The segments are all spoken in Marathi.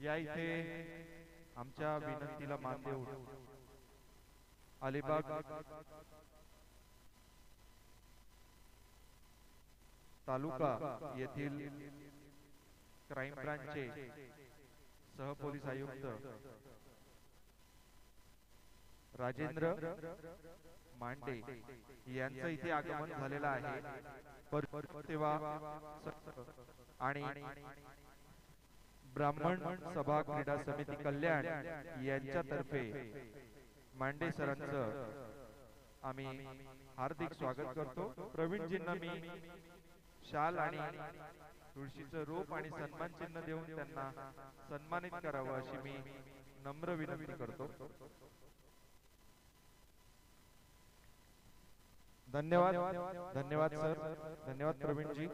या इथे आमच्या विनंतीला मान देऊन अलिबाग तालुका येथील क्राईम ब्रांचचे सहपोलीस आयुक्त राजेंद्र मांडे यांचं इथे आगमन झालेलं आहे। सेवा आणि ब्राह्मण सभा क्रीडा समिती कल्याण यांच्यातर्फे मांडे सरांचं आम्ही हार्दिक स्वागत करतो। प्रवीणजींना मी शाल आणि तुळशीचं रोप आणि सन्मान चिन्ह देऊन त्यांना सन्मानित करावं अशी मी नम्र विनंती करतो। धन्यवाद धन्यवाद सर, धन्यवाद Praveen ji.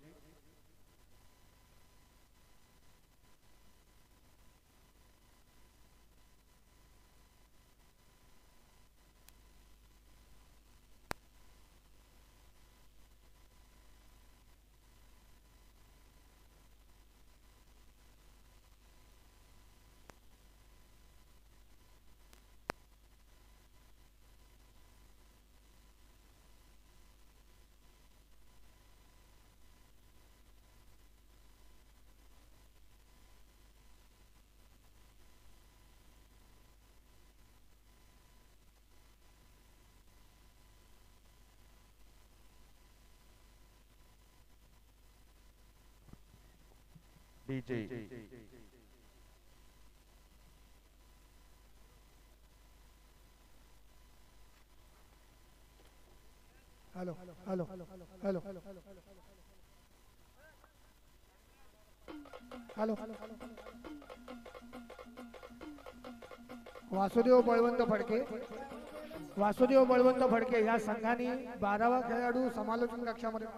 DJ hello hello hello hello Vasudev Balwant Phadke, Vasudev Balwant Phadke या संघाने 12वा खेळाडू समालोचन कक्षामध्ये।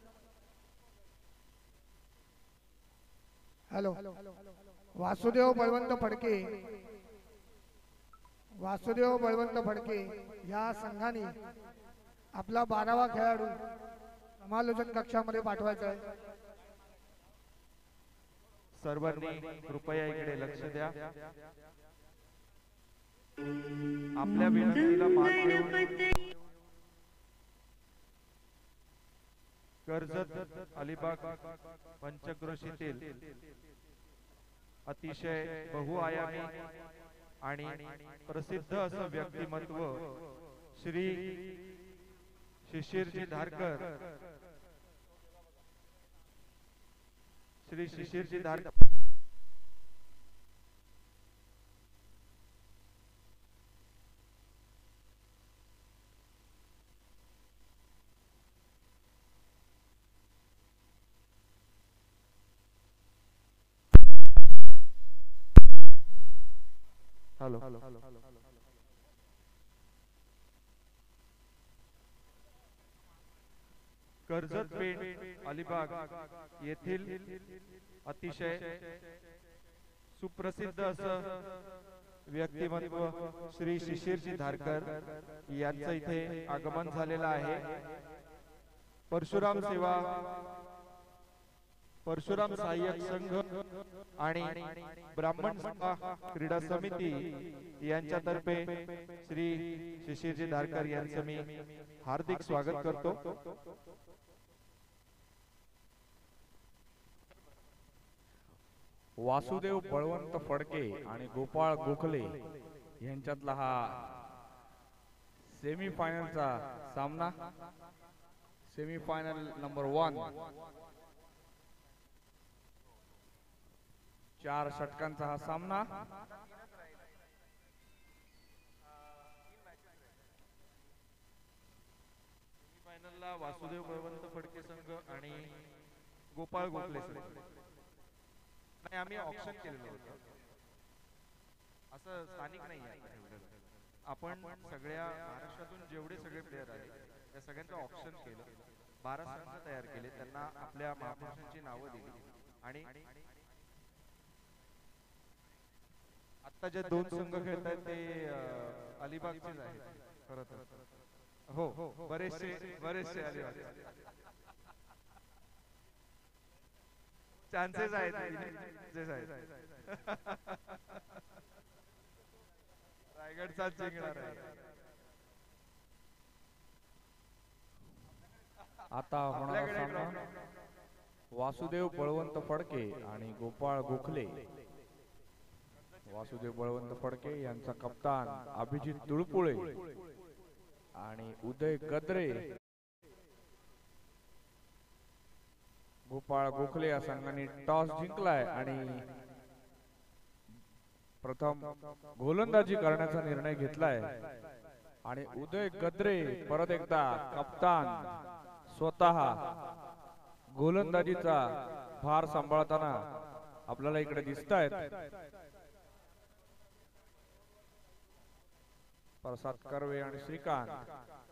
हेलो वासुदेव बळवंत फडके, वासुदेव बळवंत फडके या संघाने आपला 12वा खेळाडू समालोचन कक्षामध्ये पाठवायचा आहे। सर्वांनी कृपया इकडे लक्ष द्या। आपल्या विनंतीला मान देऊन कर्जत अलिबाग पंचक्रोशीतील अतिशय बहुआयामी आणि प्रसिद्ध असं व्यक्तिमत्व श्री शिशिरजी धारकर, श्री शिशिरजी धारकर हेलो कर्जत पेठ अलिबाग येथील अतिशय सुप्रसिद्ध असं व्यक्तिमत्व श्री शिशिरजी धारकर यांचं इथे आगमन झालेलं आहे। परशुराम सेवा, परशुराम सहाय्यक संघ आणि ब्राह्मण सभा क्रीडा समिती यांच्यातर्फे श्री शिशिरजी धारकर यांचं मी हार्दिक स्वागत करतो। वासुदेव बळवंत फडके आणि गोपाळ गोखले यांच्यातला हा सेमीफायनलचा सामना, सेमीफायनल नंबर 1, 4 षटकांचा हा सामना। सेमीफायनलला वासुदेव बळवंत फडके संघ आणि गोपाळ गोखले संघ। आम्ही ऑप्शन केलेलं होतं, असं स्थानिक नाही आहे। आपण सगळ्या महाराष्ट्रातून जेवढे सगळे प्लेयर आले त्या सगळ्यांचं ऑप्शन केलं, 12 संघ तयार केले, त्यांना आपल्या महापुरुषांची नावं दिली आणि आता जे 2 संघ खेळत आहेत ते अलिबागचेच आहेत खरं तर। हो, बरेचसे अलिबाग। चान्सेस आहेत chances आहेत. रायगडचाच जिंकणार आहे. आता होणारा आपल्याकडे सामना वासुदेव बळवंत फडके आणि गोपाळ गोखले. वासुदेव बळवंत फडके यांचा कप्तान अभिजित तुळपुळे आणि उदय गद्रे. गोपाळ गोखले या संघाने टॉस जिंकलाय आणि प्रथम गोलंदाजी करण्याचा निर्णय घेतलाय आणि उदय गद्रे परत एकदा कप्तान स्वतः गोलंदाजीचा भार सांभाळताना आपल्याला इकडे दिसतायत. प्रसाद कर्वे आणि श्रीकांत.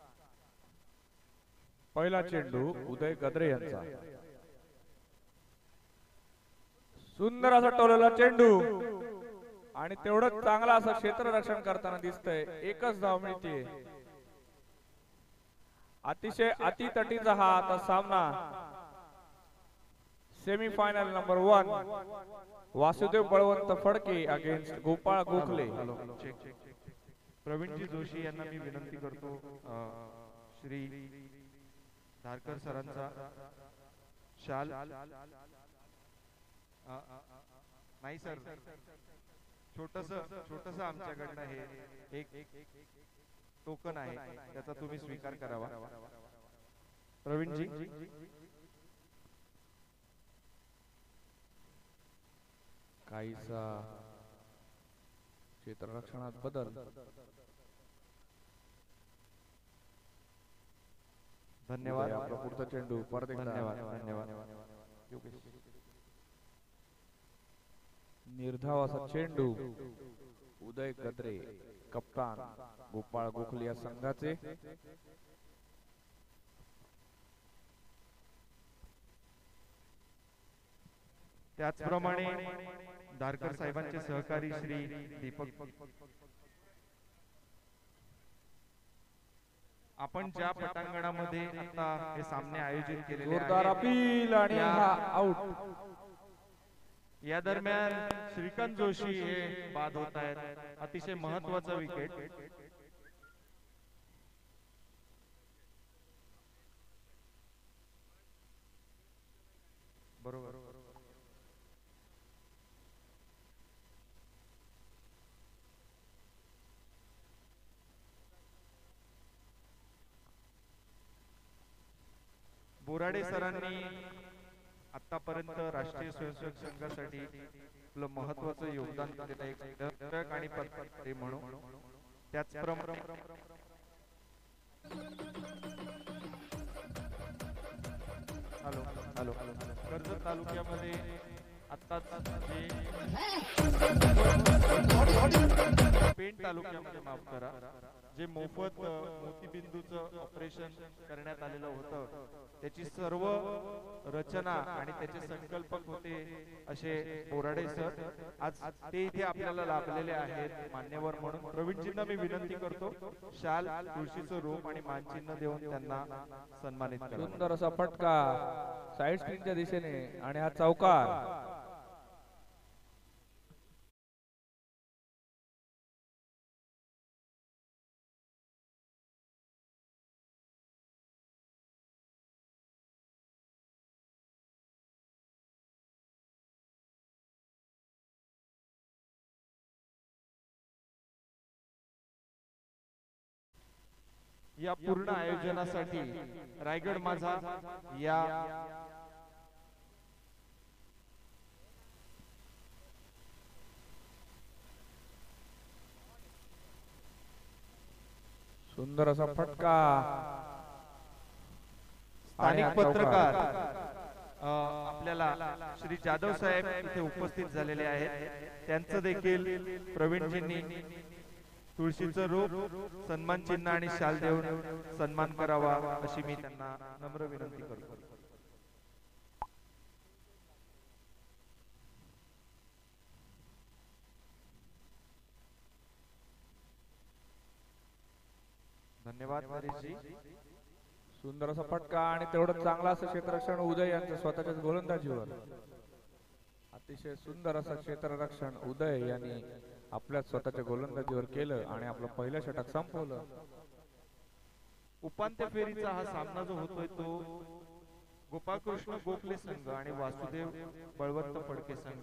पहिला चेंडू उदय गद्रे यांचा. सुंदर असा टोललेला चेंडू आणि तेवढंच चांगला असं क्षेत्ररक्षण करताना दिसतंय. एकच धाव मिळते. अतिशय अतितटीचा हा आता सामना semifinal number 1 Vasudev Balwant Phadke against Gopal Gokhale. Pravinji Joshi यांना मी विनंती करतो श्री धारकर सरांचा शाल. नाही सर, छोटस आमच्याकडनं हे एक टोकन आहे, त्याचा तुम्ही स्वीकार करावा. प्रवीणजी काहीसा क्षेत्ररक्षणात बदल. धन्यवाद. आपला पुढचा चेंडू परत एकदा. धन्यवाद. निर्धाव असा चेंडू उदय गद्रे कप्तान गोपाळ गोखले या संघाचे. त्याचप्रमाणे धारकर साहेबांचे सहकारी श्री दीपक. आपण ज्या पटांगणामध्ये आता हे सामने आयोजित केलेले जोरदार अपील आणि हा आउट. या दरम्यान श्रीकांत जोशी हे बाद होत आहेत. अतिशय महत्वाचा विकेट. बरोबर. बोराडे सरांनी आतापर्यंत राष्ट्रीय स्वयंसेवक संघासाठी आपलं महत्वाचं योगदान दिलेलं एक दर्शक आणि पत्रकार म्हणून. त्याचप्रमाणे हॅलो कर्जत तालुक्यामध्ये आता पेण तालुक्यामध्ये माफ करा, जे मोफत मोतीबिंदूचं ऑपरेशन करण्यात आलेलं होतं, त्याची सर्व रचना आणि त्याचे संकल्पक होते असे बोराडे सर. आज ते इथे आपल्याला लाभलेले आहेत मान्यवर म्हणून. प्रवीणजींना मी विनंती करतो शाल, तुळशीचं रोप आणि मानचिन्ह देऊन त्यांना सन्मानित करा. सुंदर असा फटका साइड स्क्रीनच्या दिशेने आणि हा चौकार. या पूर्ण आयोजनासाठी रायगड माझा या सुंदर असा फटका. स्थानिक पत्रकार आपल्याला श्री जाधव साहेब इथे उपस्थित झालेले आहेत. त्यांचं देखील प्रवीणजींनी तुळशीचं रोप, सन्मान चिन्ह आणि शाल देऊन सन्मान करावा अशी मी त्यांना नम्र विनंती करतो. धन्यवाद नरेशजी. सुंदर असा फटका आणि तेवढं चांगला असं क्षेत्ररक्षण उदय यांच्या स्वतःच्याच गोलंदाजीवर. अतिशय सुंदर असं क्षेत्ररक्षण उदय यांनी आपल्या स्वतःच्या गोलंदाजीवर केलं आणि आपलं पहिलं षटक संपवलं. उपांत्य फेरीचा हा सामना जो होतोय तो गोपाळकृष्ण गोखले संघ आणि वासुदेव बळवंत फडके संघ.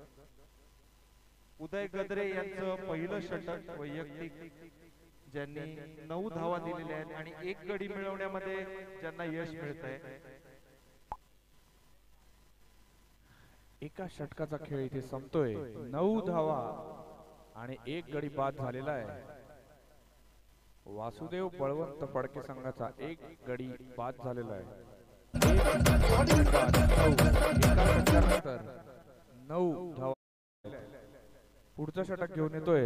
उदय गद्रे यांचं पहिलं षटक वैयक्तिक ज्यांनी 9 धावा दिलेल्या आहेत आणि 1 गडी मिळवण्यामध्ये ज्यांना यश मिळतंय. एका षटकाचा खेळ इथे संपतोय. 9 धावा आणि 1 गडी बाद झालेला आहे. वासुदेव बळवंत फडके संघाचा 1 गडी बाद झालेला आहे. एका षटकानंतर 9 धावा. पुढचं षटक घेऊन येतोय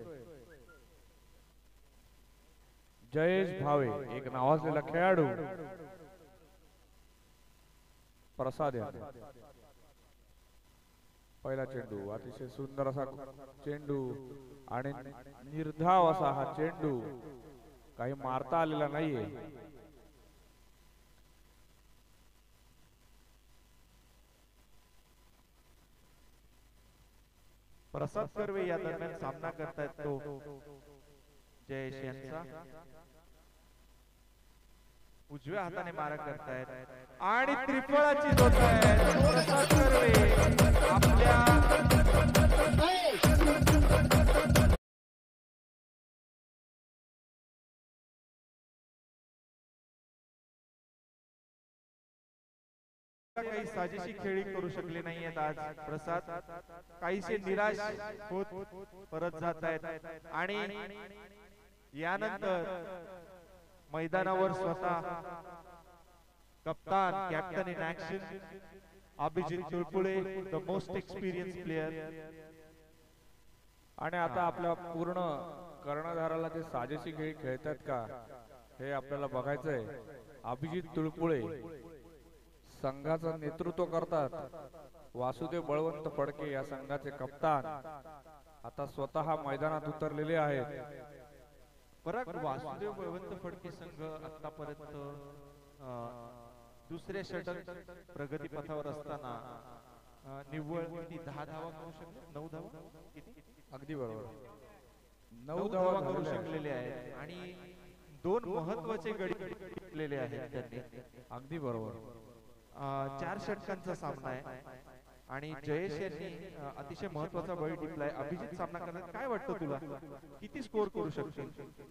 जयेश भावे, एक नावाजलेला खेळाडू. प्रसाद यांनी पहिला चेंडू, अतिशय सुंदर असा चेंडू आणि निर्धाव असा हा चेंडू, काही मारता आलेला नाहीये. प्रसाद कर्वे या दरम्यान सामना करतायत तो जयेश यांचा. उजव्या हाताने मारा करतायत आणि त्रिफळाची धोत आहे. प्रसाद कर्वे आपल्या काही साजेशी खेळी करू शकले नाहीयेत आज. प्रसाद काहीसे निराश होत परत जात आहेत आणि यानंतर मैदानावर स्वतः कप्तान, captain in action Abhijit Tulpule, the most experience player. आणि आता आपल्या पूर्ण कर्णधाराला ते साजेशी खेळ खेळतात का हे आपल्याला बघायचंय. अभिजित तुळपुळे संघाचं नेतृत्व करतात. वासुदेव बळवंत फडके या संघाचे कप्तान आता स्वतः मैदानात उतरलेले आहेत. वासुदेव बळवंत फडके संघ आतापर्यंत दुसऱ्या षटक प्रगती पथावर असताना निव्वळ किती 10 धावा करू शकले, 9 धावा किती, अगदी बरोबर 9 धावा करू शकलेले आहेत आणि 2 महत्वाचे गडी टिपलेले आहेत त्यांनी. अगदी बरोबर. 4 षटकांचा सामना आहे आणि जयेश यांनी अतिशय महत्वाचा बळी टिपलाय. अभिजित सामना करण्यात काय वाटतं तुला, किती स्कोर करू शकतो?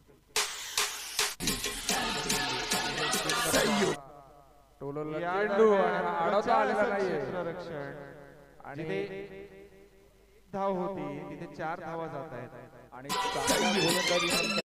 चेंडू अडवता आलेला नाहीये. आणि धाव होती तिथे 4 धावा जात आहेत आणि चांगल्या गोलंदाजी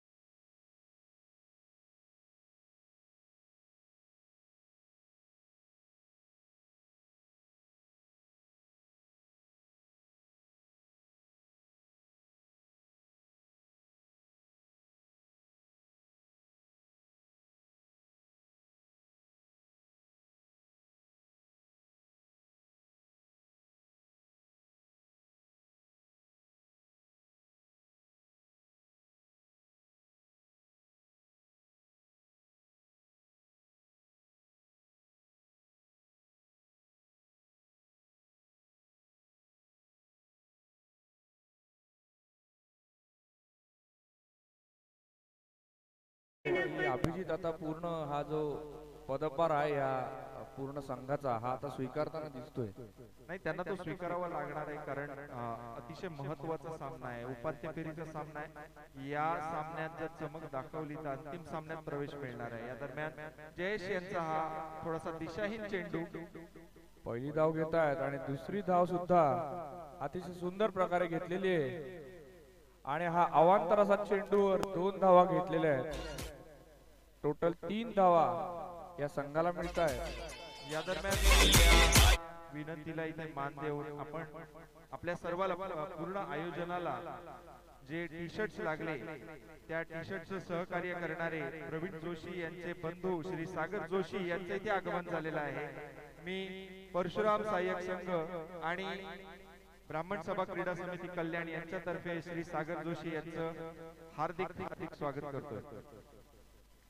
अभिजित आता पूर्ण हा जो पदभार आहे या पूर्ण संघाचा हा आता स्वीकारताना दिसतोय. नाही, त्यांना तो स्वीकारावा लागणार आहे कारण अतिशय महत्वाचा सामना आहे, उपांत्य फेरीचा सामना आहे. या सामन्यात जर चमक दाखवली तर अंतिम सामन्यात प्रवेश मिळणार आहे. या दरम्यान जयेश यांचा हा थोडासा दिशाहीन चेंडू. पहिली धाव घेत आहेत आणि दुसरी धाव सुद्धा अतिशय सुंदर प्रकारे घेतलेली आहे आणि हा अवांतर असा चेंडूवर 2 धावा घेतलेल्या आहेत. टोटल 3 धावा या संघाला मिळत आहेत. या दरम्यान विनंतीला इथे मान देऊन आपण आपल्या सर्वाला पूर्ण आयोजनाला जे टी शर्ट्स लागले त्या टी शर्टचं सहकार्य करणारे प्रवीण जोशी यांचे बंधू श्री सागर जोशी यांचे इथे आगमन झालेलं आहे. मी परशुराम सहाय्यक संघ आणि ब्राह्मण सभा क्रीडा समिती कल्याण यांच्यातर्फे श्री सागर जोशी यांचं हार्दिक स्वागत करतोय.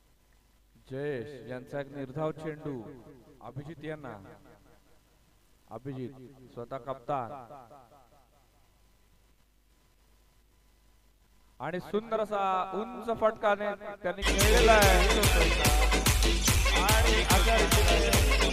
जयेश यांचा एक निर्धाव चेंडू अभिजित यांना अभिजित स्वतः कप्तान आणि सुंदर असा उंच फटकाने त्यांनी खेळलेला आहे आणि अशा रीतीने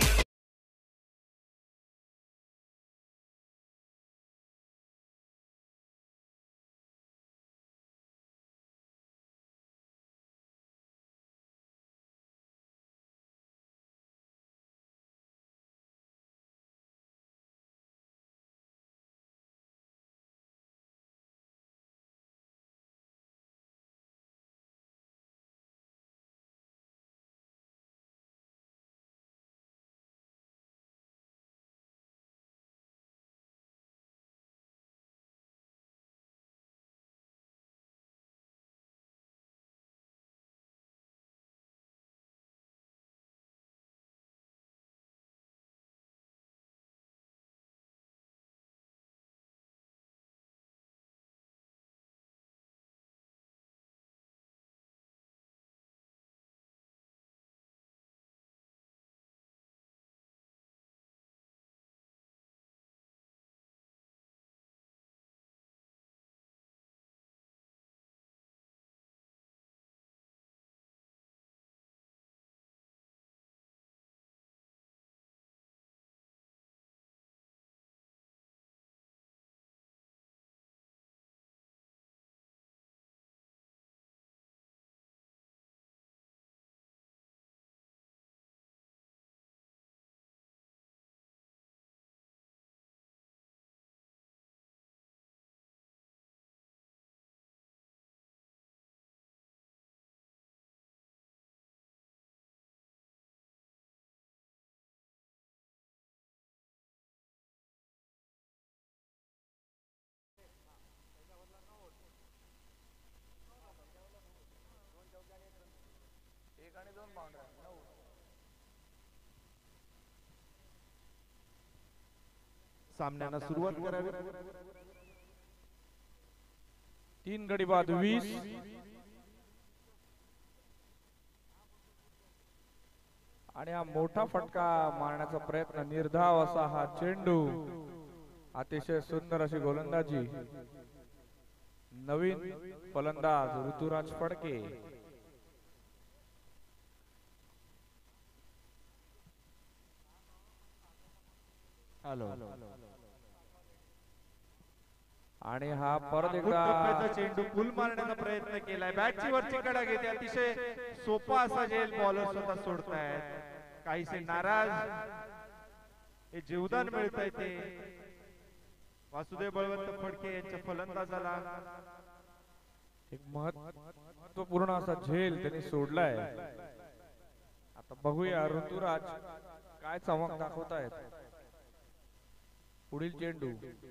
सामन्याला सुरुवात करावी. 3 गडी बाद 20 आणि हा मोठा फटका मारण्याचा प्रयत्न, निर्धाव असा हा चेंडू, अतिशय सुंदर अशी गोलंदाजी. नवीन फलंदाज ऋतुराज फडके. हॅलो आणि हा परत एकदा चेंडू पुल मारण्याचा प्रयत्न केलाय. बॅटची वरची कडा घेते. अतिशय सोपा असा झेल बॉलर स्वतः सोडतायत. काहीसे नाराज हे जीवदान मिळतंय ते वासुदेव बळवंत फडके यांच्या फलंदाजाला. एक महत्वपूर्ण असा झेल त्यांनी सोडलाय. आता बघूया ऋतुराज काय चमक दाखवतायत. पुढील चेंडू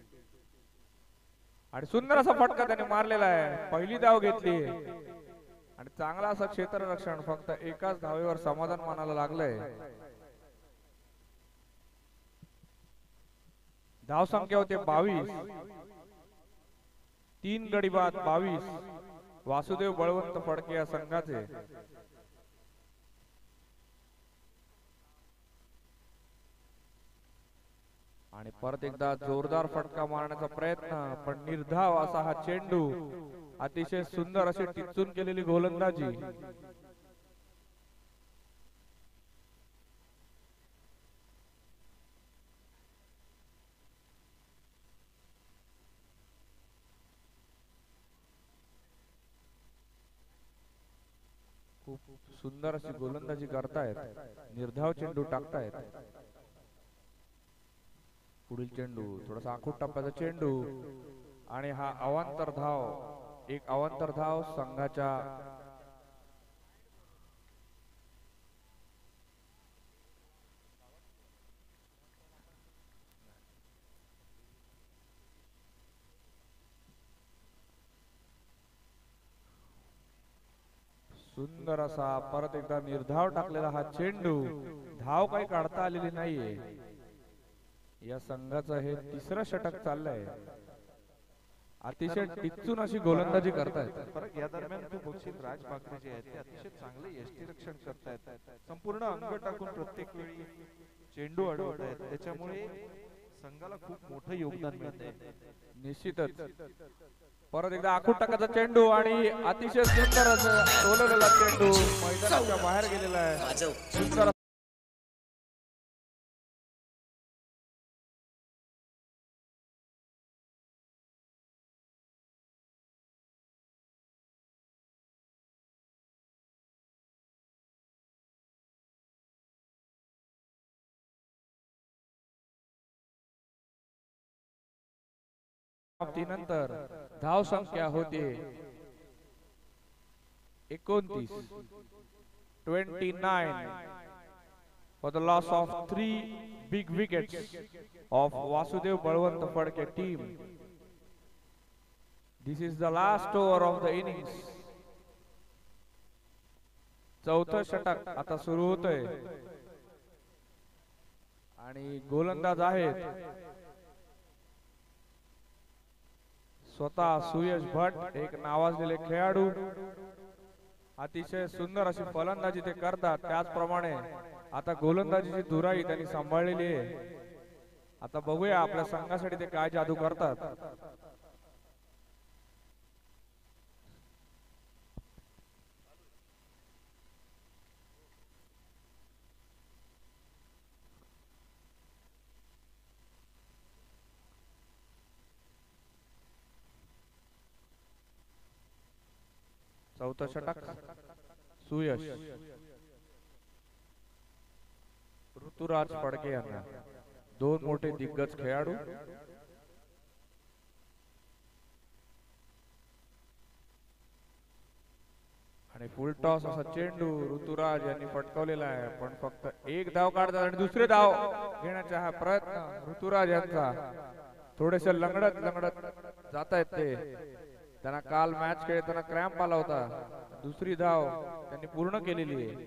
आणि सुंदर असा फटका त्याने मारलेला आहे. पहिली धाव घेतली आणि चांगला असं क्षेत्ररक्षण. फक्त एकाच धावेवर समाधान मानायला लागलंय. धाव संख्या होते 22. 3 गडी बाद 22 वासुदेव बळवंत फडके या संघाचे. आणि परत एकदा जोरदार फटका मारण्याचा प्रयत्न, पण निर्धाव असा हा चेंडू. अतिशय सुंदर अशी टिचून केलेली गोलंदाजी. खूप सुंदर अशी गोलंदाजी करतायत. निर्धाव चेंडू टाकतायत. पुढील चेंडू थोडासा आखूड टप्प्याचा चेंडू आणि हा अवांतर धाव. एक अवांतर धाव संघाच्या सुंदर असा परत एकदा निर्धाव टाकलेला हा चेंडू. धाव काही काढता आलेली नाहीये. या संघाचं हे तिसरं षटक चाललंय. अतिशय टिचून अशी गोलंदाजी करतायत. या दरम्यान तो बक्षीस राज बाकरे जे आहेत ते अतिशय चांगले यष्टीरक्षण करतायत. संपूर्ण अंग टाकून प्रत्येक वेळी चेंडू अडवतायत. त्याच्यामुळे संघाला खूप मोठं योगदान मिळतंय. निश्चितच. परत एकदा आखूड टाकाचा चेंडू आणि अतिशय सुंदर असं डोलवलेला चेंडू मैदानाच्या बाहेर गेलेला आहे. सुंदर नंतर धाव संख्या होते 29. 29 for the loss of 3 big wickets of Vasudev Balwant Phadke team. This is the last over of the innings. चौथं षटक आता सुरू होतंय आणि गोलंदाज आहेत स्वतः सुयश भट, एक नावाजलेले खेळाडू. अतिशय सुंदर अशी फलंदाजी ते करतात. त्याचप्रमाणे आता गोलंदाजीची धुराई त्यांनी सांभाळलेली आहे. आता बघूया आपल्या संघासाठी ते काय जादू करतात. चौथा षटक सुयश, ऋतुराज फडके यांना. दोन मोठे दिग्गज खेळाडू. आणि फुल टॉस असा चेंडू ऋतुराज यांनी फटकावलेला आहे, पण फक्त एक धाव काढतात आणि दुसरे धाव घेण्याचा हा प्रयत्न ऋतुराज यांचा. थोडेसे लंगडत लंगडत जात आहेत ते. त्यांना काल मॅच खेळताना क्रॅम्प आला होता. दुसरी धाव त्यांनी पूर्ण केलेली आहे.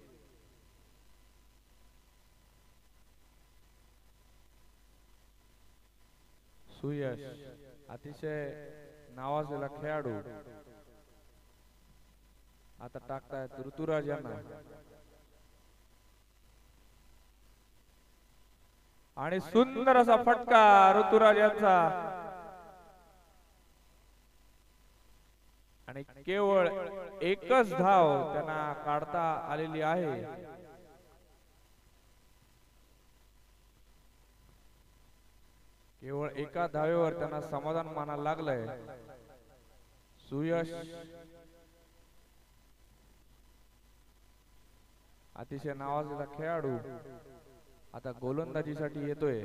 सुयश अतिशय नावाजलेला खेळाडू आता टाकतायत ऋतुराज यांना. आणि सुंदर असा फटका ऋतुराज यांचा. आणि केवळ एकच धाव त्यांना काढता आलेली आहे. केवळ एका धावेवर त्यांना समाधान मानायला लागलंय. सुयश अतिशय नावाजलेला खेळाडू आता गोलंदाजीसाठी येतोय.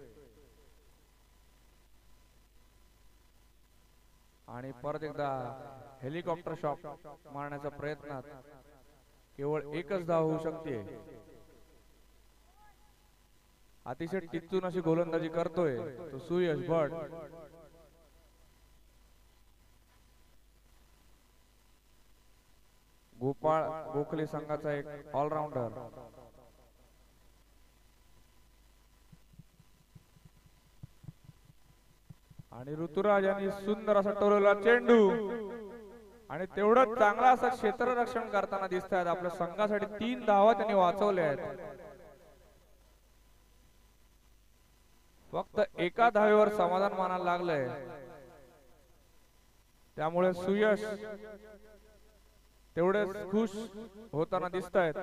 आणि परत एकदा हेलिकॉप्टर शॉट मारण्याचा प्रयत्नात केवळ एकच धाव होऊ शकते. अतिशय टिचून अशी गोलंदाजी करतोय तो सुयश भट. गोपाळ गोखले संघाचा एक ऑलराऊंडर. आणि ऋतुराज यांनी सुंदर असा टोलवलेला चेंडू आणि तेवढंच चांगला असं क्षेत्ररक्षण करताना दिसत आहेत. आपल्या संघासाठी 3 धावा त्यांनी वाचवल्या आहेत. फक्त एका धावेवर समाधान मानायला लागलंय. त्यामुळे सुयश तेवढेच खुश होताना दिसत आहेत.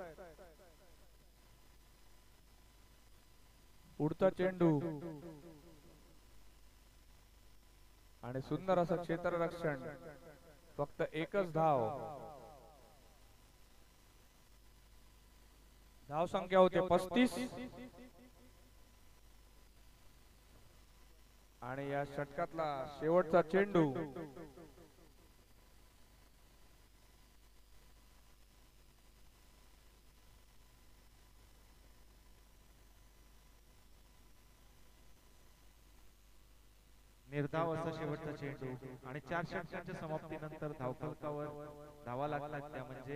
उडता चेंडू आणि सुंदर असं क्षेत्ररक्षण. फक्त एकच धाव. धाव संख्या होते 35. आणि या षटकातला शेवटचा चेंडू निर्धाव असा शेवटचा चेंडू. आणि 4 षटकांच्या समाप्तीनंतर धावफलकावर धावा लागतात त्या म्हणजे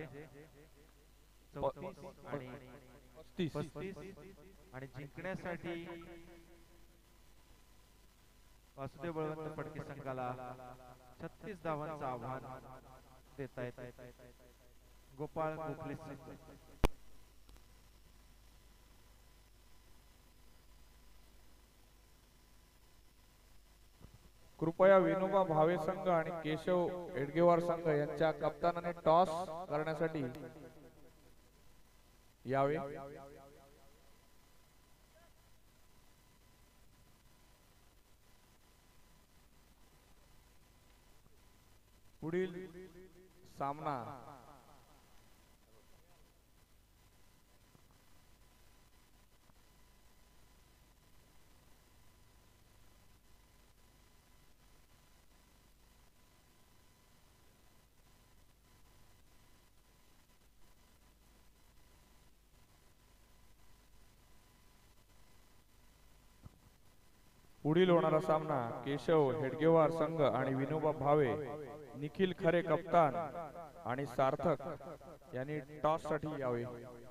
34 आणि 35. आणि जिंकण्यासाठी वासुदेव बळवंत फडके संघाला 36 धावांचं आव्हान देत आहेत गोपाळ गोखले संघ. कृपया विनोबा भावे संघ आणि केशव एडगेवार संघ यांच्या कप्तानाने टॉस करण्यासाठी यावे. पुढील सामना पुढील होणारा सामना केशव हेडगेवार संघ आणि विनोबा भावे निखिल खरे कप्तान आणि सार्थक यांनी टॉस साठी यावे.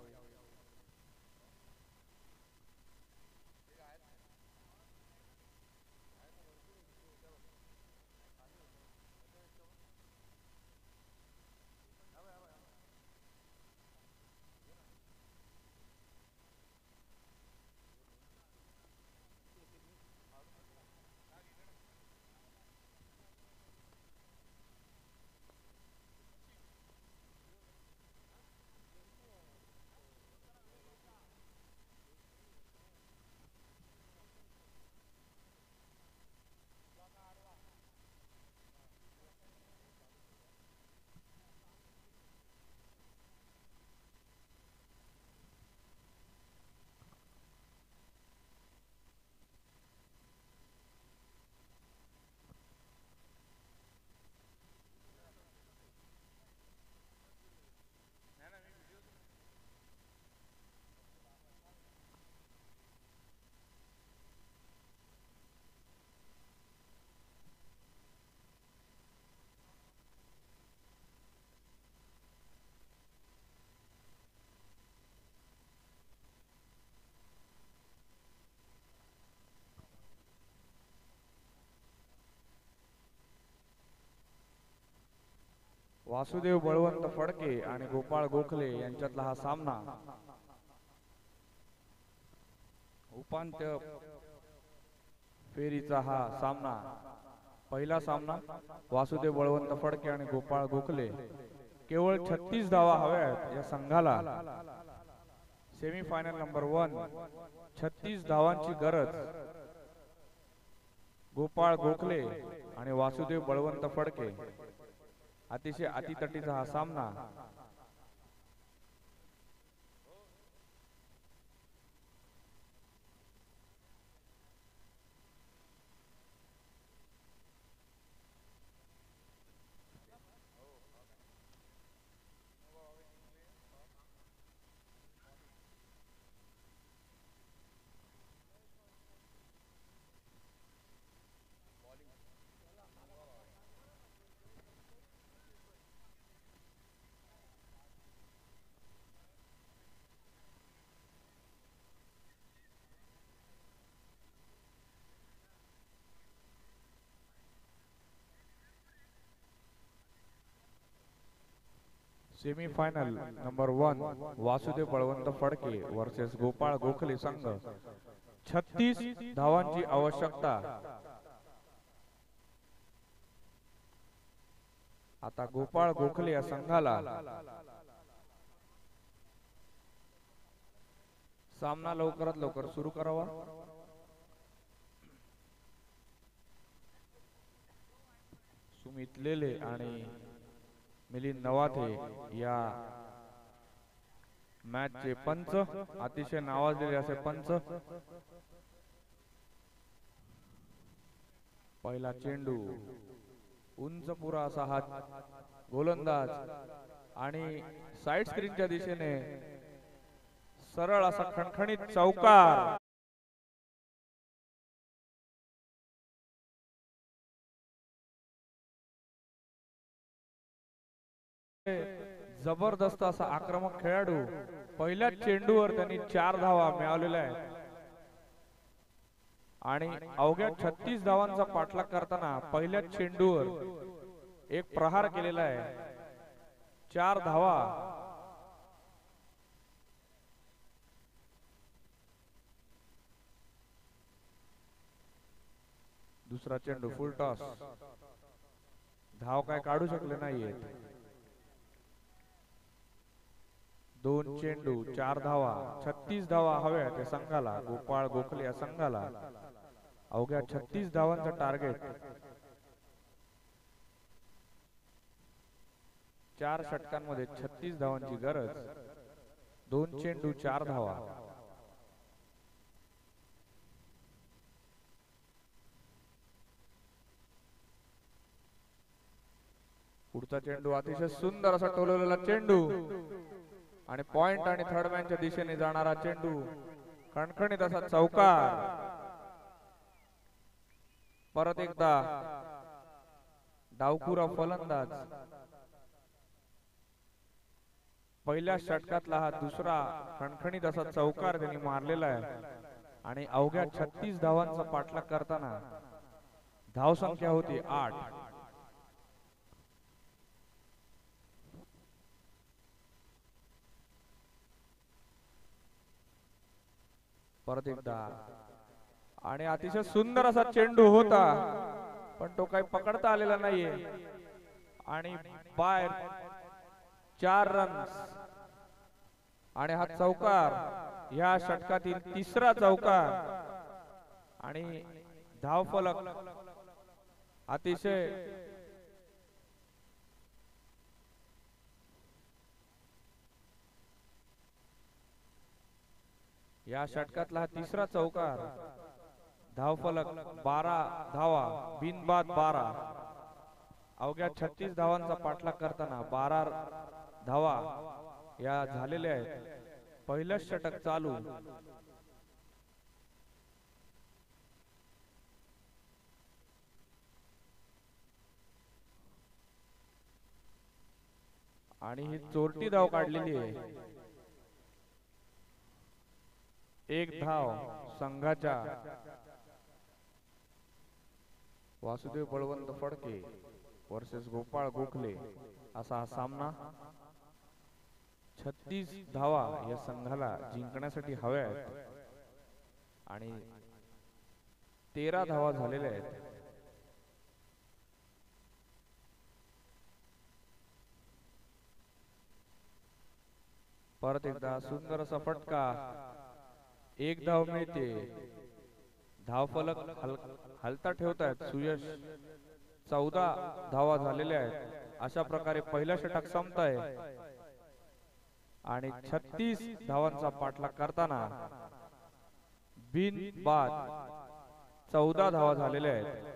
वासुदेव बळवंत फडके आणि गोपाळ गोखले यांच्यातला हा सामना उपांत्य फेरीचा हा सामना. पहिला सामना वासुदेव बळवंत फडके आणि गोपाळ गोखले. केवळ 36 धावा हव्यात या संघाला. सेमीफायनल नंबर 1, 36 धावांची गरज. गोपाळ गोखले आणि वासुदेव बळवंत फडके. अतिशय अतितटीचा हा सामना. Semifinal number 1 Vasudev Balwant Phadke versus Gopal Gokhale संघ. 36 धावांची आवश्यकता. आता गोपाळ गोखले या संघाला सामना लवकरात लवकर सुरू करावा. सुमित लेले आणि मिलिंद नवाथे या मॅच चे पंच. अतिशय नावाजलेले असे पंच. पहिला चेंडू उंच पुरा असा हा गोलंदाज आणि साइड स्क्रीनच्या दिशेने सरळ असा खणखणीत चौकार. जबरदस्त असा आक्रमक खेळाडू. पहिल्या चेंडूवर त्यांनी 4 धावा मिळवलेल्या आहेत आणि अवघ्या 36 धावांचा पाठलाग करताना पहिल्या चेंडूवर एक प्रहार केलेला आहे. 4 धावा. दुसरा चेंडू फुल टॉस. धाव काय काढू शकले नाहीयेत. 2 चेंडू 4 धावा. 36 धावा हव्या त्या संघाला, गोपाळ गोखले या संघाला. अवघ्या 36 धावांचं टार्गेट. 4 षटकांमध्ये 36 धावांची गरज. 2 चेंडू 4 धावा. पुढचा चेंडू अतिशय सुंदर असा टोलवलेला चेंडू आणि पॉइंट आणि थर्ड मॅनच्या दिशेने जाणारा चेंडू. खणखणीत असा चौकार. परत एकदा डावखुरा फलंदाज. पहिल्या षटकातला हा दुसरा खणखणीत असा चौकार त्यांनी मारलेला आहे आणि अवघ्या 36 धावांचा पाठलाग करताना धावसंख्या होती 8. परत एकदा आणि अतिशय सुंदर असा चेंडू होता पण तो काही पकडता आलेला नाहीये आणि बाहेर 4 रन्स. आणि हा चौकार या षटकातील तिसरा चौकार आणि धावफलक अतिशय या षटकातला हा तिसरा चौकार. धावफलक 12 धावा. बिनबाद 12. अवघ्या 36 धावांचा पाठलाग करताना 12 धावा या झालेल्या आहेत. पहिलं षटक चालू. आणि ही चोरटी धाव काढलेली आहे. 1 धाव संघाच्या. वासुदेव बळवंत फडके वर्सेस गोपाळ गोखले असा हा सामना. 36 धावा या संघाला जिंकण्यासाठी हव्या आहेत आणि 13 धावा झालेल्या आहेत. परत एकदा सुंदर असा फटका. 1 धाव मिळते. धावफलक हलता ठेवतायत सुयश. 14 धावा झालेल्या आहेत. अशा प्रकारे पहिलं षटक संपतंय आणि 36 धावांचा पाठलाग करताना बिनबाद 14 धावा झालेल्या आहेत.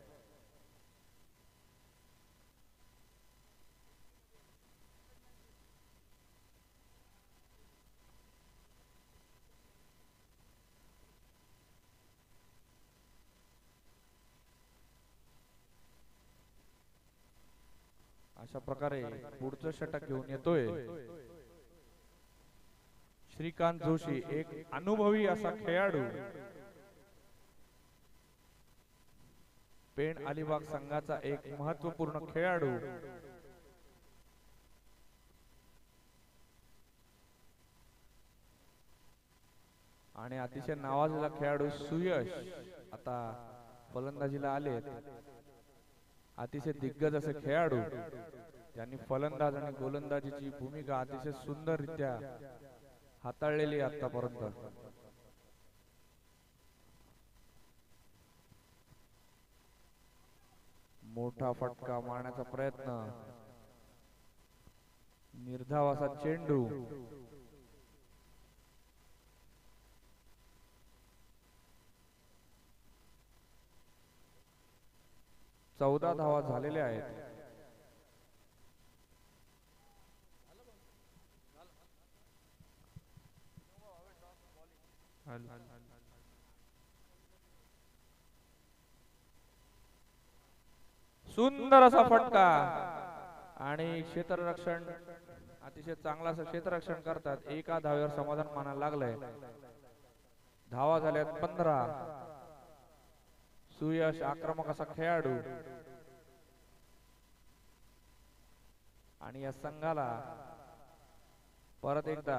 अशा प्रकारे पुढचं षटक घेऊन येतोय श्रीकांत जोशी, एक अनुभवी असा खेळाडू. पेण अलिबाग संघाचा एक महत्वपूर्ण खेळाडू. आणि अतिशय नावाजलेला खेळाडू सुयश आता फलंदाजीला आलेत. अतिशय दिग्गज असे खेळाडू ज्यांनी फलंदाज आणि गोलंदाजीची भूमिका अतिशय सुंदररित्या हाताळलेली आतापर्यंत. मोठा फटका मारण्याचा प्रयत्न. निर्धाव असा चेंडू. चौदा धावा झालेल्या आहेत. सुंदर असा फटका आणि क्षेत्ररक्षण अतिशय चांगला असं क्षेत्ररक्षण करतात. एका धावेवर समाधान मानायला लागलंय. धावा झाल्यात 15. सुयश आक्रमक असा खेळाडू आणि या संघाला परत एकदा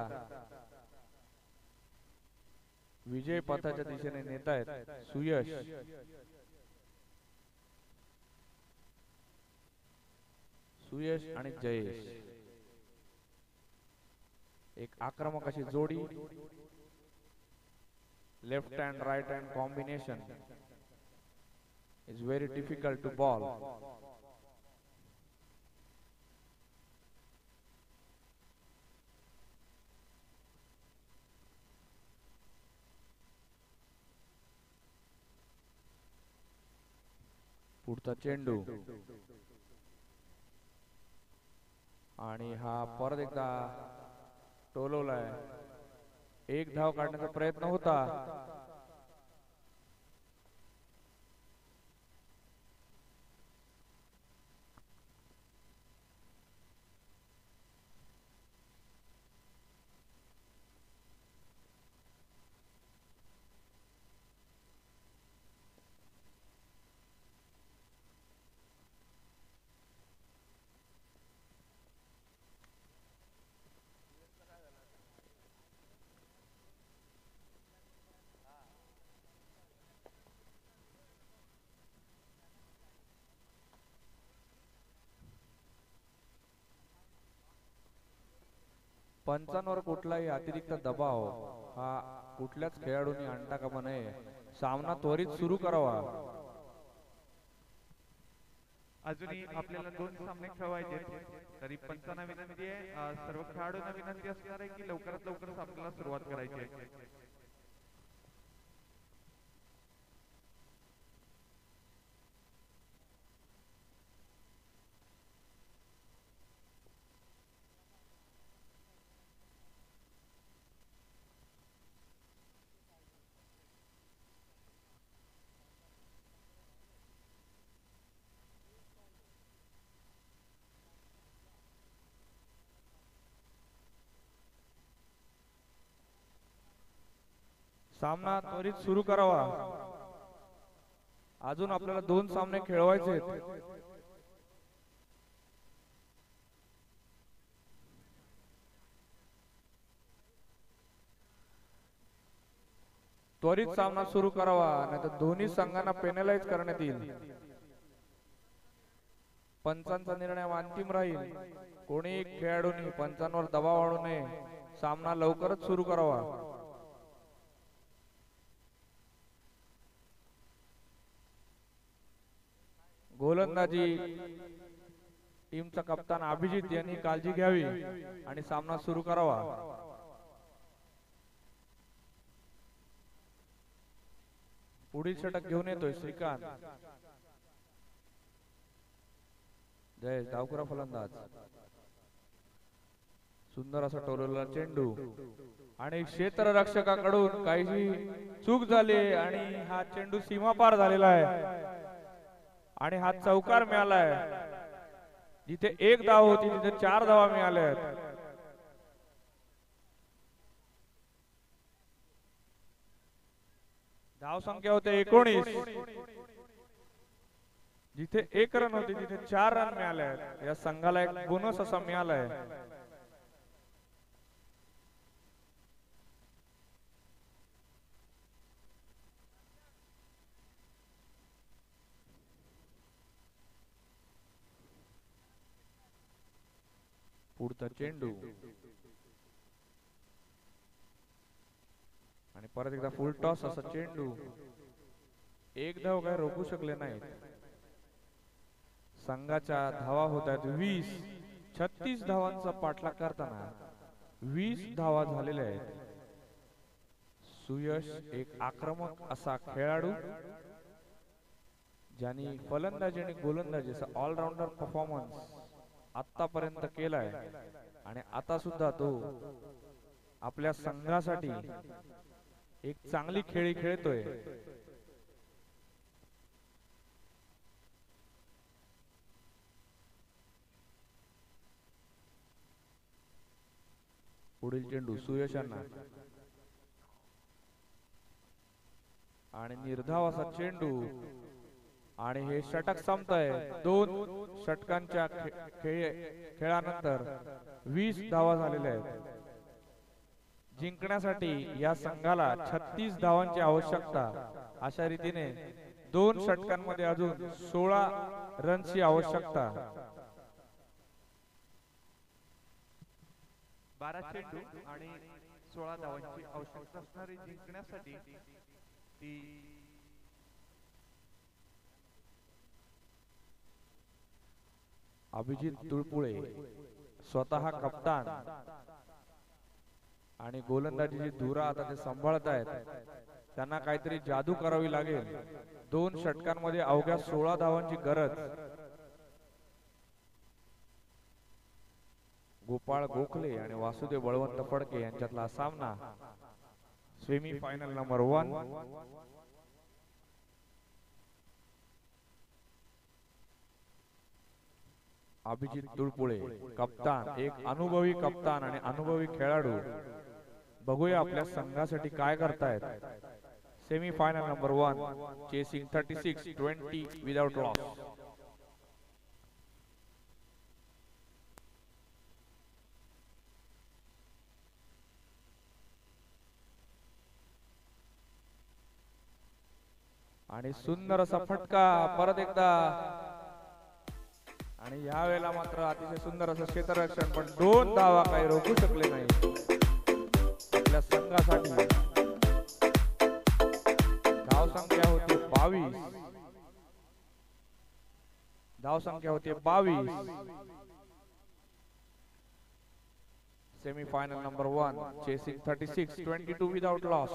विजय पथाच्या दिशेने नेतायत सुयश. सुयश आणि जयेश. एक आक्रमक अशी जोडी. Left hand right hand combination is very difficult to ball. पुढचा चेंडू आणि हा परत एकदा टोलवलाय. एक धाव काढण्याचा प्रयत्न होता. पंचांवर कुठलाही अतिरिक्त दबाव हा कुठल्याच खेळाडूंनी आणता कामा नये. सामना त्वरित सुरू करावा. अजूनही आपल्याला 2 सामने खेळवायचे, तरी पंचांना विनंती आहे, सर्व खेळाडूंना विनंती असणार आहे की लवकरात लवकर सामन्याला सुरुवात करायची आहे. सामना त्वरित सुरू करावा. अजून आपल्याला 2 सामने खेळवायचे आहेत. त्वरित सामना सुरू करावा, नाहीतर दोन्ही संघांना पेनलाइज करण्यात येईल. पंचांचा निर्णय अंतिम राहील. कोणी खेळाडूंनी पंचांवर दबाव आणू नये. सामना लवकरच सुरू करावा. गोलंदाजी टीमचा कप्तान अभिजित यांनी काळजी घ्यावी आणि सामना सुरू करावा. पुढील षटक घेऊन येतोय श्रीकांत. जयेश डावखुरा फलंदाज. सुंदर असा टोलवलेला चेंडू आणि क्षेत्ररक्षकाकडून काहीशी चूक झाली आणि हा चेंडू सीमा पार झालेला आहे आणि हा चौकार मिळालाय. जिथे 1 धाव होती तिथे 4 धावा मिळाल्या आहेत. धाव संख्या होते 19. जिथे 1 रन होती तिथे 4 रन मिळाले आहेत. या संघाला एक बोनस असा मिळालाय. पुढचा चेंडू आणि परत एकदा फुल टॉस असा चेंडू. 1 धाव काय रोखू शकले नाहीत. संघाच्या धावा होत आहेत 20. 36 धावांचा पाठलाग करताना 20 धावा झालेल्या आहेत. सुयश एक आक्रमक असा खेळाडू ज्यांनी फलंदाजी आणि गोलंदाजी असा ऑलराऊंडर परफॉर्मन्स आतापर्यंत केलाय आणि आता सुद्धा तो आपल्या संघासाठी एक चांगली खेळी खेळतोय. पुढील चेंडू सुयशांना आणि निर्धाव असा चेंडू आणि हे षटक संपतंय. 2 षटकांच्या खेळानंतर 20 धावा झालेल्या आहेत. जिंकण्यासाठी या संघाला 36 धावांची आवश्यकता. अशा रीतीने 2 षटकांमध्ये अजून 16 रनची आवश्यकता. 12 चेंडू आणि 16 धावांची आवश्यकता असणारी जिंकण्यासाठी ती अभिजित तुळपुळे स्वतः कप्तान आणि गोलंदाजीची धुरा आता ते सांभाळत आहेत. त्यांना काहीतरी जादू करावी लागेल. 2 षटकांमध्ये अवघ्या 16 धावांची गरज. गोपाळ गोखले आणि वासुदेव बळवंत फडके यांच्यातला सामना semi final number 1. Abhijit Tulpule कप्तान, एक अनुभवी कप्तान आणि अनुभवी खेळाडू. बघूया आपल्या संघासाठी काय करतायत. Semi final number 1 chasing 36-20 without loss. आणि सुंदर असा फटका परत एकदा. आणि या वेळेला मात्र अतिशय सुंदर असं क्षेत्ररक्षण, पण 2 धावा काही रोखू शकले नाही आपल्या संघासाठी. धावसंख्या होती 22. धावसंख्या होती 22. Semi final number 1 chasing 36-22 without loss.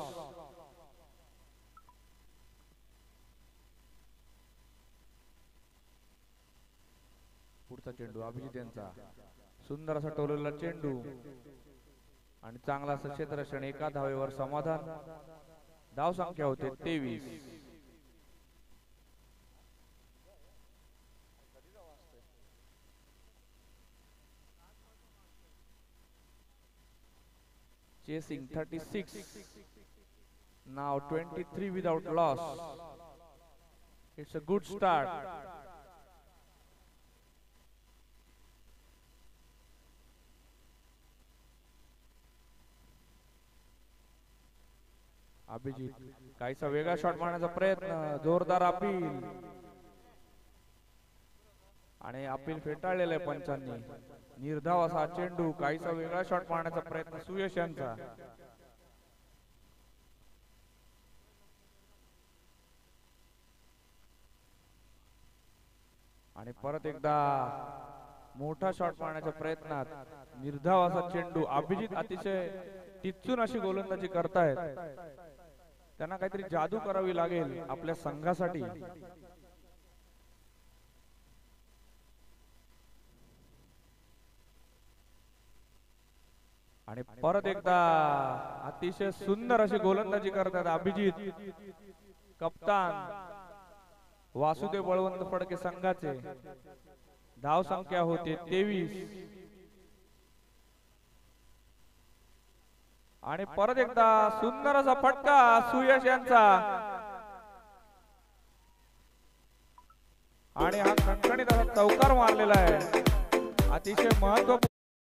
पुढचा चेंडू अभिजित यांचा. सुंदर असा टोललेला चेंडू आणि चांगला असं क्षेत्ररक्षण. एका धावेवर समाधान. धाव संख्या होते 23. Chasing 36 now 23 without loss. It's a good start. Abhijit काहीसा वेगळा शॉट मारण्याचा प्रयत्न. जोरदार अपील आणि अपील फेटाळलेलं आहे पंचांनी. निर्धाव असा चेंडू. काहीसा वेगळा शॉट मारण्याचा प्रयत्न सुयश यांचा. आणि परत एकदा मोठा शॉट मारण्याच्या प्रयत्नात निर्धाव असा चेंडू. अभिजित अतिशय टिचून अशी गोलंदाजी करतायत. त्यांना काहीतरी जादू करावी लागेल आपल्या संघासाठी. आणि परत एकदा अतिशय सुंदर अशी गोलंदाजी करतात अभिजित कप्तान वासुदेव बळवंत फडके संघाचे. धाव संख्या होते 23. आणि परत एकदा सुंदर असा फटका सुयश यांचा. आणि हा खणखणीत असा चौकार मारलेला आहे. अतिशय महत्वपूर्ण.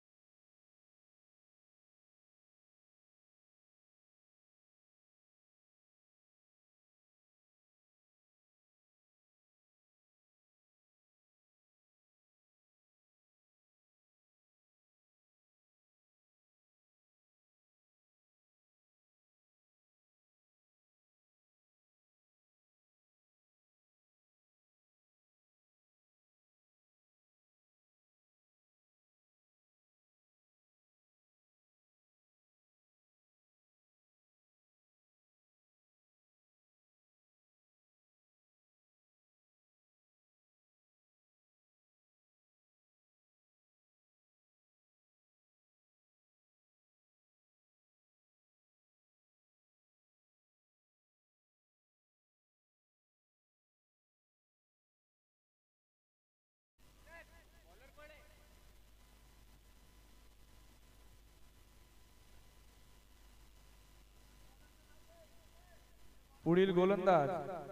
पुढील गोलंदाज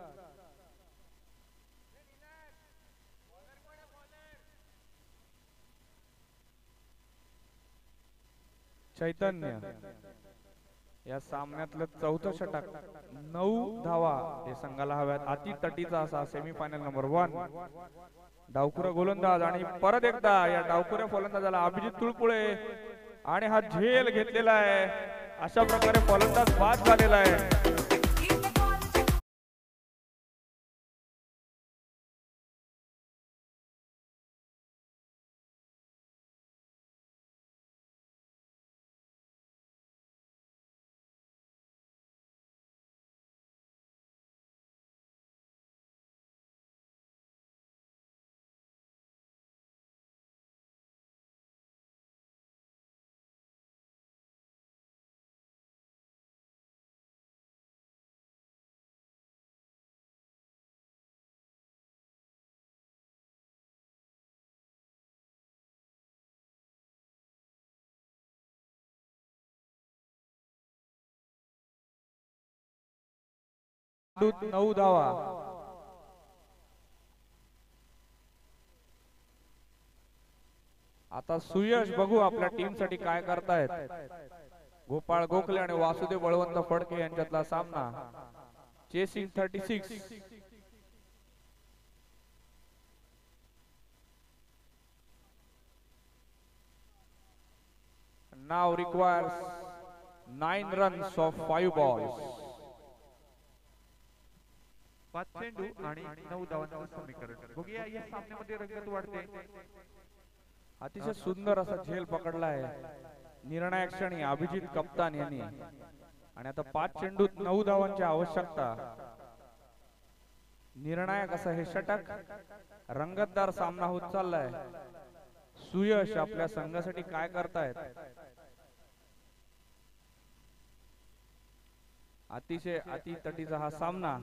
चैतन्य. या सामन्यातलं चौथं षटक. 9 धावा हे संघाला हव्यात. अति तटीचा असा सेमीफायनल नंबर 1. डावखुरा गोलंदाज आणि परत एकदा या डावखुऱ्या फलंदाजाला अभिजित तुळपुळे आणि हा झेल घेतलेला आहे. अशा प्रकारे फलंदाज बाद झालेला आहे. दूध 9 धावा. आता सुयश बघू आपल्या टीम साठी काय करतायत. गोपाळ गोखले आणि वासुदेव बळवंत फडके यांच्यातला सामना. Chasing 36. Now requires 9 runs of 5 balls. 5 चेंडू आणि 9 धावांचं समीकरण. बघूया या सामन्यामध्ये रंगत वाढते. अतिशय सुंदर असा झेल पकडलाय निर्णायक क्षणी अभिजित कप्तान यांनी. आणि आता 5 चेंडूत 9 धावांची आवश्यकता. निर्णायक असं हे षटक. रंगतदार सामना होत चाललाय. सुयश आपल्या संघासाठी काय करतायत. अतिशय अतितटीचा हा सामना.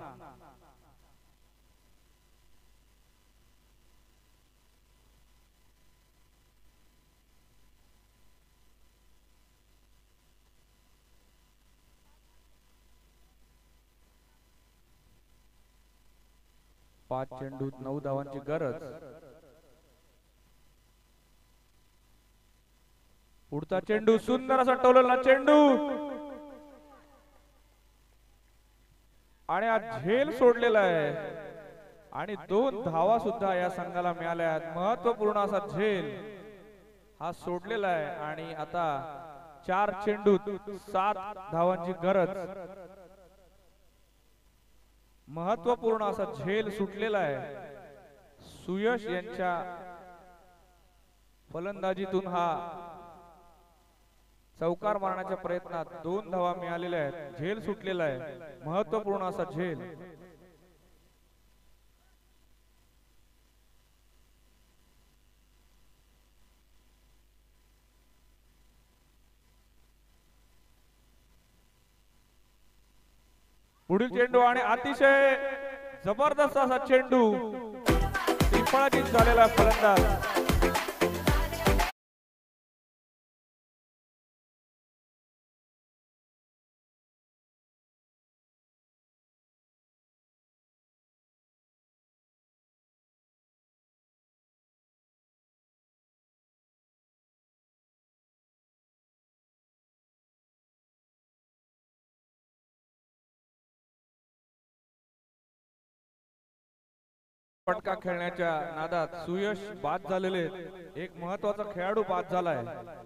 पाच चेंडूत 9 धावांची गरज. पुढचा चेंडू सुंदर असा टोलला चेंडू आणि आज झेल सोडलेला आहे. आणि 2 धावा सुद्धा या संघाला मिळाल्या आहेत. महत्वपूर्ण असा झेल हा सोडलेला आहे. आणि आता 4 चेंडूत 7 धावांची गरज. महत्वपूर्ण असा झेल सुटलेला आहे. सुयश यांच्या फलंदाजीतून हा चौकार मारण्याच्या प्रयत्नात 2 धावा मिळालेल्या आहेत. झेल सुटलेला आहे. महत्वपूर्ण असा झेल. पुढील चेंडू आणि अतिशय जबरदस्त असा चेंडू. त्रिफळाचीत झालेला फलंदाज. फटका खेळण्याच्या नादात सुयश बाद झालेले. एक महत्वाचा खेळाडू बाद झालाय.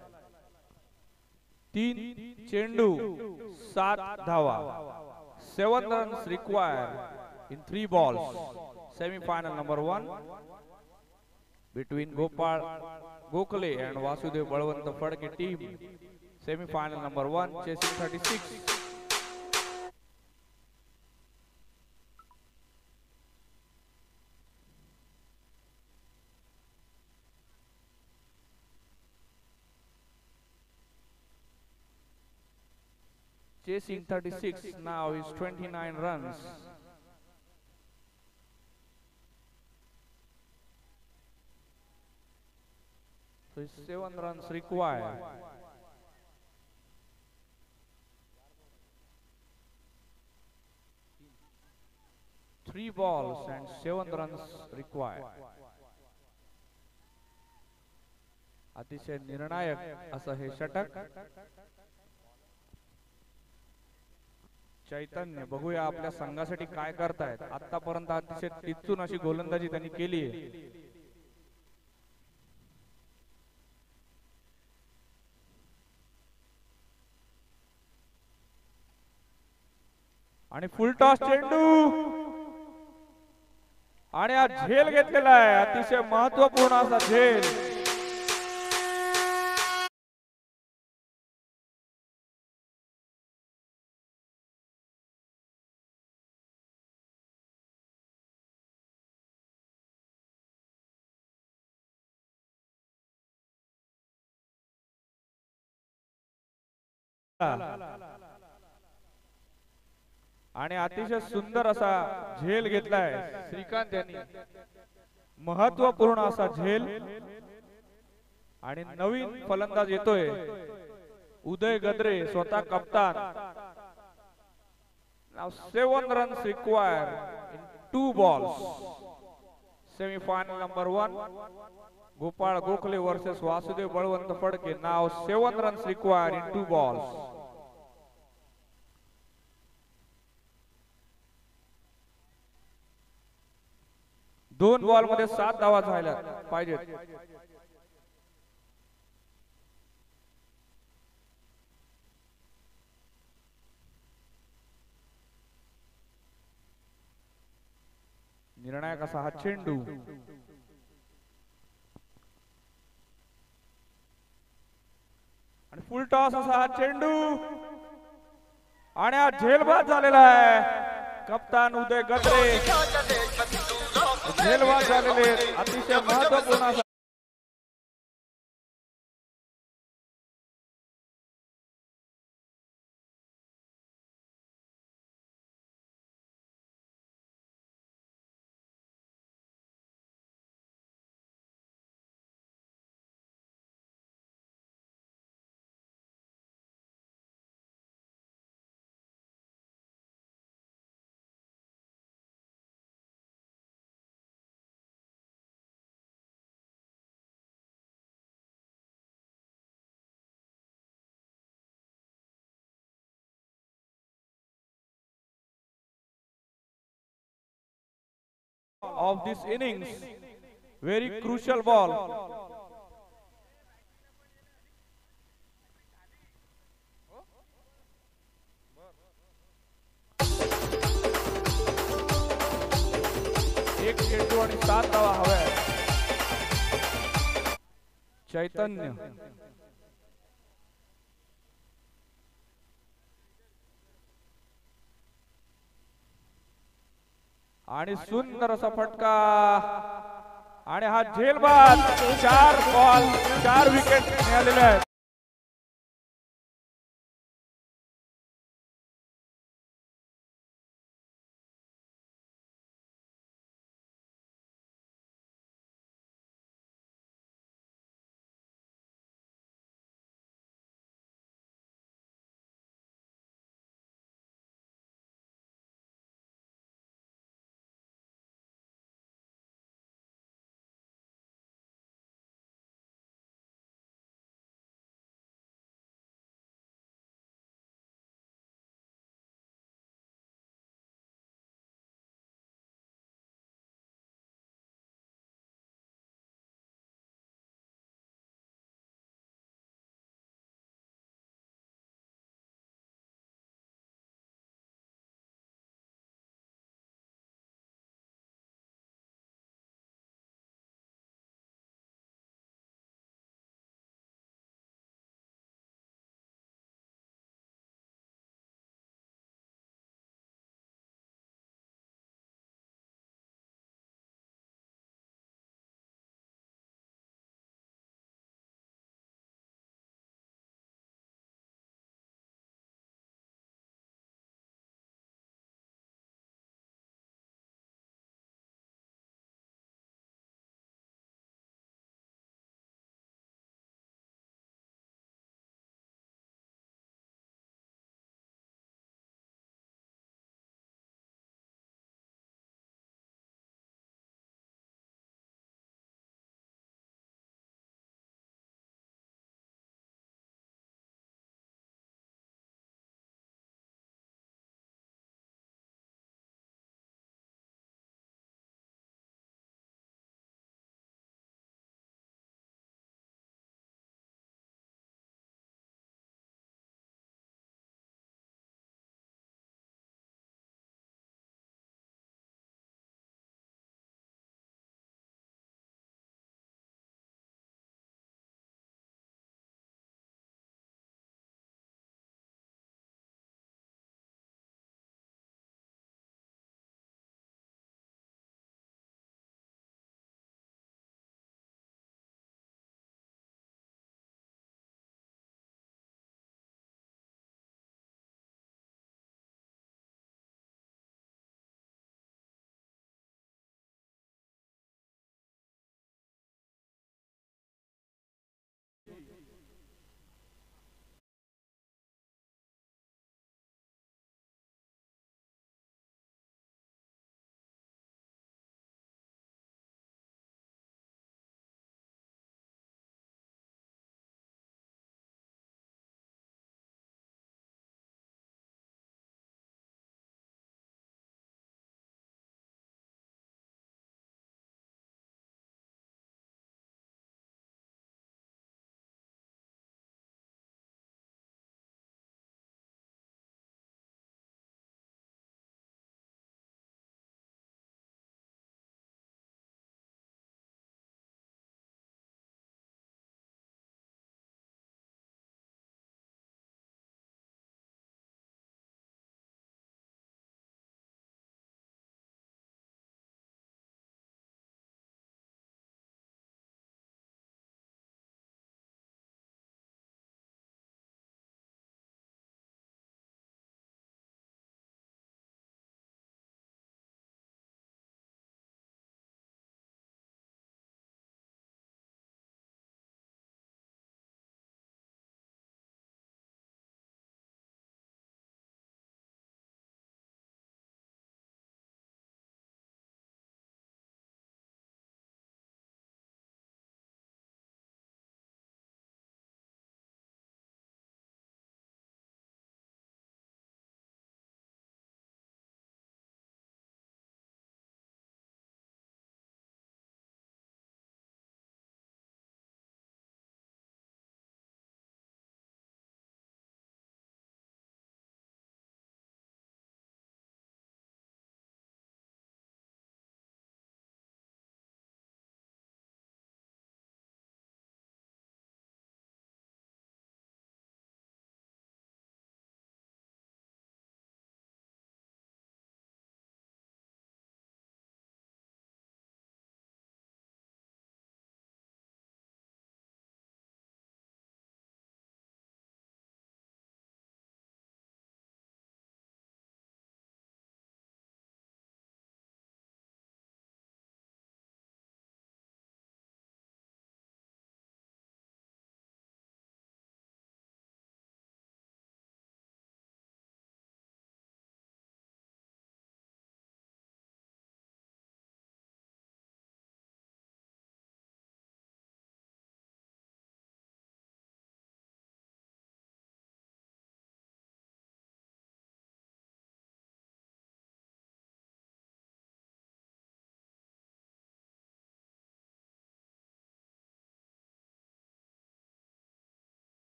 3 चेंडू 7 धावा. 7 runs required in 3 balls. Semi-final number 1 between Gopal Gokhale and Vasudev Balwant Fadke team. Semi-final number 1 chasing 36. Chasing 36 now is 29 runs. So it's 7 runs required. Three balls and 7 runs required. अतिशय निर्णायक असं हे षटक. चैतन्य बघूया आपल्या संघासाठी काय करतायत. आतापर्यंत अतिशय टिचून अशी गोलंदाजी त्यांनी केली आहे. आणि फुल टॉस चेंडू आणि हा झेल घेतलेला आहे, अतिशय महत्वपूर्ण असा झेल. आणि अतिशय सुंदर असा झेल घेतलाय श्रीकांत यांनी, महत्वपूर्ण असा झेल. आणि नवीन फलंदाज येतोय उदय गद्रे, स्वतः कप्तान. Now 7 runs required in 2 balls. Semi-final number 1, Gopal Gokhale versus Vasudev Balwant Phadke. Now 7 runs required in 2 balls. दोन बॉल मध्ये 7 धावा झाल्या पाहिजेत. निर्णायक असा हा चेंडू आणि फुल टॉस असा हा चेंडू आणि हा झेलबाद झालेला आहे. कप्तान उदय गद्रे झेलबाद झालेले, अतिशय महत्वपूर्ण असा of this innings. Very crucial ball. एक चेंडू आणि 7 धावा हव्या. चैतन्य आणि सुंदर असा फटका आणि हा झेलबाद. 4 बॉल 4 विकेट मिळालेले आहेत.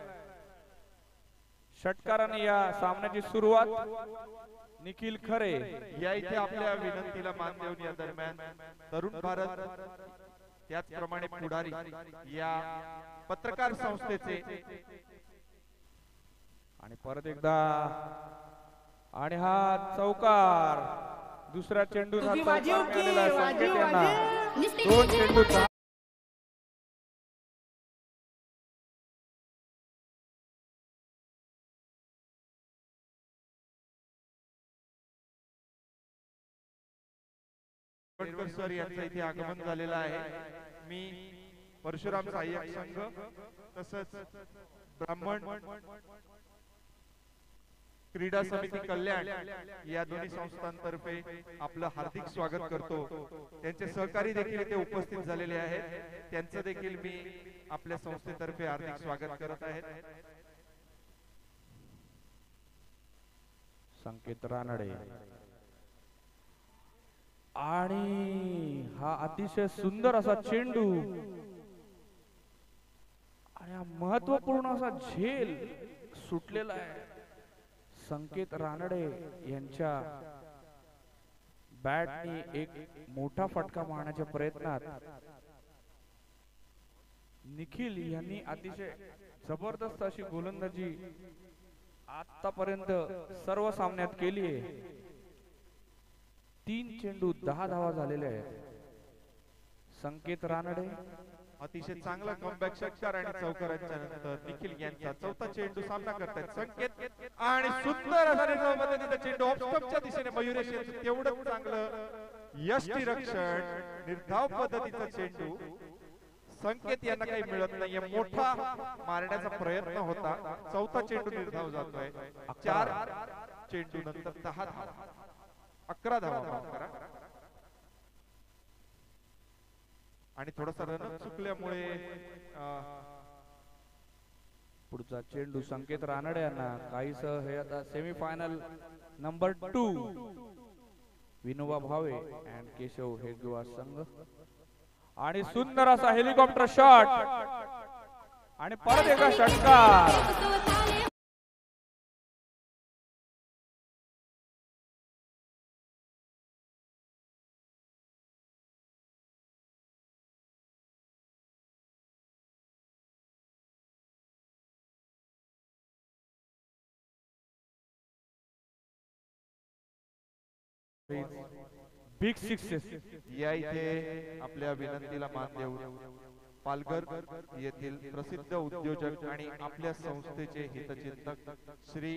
षटकाराने या सामन्याची सुरुवात निखिल खरे या इथे आपल्या विनंतीला मान देऊन या दरम्यान तरुण भारत त्याचप्रमाणे पुढारी या पत्रकार संस्थेचे आणि परत एकदा आणि हा चौकार दुसऱ्या चेंडू संकेत यांना 2 चेंडू सर यांचं इथे आगमन झालेलं आहे. मी परशुराम सहाय्यक संघ तसंच ब्राह्मण क्रीडा समिती कल्याण या दोन्ही संस्थांतर्फे आपलं हार्दिक स्वागत करतो. त्यांचे सहकारी देखील इथे उपस्थित झालेले आहेत. त्यांचं देखील मी आपल्या संस्थेतर्फे हार्दिक स्वागत करत आहे. संकेत रानडे आणि हा अतिशय सुंदर असा चेंडू आणि हा महत्वपूर्ण असा झेल सुटलेला आहे. संकेत रानडे यांच्या बॅटनी एक मोठा फटका मारण्याच्या प्रयत्नात निखिल यांनी अतिशय जबरदस्त अशी गोलंदाजी आतापर्यंत सर्व सामन्यात केली आहे. 3 चेंडू 10 धावा झालेले आहेत. संकेत रानडे अतिशय चांगला कमबॅक षटकार आणि चौकारांच्या नंतर निखिल यांचा चौथा चेंडू सामना करतायत संकेत आणि सुंदर असा निर्धाव पद्धतीचा चेंडू ऑफ स्टंपच्या दिशेने मयुरेश यांचं तेवढंच चांगलं यष्टिरक्षण निर्धाव पद्धतीचा चेंडू संकेत यांना काही मिळत नाहीये. मोठा मारण्याचा प्रयत्न होता. चौथा चेंडू निर्धाव जातोय. 4 चेंडू नंतर 10 धावा 11 धावा माफ करा आणि थोडासा रन चुकल्यामुळे पुढचा चेंडू संकेत रानडे यांना काहीस हे आता semifinal number 2 Vinoba Bhave and Keshav Hegwar संघ आणि सुंदर असा हेलिकॉप्टर शॉट आणि परत एकदा षटकार. बिग सिक्सेस या इथे आपल्या विनंतीला मान देऊन पालघर येथील प्रसिद्ध उद्योजक आणि आपल्या संस्थेचे हितचिंतक श्री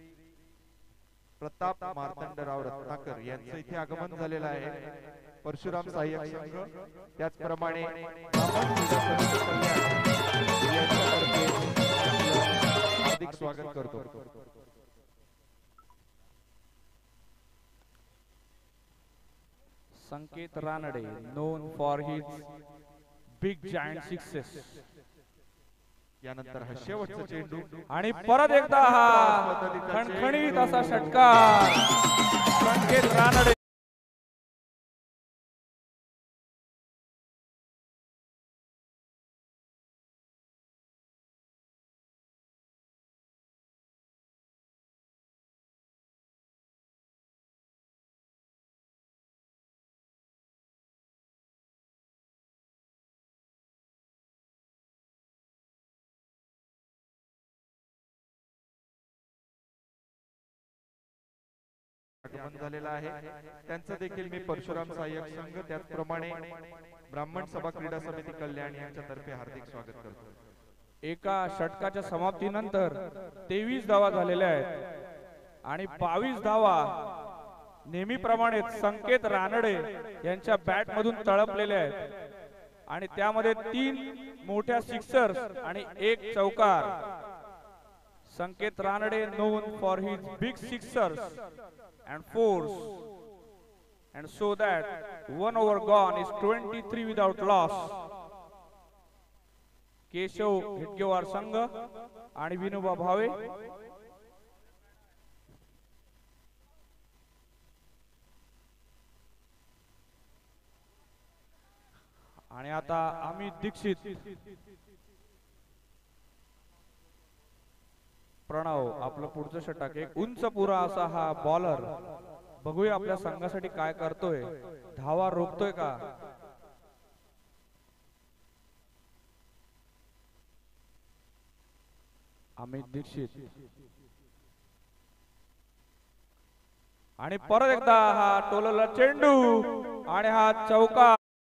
प्रताप मार्तंडराव रत्नाकर यांचं इथे आगमन झालेलं आहे. परशुराम सहाय्यक संघ त्याचप्रमाणे हार्दिक स्वागत करतो. संकेत Ranade known for his big giant sixes यानंतर हा शेवटचा चेंडू आणि परत एकदा हा खणखणीत असा षटकार संकेत रानडे आगमन झालेला आहे. त्यांचं देखील मी परशुराम सहाय्यक संघ त्याचप्रमाणे ब्राह्मण सभा क्रीडा समिती कल्याण यांच्यातर्फे हार्दिक स्वागत करतो. एका षटकाच्या समाप्तीनंतर 23 धावा झालेल्या आहेत आणि 22 धावा नेहमीप्रमाणे संकेत रानडे यांच्या बॅट मधून तळपलेल्या आहेत आणि त्यामध्ये 3 मोठ्या सिक्सर्स आणि 1 चौकार. संकेत Ranade known for his big sixers and fours, and so that 1 over gone is 23 without loss. Keshav हिटकेवार संघ आणि विनोबा भावे आणि आता अमित दीक्षित प्रणव आपलं पुढचं षटक, एक उंच पुरा असा हा बॉलर, बघूया आपल्या संघासाठी काय करतोय, धावा रोखतोय का. अमित दीक्षित आणि परत एकदा हा टोलला चेंडू आणि हा चौका.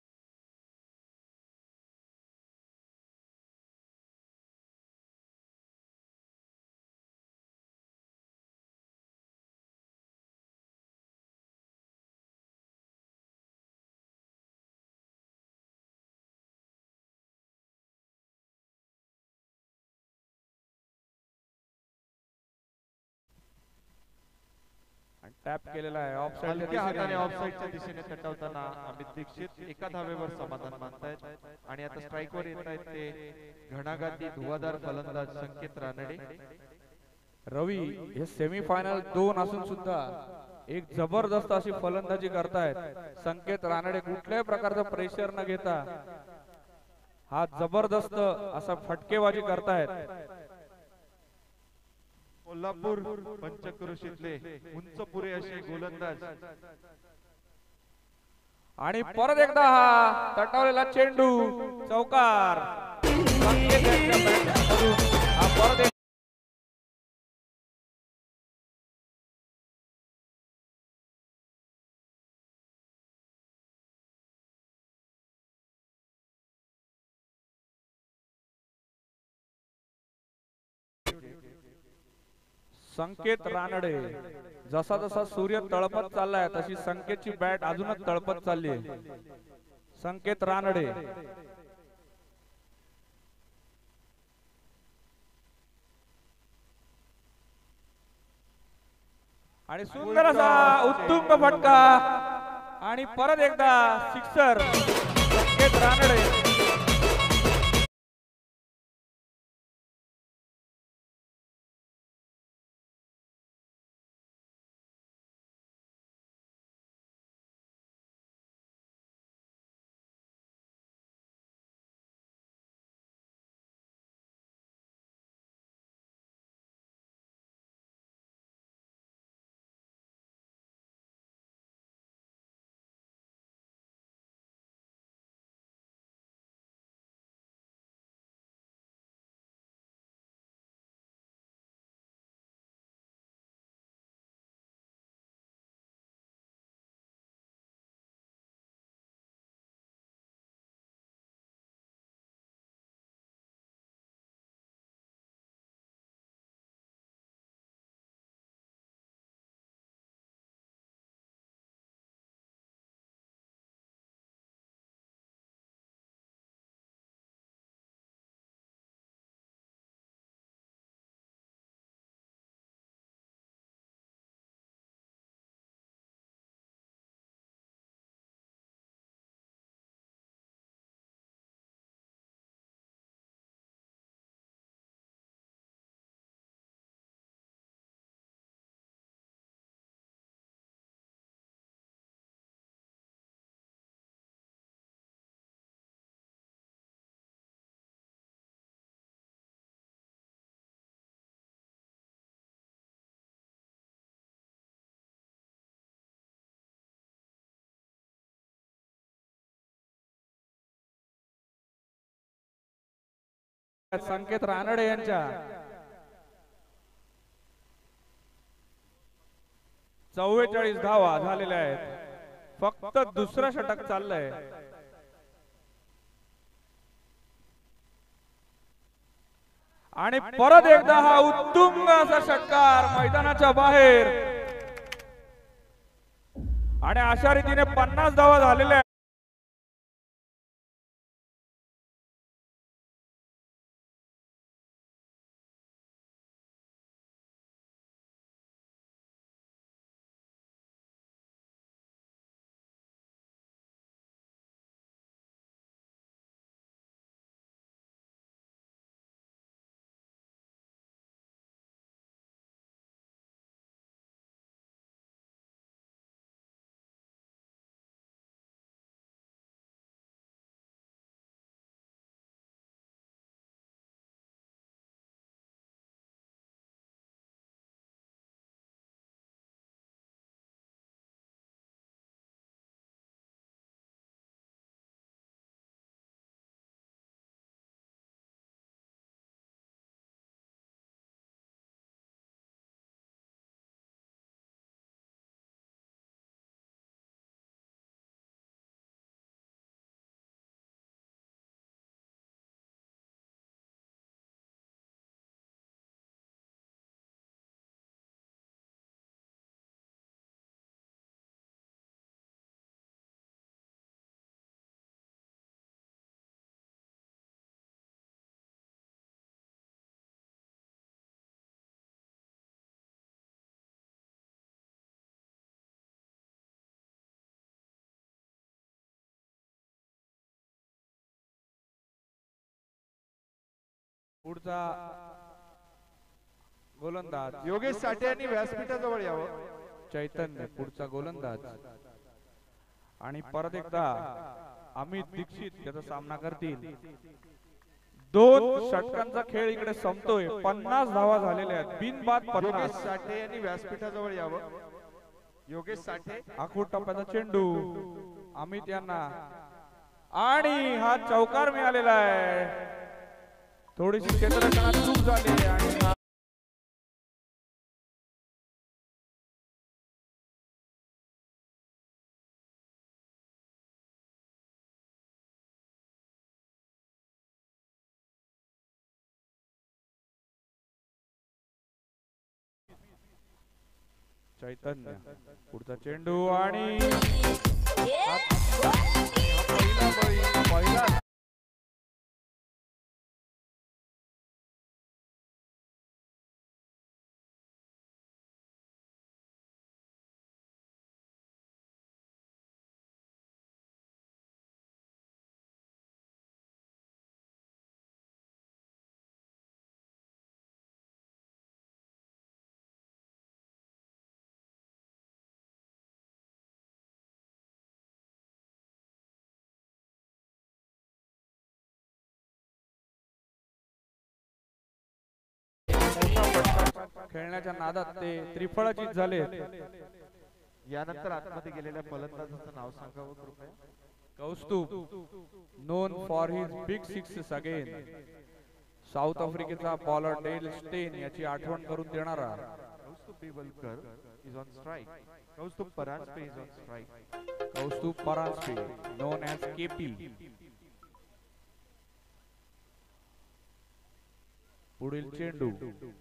टॅप केलेला आहे हलक्या हाताने ऑफसाईडच्या दिशेने तटवताना अमित दीक्षित एका धावेवर समाधान मानतायत आणि आता स्ट्राईकवर येत आहेत ते घणाघाती धुवाधार फलंदाज संकेत रानडे. रवी हे सेमीफायनल 2 असून सुद्धा एक जबरदस्त अशी फलंदाजी करतायत संकेत रानडे. कुठल्याही प्रकारचं प्रेशर न घेता हा जबरदस्त असा फटकेबाजी करतायत. कोल्हापूर पंचक्रोशीतले उंच पुरे असे गोलंदाज आणि परत एकदा हा तटवलेला चेंडू चौकार. संकेत यांच्या बॅटमधून हा परत संकेत रानडे. जसा जसा सूर्य तळपत चाललाय तशी संकेतची बॅट अजूनच तळपत चालली आहे. संकेत रानडे आणि सुंदर असा उत्तुंग फटका आणि परत एकदा सिक्सर संकेत रानडे. संकेत रानडे यांच्या 44 धावा झालेल्या आहेत. फक्त दुसरं षटक चाललंय. आणि परत एकदा हा उत्तुंग असा षटकार मैदानाच्या बाहेर आणि अशा रीतीने 50 धावा झालेल्या पुढचा गोलंदाज योगेश साठे यांनी व्यासपीठाजवळ यावं. चैतन्य पुढचा गोलंदाज. आणि परत एकदा अमित दीक्षित त्याचा सामना करतील. 2 षटकांचा खेळ इकडे संपतोय. 50 धावा झालेल्या आहेत. बिनबाद योगेश 50. साठे यांनी व्यासपीठाजवळ यावं. योगेश साठे. आखूड टप्प्याचा चेंडू अमित यांना आणि हा चौकार मिळालेला आहे. थोडीशी क्षेत्ररक्षणात चूक झाली आहे आणि चैतन्य पुढचा चेंडू आणि पहिला खेळण्याच्या नादात ते त्रिफळाचीत झाले. यानंतर आतमध्ये गेलेल्या फलंदाजाचं नाव सांगावं कृपया. Kaustubh known for his big sixes again. South आफ्रिकेचा बॉलर डेल स्टेन याची आठवण करून देणारा Kaustubh Biblakar is on strike. Kaustubh Paranjape is on strike. Kaustubh Paranjape known as KP. पुढील चेंडू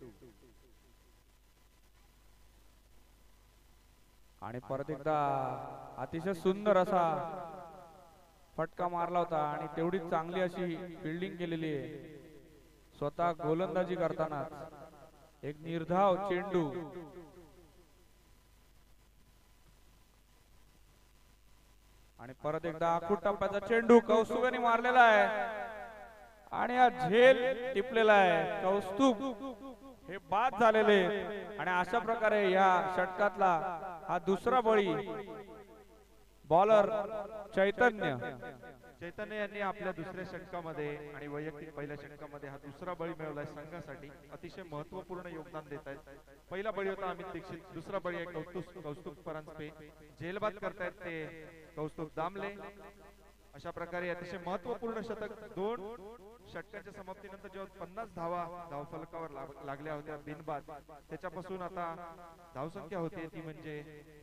आणि परत एकदा अतिशय सुंदर असा फटका मारला होता आणि तेवढी चांगली अशी फिल्डिंग केलेली आहे. स्वतः गोलंदाजी करताना एक निर्धाव चेंडू आणि परत एकदा आखूड टप्प्याचा चेंडू कौस्तुभाने मारलेला आहे आणि हा झेल टिपलेला आहे. कौस्तुभ हे बाद झालेले आणि अशा प्रकारे या षटकातला हा दुसरा बळी बॉलर चैतन्य यांनी आपल्या दुसऱ्या षटकामध्ये आणि वैयक्तिक पहिल्या षटकामध्ये हा दुसरा बळी मिळवलाय. संघासाठी अतिशय महत्वपूर्ण योगदान देत आहेत. पहिला बळी होता अमित दीक्षित. दुसरा बळी आहे कौस्तुभ परांजपे. झेलबाद करतायत ते कौस्तुभ दामले. अशा प्रकारे अतिशय महत्वपूर्ण षटक. 2 षटकांच्या समाप्तीनंतर जेव्हा 50 धावफलकावर लागल्या होत्या बिनबाद, त्याच्यापासून आता धावसंख्या होती ती म्हणजे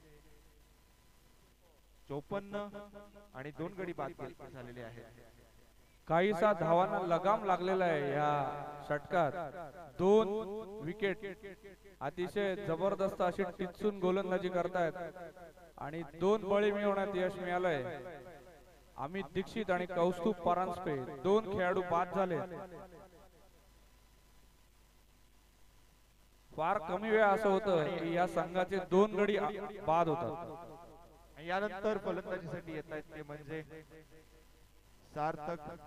54 आणि 2 गडी बाद झालेले आहेत. काहीसा धावांना लगाम लागलेला आहे या षटकात. 2 विकेट अतिशय जबरदस्त अशी टिचून गोलंदाजी करतायत आणि 2 बळी मिळवण्यात यश मिळालंय. अमित दीक्षित आणि कौस्तुभ परांजपे 2 खेळाडू बाद झाले. फार कमी वेळ असं होतं की या संघाचे 2 गडी बाद होतात. यानंतर फलंदाजीसाठी येत आहेत ते म्हणजे सार्थक.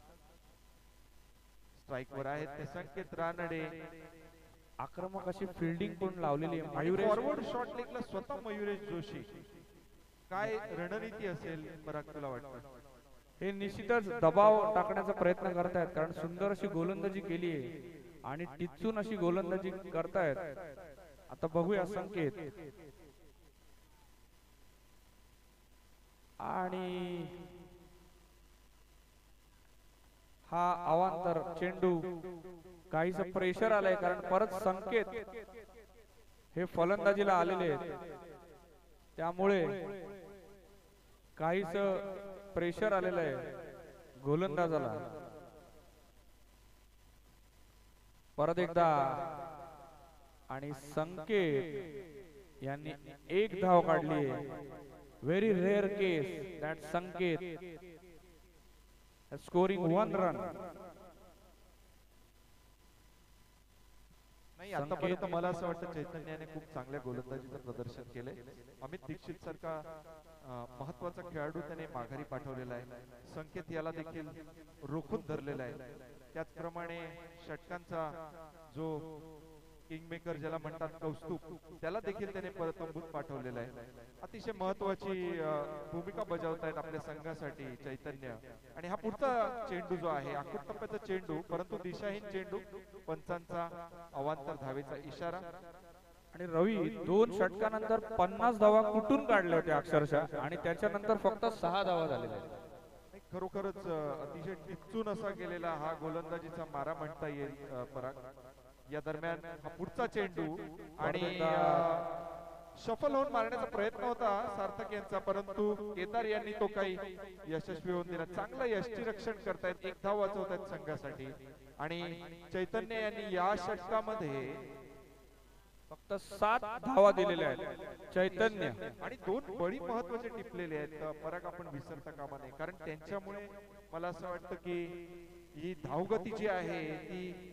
स्ट्राइक वर आहेत ते संकेत रानडे. आक्रमक अशी फिल्डिंग पण लावलेली आहे. फॉरवर्ड शॉट लेगला स्वतः मयुरेश जोशी. काय रणनीती असेल पराग तुला वाटतं? हे निश्चितच दबाव टाकण्याचा प्रयत्न करतायत कारण सुंदर अशी गोलंदाजी केली आहे आणि टिचून अशी गोलंदाजी करतायत. आता बघूया संकेत आणि हा अवांतर चेंडू काहीच प्रेशर आलंय कारण परत संकेत हे फलंदाजीला आलेले आहेत त्यामुळे काहीच प्रेशर आलेलं आहे गोलंदाजाला. परत एकदा आणि संकेत यांनी 1 धाव काढली आहे. Very rare case that Sanket scoring 1 run. नाही आतापर्यंत मला असं वाटतं चैतन्याने खूप चांगल्या गोलंदाजीचं प्रदर्शन केलंय. अमित दीक्षित सारखा महत्वाचा खेळाडू त्याने माघारी पाठवलेला आहे. संकेत याला देखील रोखून धरलेला आहे. त्याचप्रमाणे षटकांचा जो किंगमेकर ज्याला म्हणतात कौस्तुभ, त्याला देखील त्याने तंबूत पाठवलेला आहे. अतिशय महत्वाची भूमिका बजावतायत आपल्या संघासाठी चैतन्य. आणि हा पुढचा चेंडू जो आहे आखूट टप्प्याचा चेंडू, परंतु दिशाहीन चेंडू, पंचांचा अवांतर धावेचा इशारा. आणि रवी 2 षटकानंतर 50 धावा कुठून काढल्या होत्या अक्षरशः, आणि त्याच्यानंतर फक्त 6 धावा झालेल्या आहेत. खरोखरच अतिशय टिचून असा गेलेला हा गोलंदाजीचा मारा म्हणता येईल पराग. या दरम्यान हा पुढचा चेंडू आणि शफल होऊन मारण्याचा प्रयत्न होता सार्थक यांचा, परंतु केदार यांनी तो काही यशस्वी होऊन दिला. चांगलं यष्टीरक्षण करतायत, 1 धाव वाचवतायत संघासाठी. आणि चैतन्य यांनी या षटकामध्ये फक्त 7 धावा दिलेल्या आहेत चैतन्य. आणि 2 बळी महत्वाचे टिपलेले आहेत पराग, आपण विसरता कामा नये. कारण त्यांच्यामुळे मला असं वाटतं की ही धावगती जी आहे ती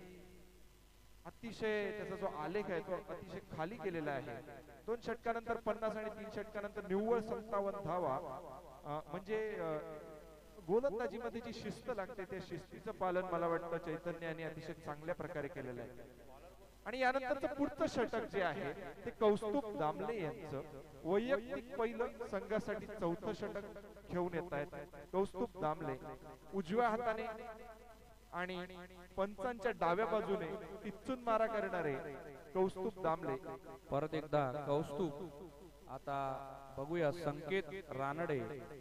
अतिशय, त्याचा जो आलेख आहे तो अतिशय खाली गेलेला आहे. 2 षटकानंतर 50 आणि 3 षटकानंतर निव्वळ 57 धावा. म्हणजे गोलंदाजीमध्ये जी शिस्त लागते त्या शिस्तीचं पालन मला वाटतं चैतन्य यांनी अतिशय चांगल्या प्रकारे केलेलं आहे. आणि यानंतरचं पुढचं षटक जे आहे ते कौस्तुभ दामले यांचं वैयक्तिक पहिलं संघासाठी 4थं षटक घेऊन येत आहेत कौस्तुभ दामले. उजव्या हाताने आणि पंचांच्या डाव्या बाजूने टिच्चून मारा करणारे कौस्तुभ दामले. परत एकदा कौस्तुभ. आता बघूया संकेत Ranade,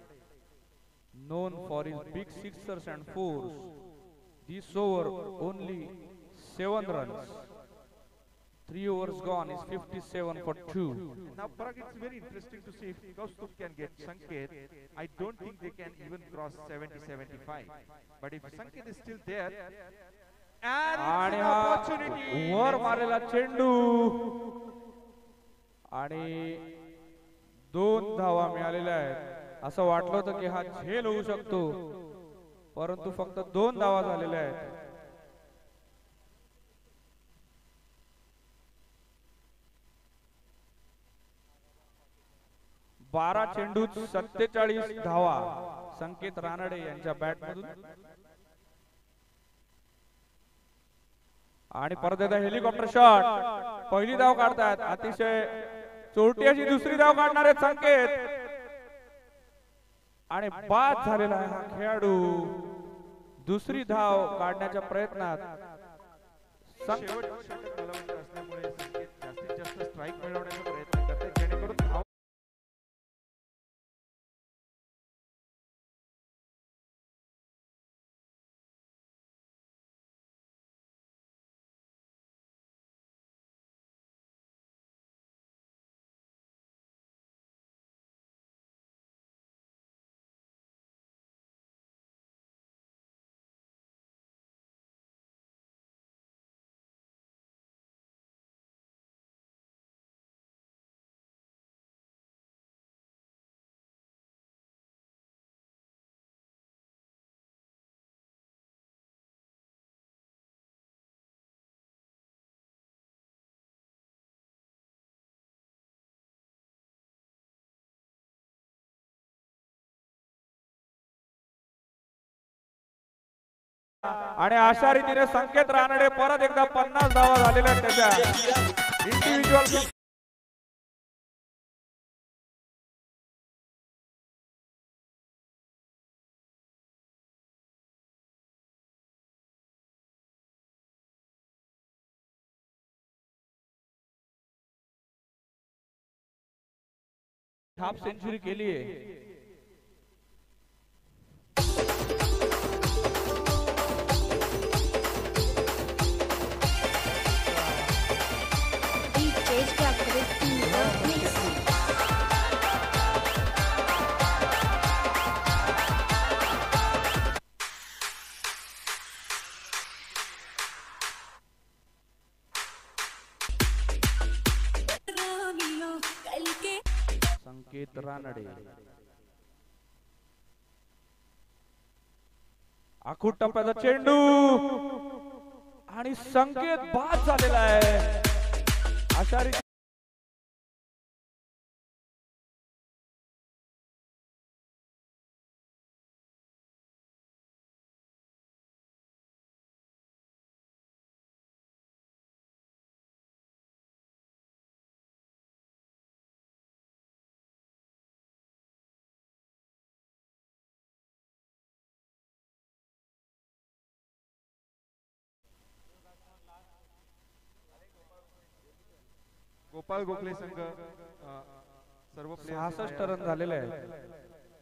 known for his big sixers and fours. This over only 7 runs. 3 overs gone is 57 for 2. Now Parag, it's very interesting to see if Kaustubh can get Sanket. I don't think they can even cross 70-75. But if Sanket is still there, and आणि it's an opportunity. वर मारलेला चेंडू आणि 2 धावा मिळालेल्या आहेत. असं वाटलं होतं की हा झेल होऊ शकतो, परंतु फक्त 2 धावा झालेल्या आहेत. बारा चेंडूत 47 धावा संकेत रानडे यांच्या बॅट मधून. आणि परत एकदा हेलिकॉप्टर शॉट, पहिली धाव काढतात. अतिशय चोरटी अशी दुसरी धाव काढणारे संकेत, आणि बाद झालेला आहे हा खेळाडू. दुसरी धाव काढण्याच्या प्रयत्नात शेवटचं षटक बलवंत असल्यामुळे संकेत जास्तीत जास्त स्ट्राईक मिळवण्याचा प्रयत्न करतात, जेणेकरून धाव आणि अशा रीतीने संकेत रानडे परत एकदा 50 धावा झालेल्या आहेत त्याच्या इंडिव्हिज्युअल. हाफ सेंचुरी केली आहे. संकेत रानडे आखूट टप्प्याचा चेंडू आणि संकेत बाद झालेला आहे. अशा रीती गोपाळ गोखले संघ सर्व 66 रन झालेले आहेत.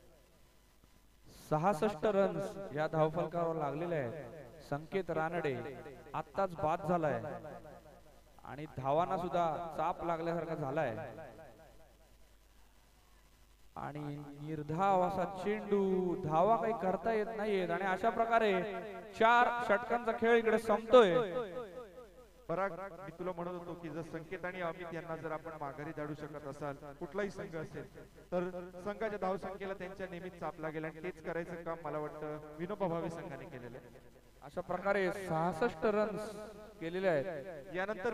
66 रन्स या धावफलकावर लागलेले आहेत. संकेत रानडे आत्ताच बाद झालाय आणि धावांना सुद्धा चाप लागल्यासारखा झालाय आणि निर्धाव असा चेंडू, धावा काही करता येत नाहीयेत आणि अशा प्रकारे 4 षटकांचा खेळ इकडे संपतोय. पराग, मी तुला म्हणत होतो की जर संकेत आणि अमित यांना जर आपण माघारी धाडू शकत असाल, कुठलाही संघ असेल, तर संघाच्या धावसंख्येला त्यांच्या नेहमीच चाप लागेल आणि तेच करायचं काम मला वाटतं विनोबा भावे संघाने केलेलं आहे. अशा प्रकारे 66 रन्स केलेले आहेत. यानंतर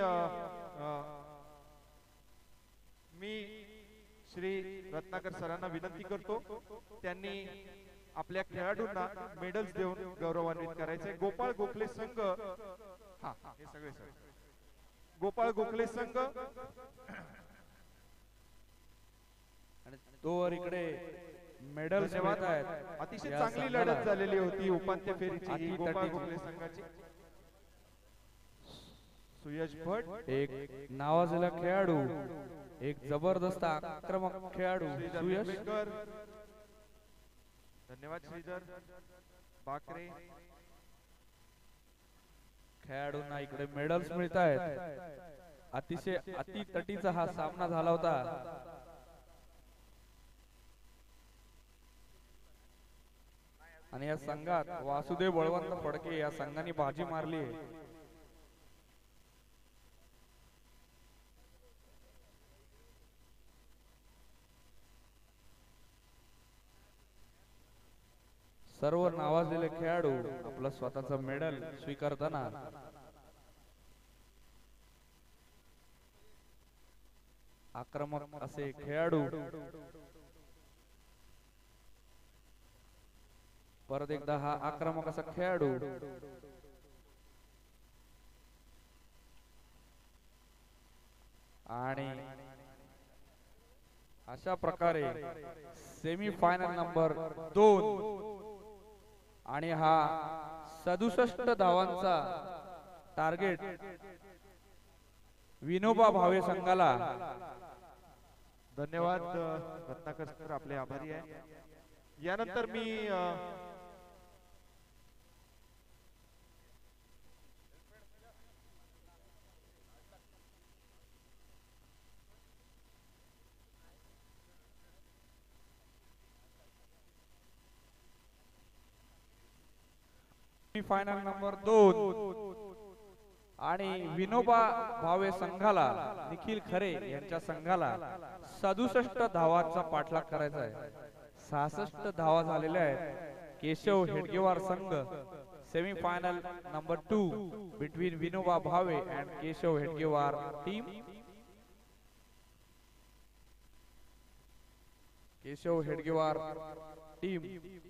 मी श्री रत्नाकर सरांना विनंती करतो, त्यांनी आपल्या खेळाडूंना मेडल्स देऊन गौरवान्वित करायचे. गोपाळ गोखले संघ, हे सगळे सर, गोपाळ गोखले संघ आणि तोवर इकडे मेडल्स मिळत आहेत. अतिशय चांगली लढत झालेली होती उपांत्य फेरीची गोपाळ गोखले संघाची. सुयश भट एक नावाजलेला खेळाडू, एक जबरदस्त आक्रमक खेळाडू सुयश. धन्यवाद श्रीधर बाकरे. खेळाडूंना इकडे मेडल्स मिळत आहेत. अतिशय अतितटीचा हा सामना झाला होता. आणि या संघात वासुदेव बळवंत फडके या संघाने बाजी मारली. सर्व नावाजलेले खेळाडू आपलं स्वतःचं मेडल स्वीकारताना आक्रमक असे खेळाडू, परत एकदा हा आक्रमक असा खेळाडू आणि अशा प्रकारे सेमी फायनल नंबर 2 आणि हा 67 धावांचा टार्गेट विनोबा भावे संघाला. धन्यवाद रत्नाकर सर, आपले आभारी आहे. यानंतर मी फायनल नंबर 2 आणि विनोबा भावे संघाला, निखिल खरे यांच्या संघाला 67 धावांचा पाठलाग करायचा आहे. 66 धावा झालेल्या आहेत. केशव हेडगेवार संघ, semi final number 2 between Vinoba Bhave and Keshav Hedgewar team. Keshav Hedgewar team.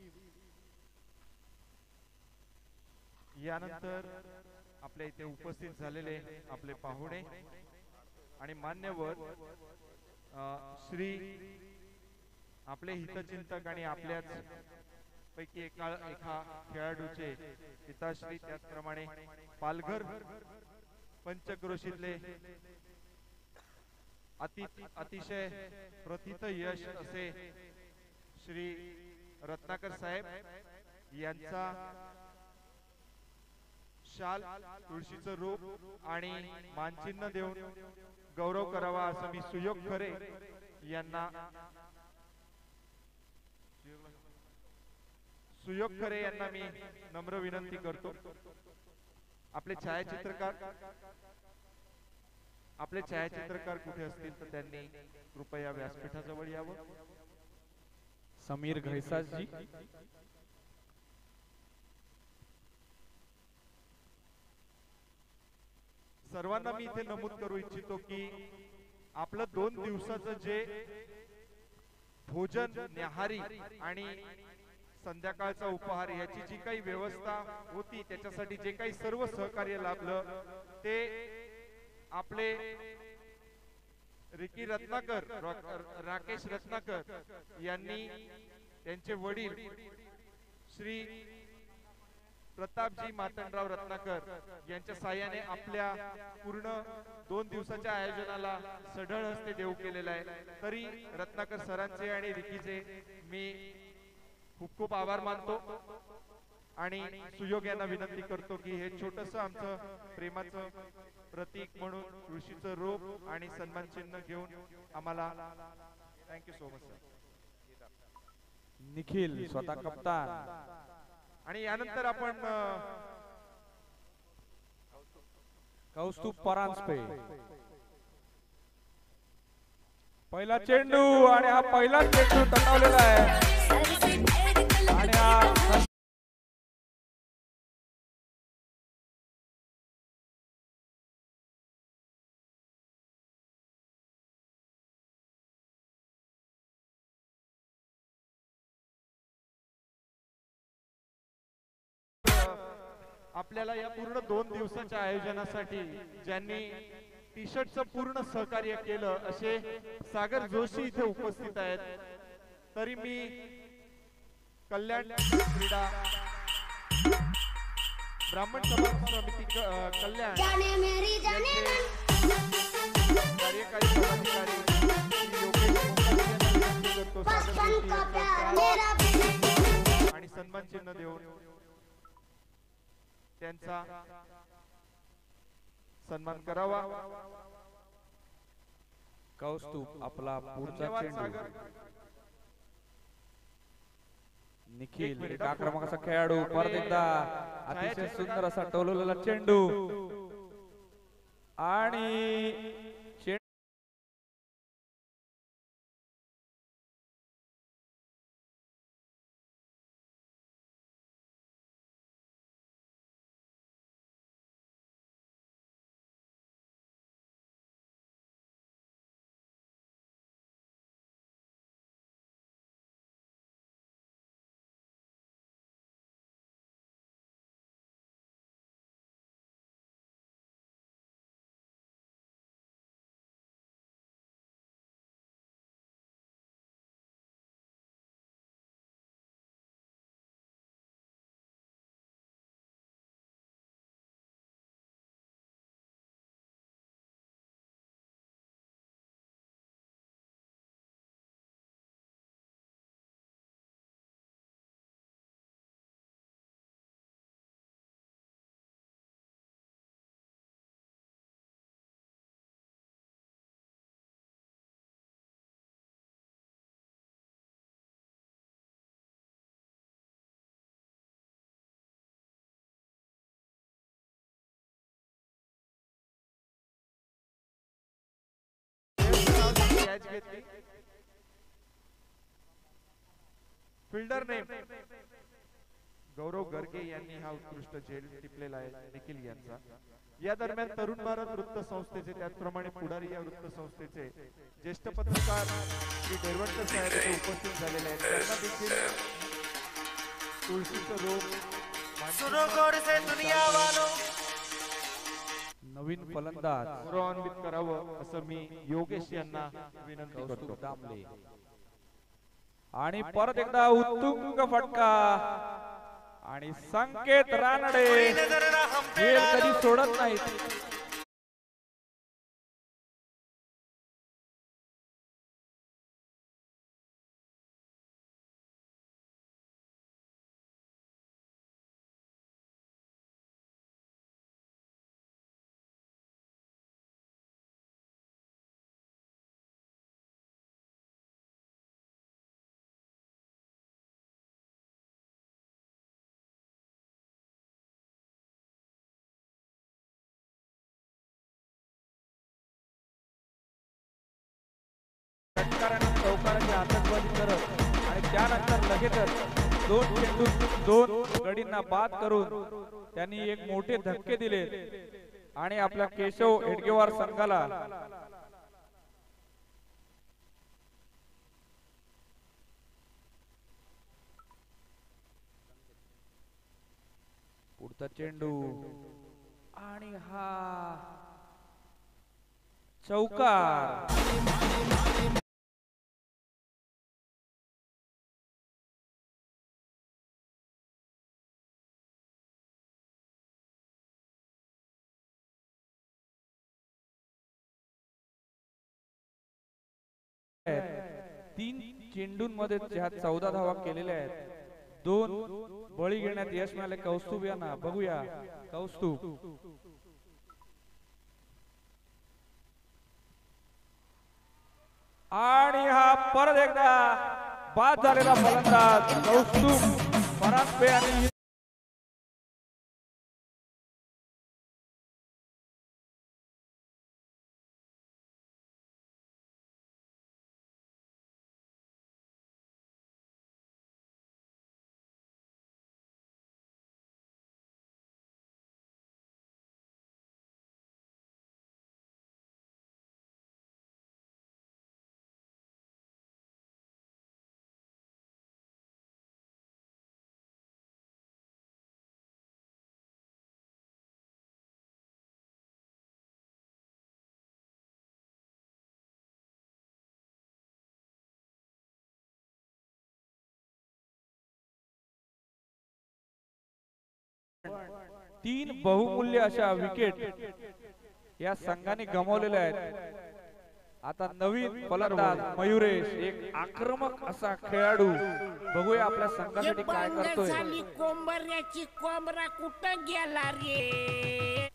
यानंतर आपल्या इथे उपस्थित झालेले आपले पाहुणे आणि मान्यवर श्री आपले हितचिंतक आणि आपल्याच पैकी एका खेळाडूचे पिताश्री, त्याचप्रमाणे पालघर पंचक्रोशीतले अतिशय प्रथित यश असे श्री रत्नाकर साहेब यांचा शाल, तुळशीचं रूप आणि मानचिन्ह देऊन गौरव करावा असं मी सुयोग खरे यांना मी नम्र विनंती करतो. आपले छायाचित्रकार कुठे असतील तर त्यांनी कृपया व्यासपीठाजवळ यावं. समीर घैसाजी. सर्वांना मी इथे नमूद करू इच्छितो की आपलं 2 दिवसाचं जे भोजन, न्याहारी आणि संध्याकाळचा उपहार याची जी काही व्यवस्था होती, त्याच्यासाठी जे काही सर्व सहकार्य लाभलं ते आपले रिकी रत्नाकर, राकेश रत्नाकर यांनी त्यांचे वडील श्री प्रतापजी मातनराव रत्नाकर यांच्या साह्याने आपल्या पूर्ण 2 दिवसाच्या आयोजनाला सढळ हस्ते देऊ केलेला आहे। तरी रत्नाकर सरांचे आणि रिकीचे मी खूप खूप आभार मानतो आणि सुयोग यांना विनंती करतो की हे छोटस आमचं प्रेमाचं प्रतीक म्हणून तुळशीचं रोप आणि सन्मान चिन्ह घेऊन आम्हाला thank you so much sir. Nikhil स्वतः कप्तान आणि यानंतर आपण कौस्तुभ परांजपे पहिला चेंडू आणि हा पहिला चेंडू टकावलेला आहे आणि हा आपल्याला या पूर्ण 2 दिवसाच्या आयोजनासाठी ज्यांनी टी शर्टचं पूर्ण सहकार्य केलं असे सागर जोशी इथे उपस्थित आहेत। तरी मी कल्याण क्रीडा ब्राह्मण समाज समिती कल्याण कार्यकारी पदाधिकारी आणि सन्मान चिन्ह देऊन त्यांचा सन्मान करावा। कौस्तुभ आपला पुढचा धन्यवाद चेंडू सागर। निखिल एक आक्रमकाचा खेळाडू परत एकदा अतिशय सुंदर असा टोलवलेला चेंडू आणि फिल्डर नेम गौरव गर्गे यांनी हा उत्कृष्ट झेल टिपलेला आहे निखिल यांचा। या दरम्यान तरुण भारत वृत्त संस्थेचे त्याचप्रमाणे पुढारी या वृत्त संस्थेचे ज्येष्ठ पत्रकार श्री देववंत साहेब येथे उपस्थित झालेले आहेत। त्यांना देखील तुळशीचं रोप नवीन फलंदाज गौरवान्वित करावं असं मी योगेश यांना विनंती करतो। दामले आणि परत एकदा उत्तुंग फटका आणि संकेत रानडे खेळ कधी सोडत नाहीत। चौकाराची आतषबाजी करत आणि त्यानंतर लगेचच 2 चेंडू 2 गडींना बाद करून त्यांनी एक मोठे धक्के दिले आणि आपल्या केशव हेडगेवार संघाला पुढचा चेंडू आणि हा चौकार। तीन चेंडूंमध्ये ज्या 14 धावा केलेल्या आहेत, 2 बळी घेण्यात यश मिळाले कौस्तुभ यांना. बघूया कौस्तुभ. आणि हा परत एकदा बाद झालेला फलंदाज कौस्तुभ परांजपे आणि तीन बहुमूल्य अशा विकेट या संघाने गमावलेल्या आहेत. आता नवीन फलंदाज मयुरेश, एक आक्रमक असा खेळाडू. बघूया आपल्या संघासाठी काय करतोय. कोंबऱ्याची कोंबरा कुठं गेला रे.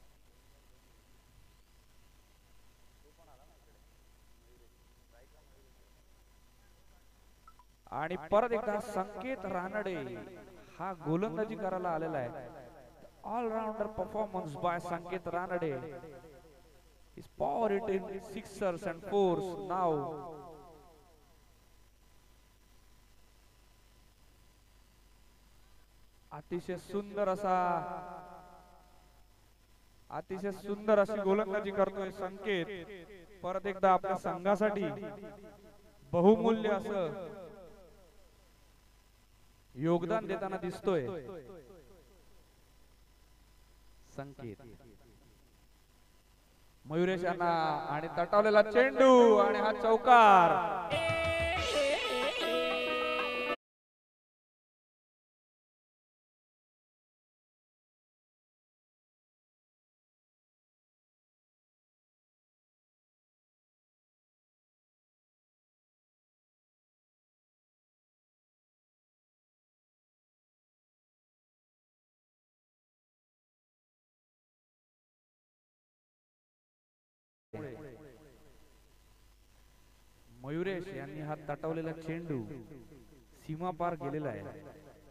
आणि परत एकदा संकेत रानडे हा गोलंदाजी करायला आलेला आहे. Allrounder performance by Sanket Ranade. His power hit in sixers and fours now. अतिशय सुंदर अशी गोलंदाजी करतोय संकेत. परत एकदा आपल्या संघासाठी बहुमूल्य असं योगदान देताना दिसतोय संकेत. मयुरेश यांना आणि तटावलेला चेंडू आणि हा चौकार. मयुरेश यांनी हा तटवलेला चेंडू सीमा पार गेलेला आहे.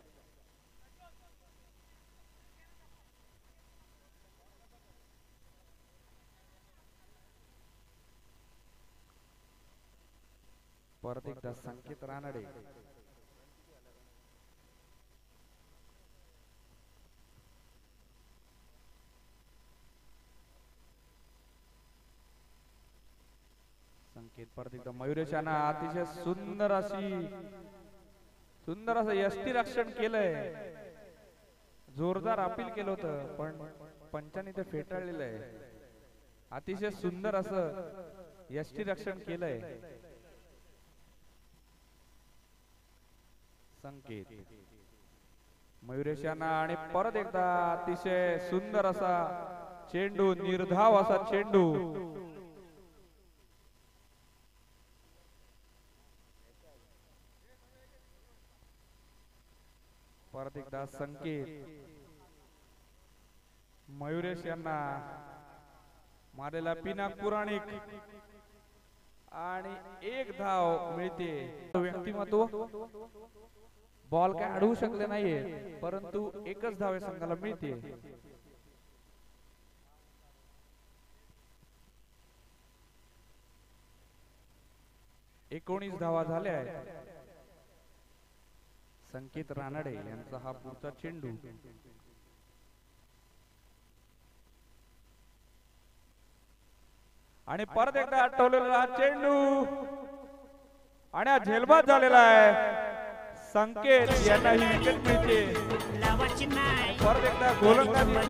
परत एकदा संकेत रानडे. संकेत परत एकदा मयुरेश यांना अतिशय सुंदर असं यष्टी रक्षण केलंय. जोरदार अपील केलं होतं पण पंचांनी ते फेटाळलेलं आहे. अतिशय सुंदर असं यष्टी रक्षण केलंय संकेत. मयुरेश यांना आणि परत एकदा अतिशय सुंदर असा चेंडू, निर्धाव असा चेंडू. परत एकदा संकेत मयुरेश यांना मारलेला पिनाक पुराणिक आणि एक धाव मिळते. व्यक्तिमत्व बॉल काय अडवू शकले नाहीये परंतु एकच धाव संघाला मिळते. 19 धावा झाल्या आहेत. संकेत रानडे यांचा हा पुढचा चेंडू. आणि परत एकदा आठवलेला चेंडू आणि हा झेलबाद झालेला आहे. संकेत यांना ही विकेट मिळते. परत एकदा गोलंदाजी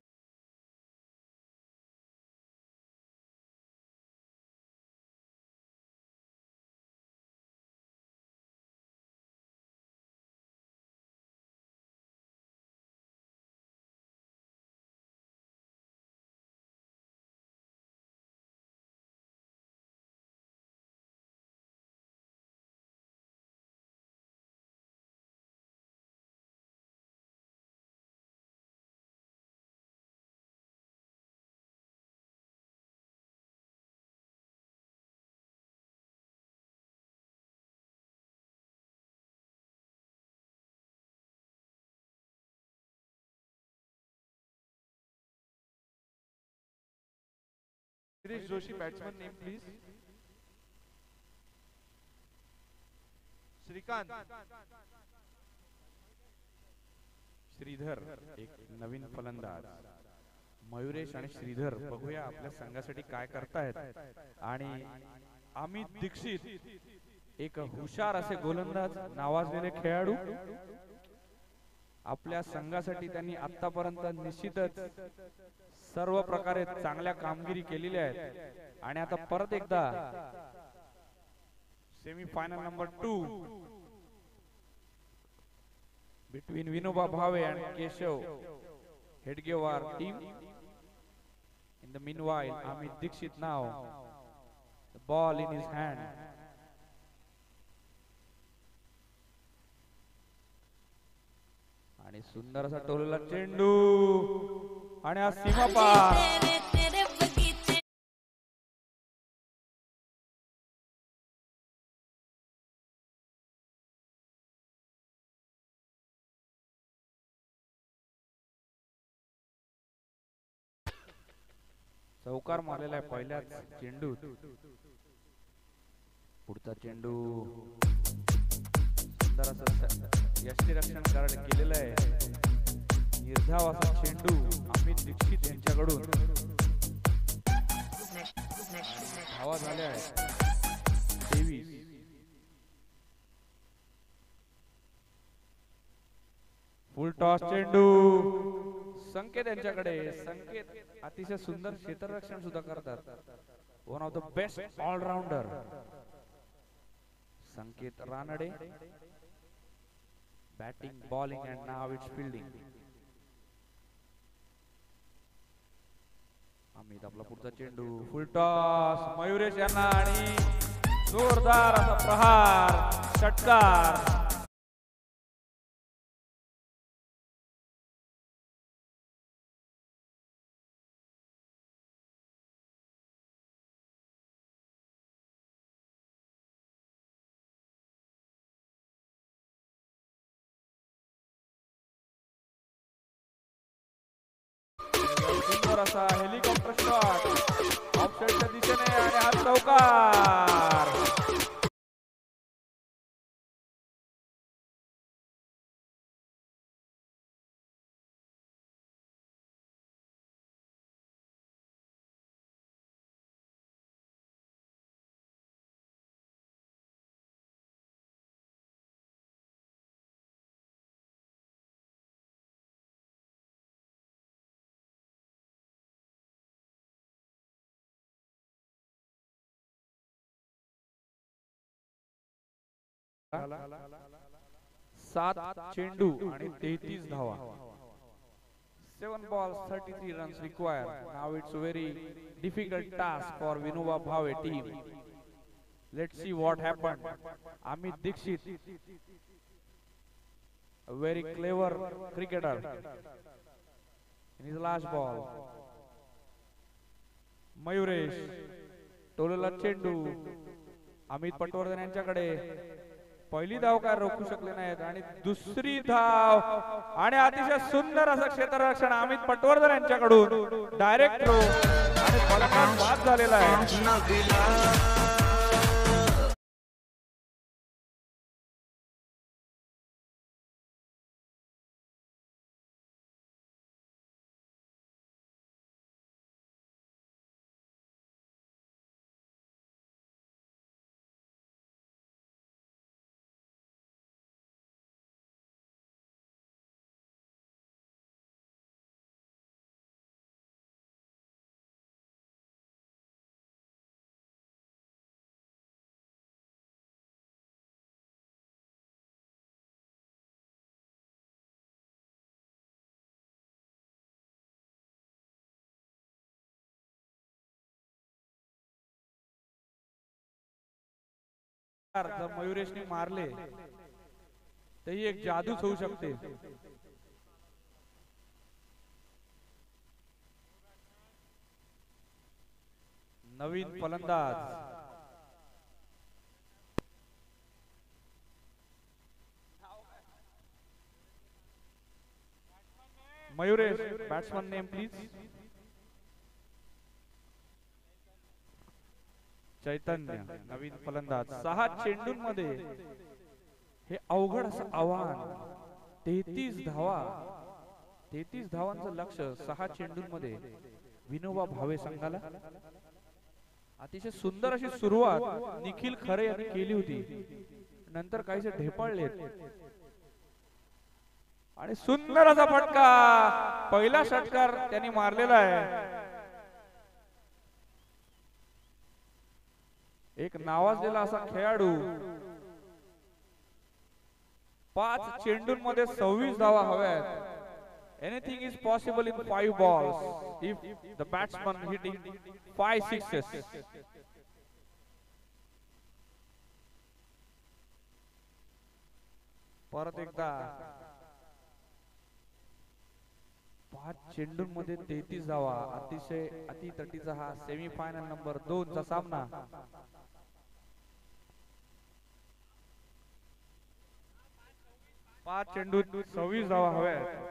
Mayuresh Joshi batsman name please. Shrikant. Shridhar एक नवीन फलंदाज. मयुरेश आणि श्रीधर बघूया आपल्या संघासाठी काय करतायत. आणि अमित दीक्षित एक हुशार असे गोलंदाज, नावाजलेले खेळाडू. आपल्या संघासाठी त्यांनी आतापर्यंत निश्चितच सर्व प्रकारे चांगल्या कामगिरी केलेली आहे. आणि आता परत एकदा semifinal number 2 between Vinoba Bhave and Keshav Hedgewar team. In the meanwhile, Amit Dixit now, the ball in his hand. आणि सुंदर असा टोलला चेंडू आणि हा सीमा पार. चौकार मारलेला आहे पहिल्याच चेंडूत. पुढचा चेंडू सुंदर असं यष्टीरक्षण केलेलं आहे. निर्धाव असा चेंडू अमित दीक्षित यांच्याकडून. धावा झाल्या आहेत 23. फुल टॉस चेंडू. संकेत यांच्याकडे. संकेत अतिशय सुंदर क्षेत्ररक्षण सुद्धा करतात. One of the best allrounder Sanket Ranade. Batting, bowling and now it's fielding. Amit आपला पुढचा चेंडू. फुल टॉस मयुरेश यांना आणि जोरदार असा प्रहार, षटकार. सुंदर असा हेलिकॉप्टर शॉट ऑफ साइडच्या दिशेने आणि हा चौकार. सात चेंडू आणि 33 धावा. 7 balls 33 runs required. Now it's a very difficult task for Vinoba Bhave team. Let's see what happened. Amit Dixit, a very clever cricketer, in his last ball. Mayuresh टोलला चेंडू. अमित पटवर्धन यांच्याकडे. पहिली धाव काय रोखू शकले नाहीत आणि दुसरी धाव आणि अतिशय सुंदर असं क्षेत्ररक्षण अमित पटवर्धन यांच्याकडून. डायरेक्ट थ्रो आणि फलंदाज बाद झालेला आहे. जर मयुरेशने मारले तर ही एक जादूच होऊ शकते. नवीन फलंदाज Mayuresh. Batsman name please. Chaitanya नवीन फलंदाज 6 चेंडूंमध्ये हे अवघड असं आव्हान 33 धावा 33 धावांचं लक्ष्य 6 चेंडूंमध्ये विनोबा भावे संघाला अतिशय सुंदर अशी सुरुवात निखिल खरे यांनी केली होती नंतर काहीसे ढेपाळलेत आणि सुंदर असा फटका पहिला षटकार त्यांनी मारलेला आहे एक नावाजलेला असा खेळाडू 5 चेंडूंमध्ये 26 धावा हव्यात Anything is possible in 5 balls if the batsman hitting 5 sixes. परत एकदा 5 चेंडूंमध्ये 33 धावा अतिशय अतितटीचा हा सेमीफायनल नंबर 2 चा सामना. 5 चेंडूत 26 धावा हव्यात.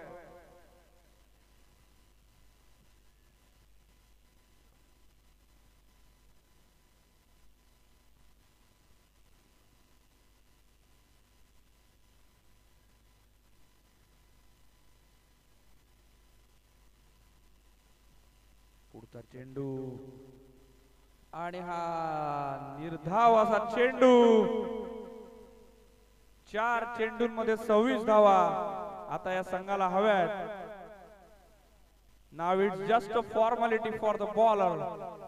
पुढचा चेंडू आणि हा निर्धाव असा चेंडू 4 चेंडूंमध्ये 26 धावा आता या संघाला हव्यात. Now it's just a formality for the bowler.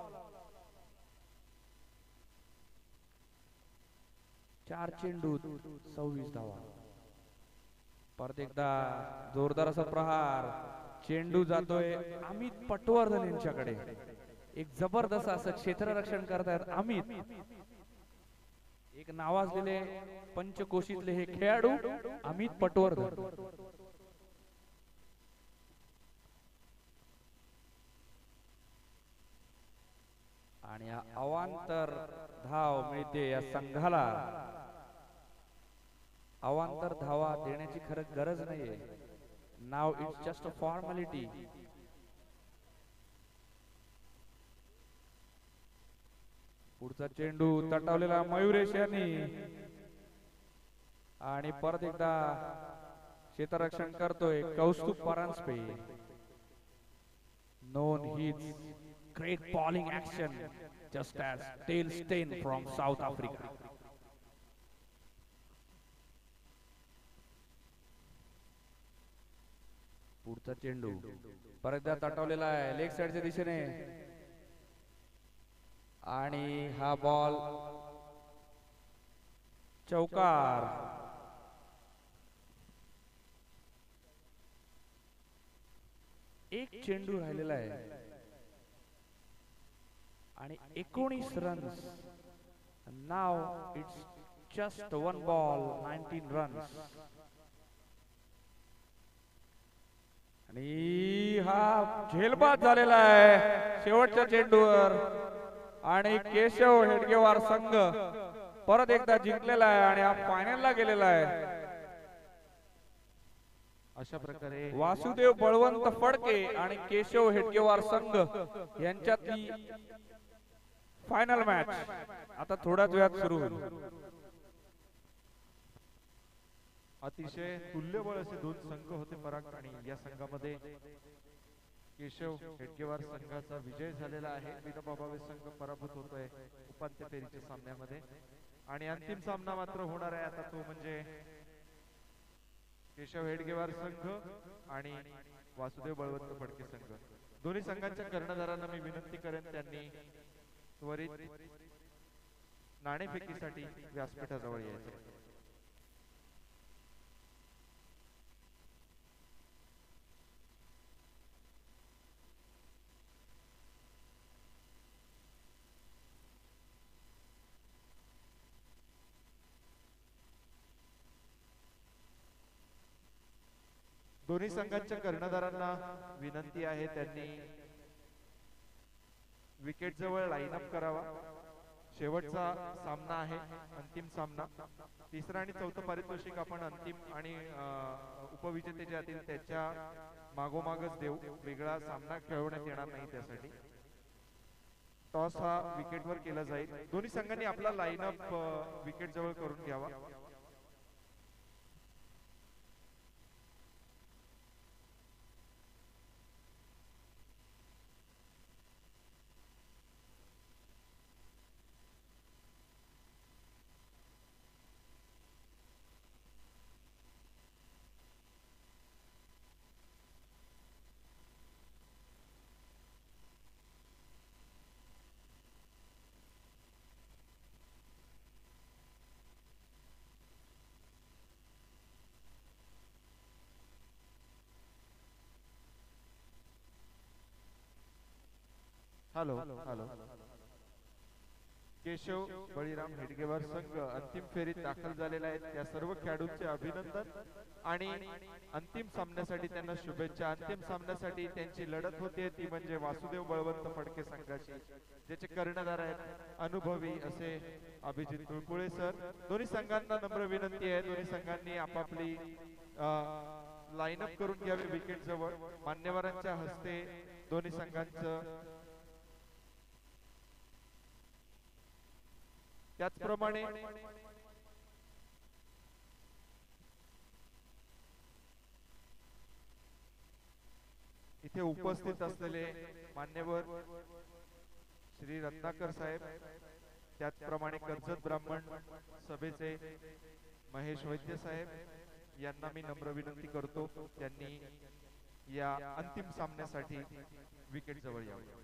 चार चेंडू 26 धावा. परत एकदा जोरदार असा प्रहार. चेंडू जातोय अमित पटवर्धन यांच्याकडे. एक जबरदस्त असं क्षेत्ररक्षण करतायत अमित. एक नावाजलेले पंचकोशीतले हे खेळाडू अमित पटवर्धन. आणि अवांतर धाव मिळते या संघाला. अवांतर धावा देण्याची खरं गरज नाहीये. Now it's just a formality. पुढचा चेंडू तटावलेला मयुरेश यांनी आणि परत एकदा क्षेत्ररक्षण करतोय Kaustubh Paranjpe. Known his great bowling action just as Dale Steyn from South Africa. पुढचा चेंडू परत एकदा तटावलेला आहे लेग साइडच्या दिशेने आणि हा बॉल चौकार. एक चेंडू राहिलेला आहे आणि 19 runs. Now it's just 1 ball 19 runs. आणि हा झेलबाद झालेला आहे शेवटच्या चेंडूवर आणि केशव हेडगेवार संघ परत एकदा जिंकलेला आहे आणि हा फायनलला गेलेला आहे. अशा प्रकारे वासुदेव बळवंत फडके आणि केशव हेडगेवार संघ यांच्यातली फायनल मॅच आता थोड्याच वेळात सुरू होईल. अतिशय तुल्यबळ असे 2 संघ होते पराग आणि या संघामध्ये केशव हेडगेवार संघाचा विजय झालेला आहे. विनोबा भावे संघ पराभूत होतोय उपांत्य फेरीच्या सामन्यामध्ये आणि अंतिम सामना मात्र होणार आहे आता तो म्हणजे केशव हेडगेवार संघ आणि वासुदेव बळवंत फडके संघ. दोन्ही संघांच्या कर्णधारांना मी विनंती करेन त्यांनी त्वरित नाणेफेकीसाठी व्यासपीठाजवळ यायचे. दोन्ही संघांच्या कर्णधारांना विनंती आहे त्यांनी विकेट जवळ लाईन अप करावा. शेवटचा सामना आहे अंतिम सामना. तिसरा आणि चौथं पारितोषिक आपण अंतिम आणि उपविजेते जे असतील त्याच्या मागोमागच देऊ. वेगळा सामना खेळवण्यात येणार नाही त्यासाठी. टॉस हा विकेटवर केला जाईल. दोन्ही संघांनी आपला लाईनअप विकेट जवळ करून घ्यावा. Hello hello. केशव बळीराम हेडगेवार संघ अंतिम फेरीत दाखल झालेला आहे. त्या सर्व खेळाडूंचे अभिनंदन आणि अंतिम सामन्यासाठी त्यांना शुभेच्छा. अंतिम सामन्यासाठी त्यांची लढत होते ती म्हणजे वासुदेव बळवंत फडके संघाशी, ज्याचे कर्णधार आहेत अनुभवी असे अभिजित तुळपुळे सर. दोन्ही संघांना नम्र विनंती आहे, दोन्ही संघांनी आपापली लाईनअप करून घ्यावी विकेट जवळ. मान्यवरांच्या हस्ते दोन्ही संघांचं त्याचप्रमाणे इथे उपस्थित असलेले मान्यवर श्री रत्नाकर साहेब, त्याचप्रमाणे कर्जत ब्राह्मण सभेचे महेश वैद्य साहेब यांना मी नम्र विनंती करतो त्यांनी या अंतिम सामन्यासाठी विकेट जवळ यावे.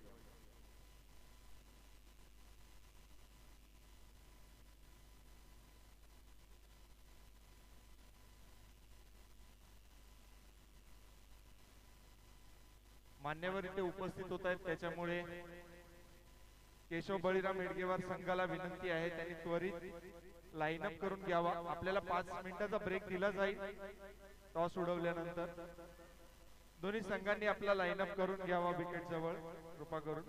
मान्यवर इथे उपस्थित होत आहेत, त्याच्यामुळे केशव बळीराम हेडगेवार संघाला विनंती आहे त्यांनी त्वरित लाईनअप करून घ्यावा. आपल्याला 5 मिनिटाचा ब्रेक दिला जाईल टॉस उडवल्यानंतर. दोन्ही संघांनी आपला लाईनअप करून घ्यावा विकेट जवळ कृपा करून.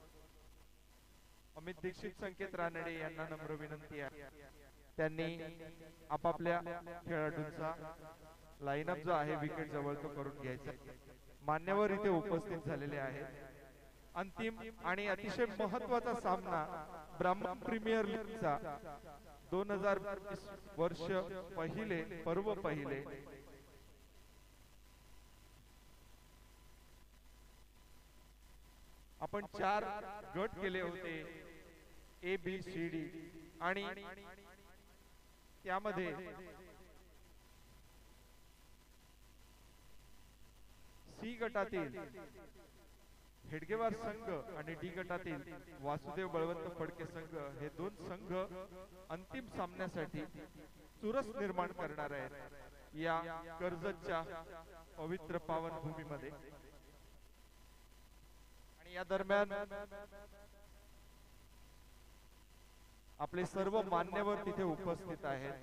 अमित दीक्षित, संकेत रानडे यांना नम्र विनंती आहे त्यांनी आपापल्या खेळाडूंचा लाईनअप जो आहे विकेट जवळ तो करून घ्यायचा. मान्यवर इथे उपस्थित झालेले आहेत. अंतिम आणि अतिशय महत्वाचा सामना ब्राह्मण प्रीमियर लीगचा 2020 वर्ष पहिले पर्व पहिले आपण 4 गट केले होते ए बी सी डी आणि त्यामध्ये सी गटातील हेडगेवार संघ आणि डी गटातील वासुदेव बळवंत फडके संघ हे 2 संघ अंतिम सामन्यासाठी चुरस निर्माण करणार आहेत या कर्जतच्या पवित्र पावन भूमीमध्ये. आणि या दरम्यान आपले सर्व मान्यवर तिथे उपस्थित आहेत.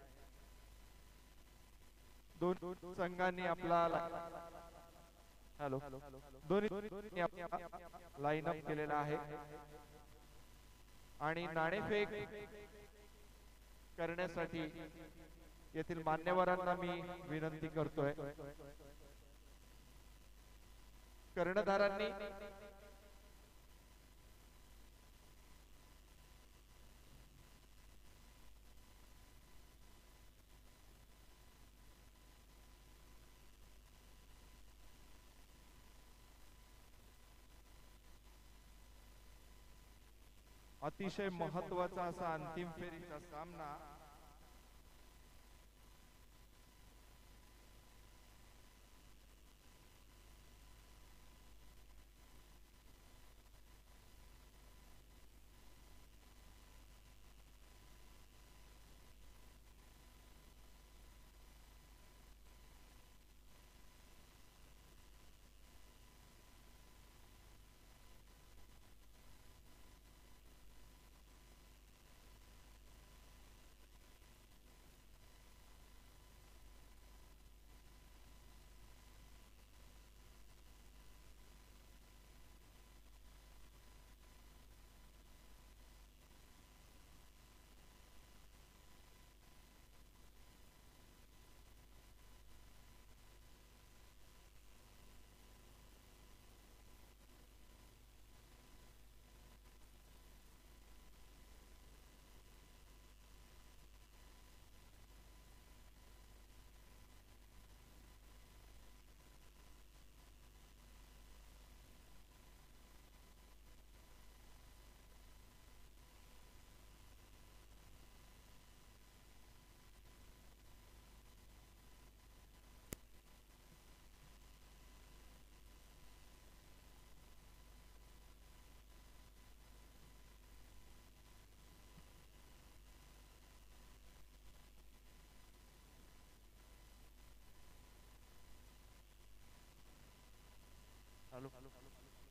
दोन संघांनी आपला हॅलो दोन्ही लाईनअप केलेला आहे आणि नाणेफेक करण्यासाठी येथील मान्यवरांना मी विनंती करतोय. कर्णधारांनी अतिशय महत्वाचा असा अंतिम फेरीचा सामना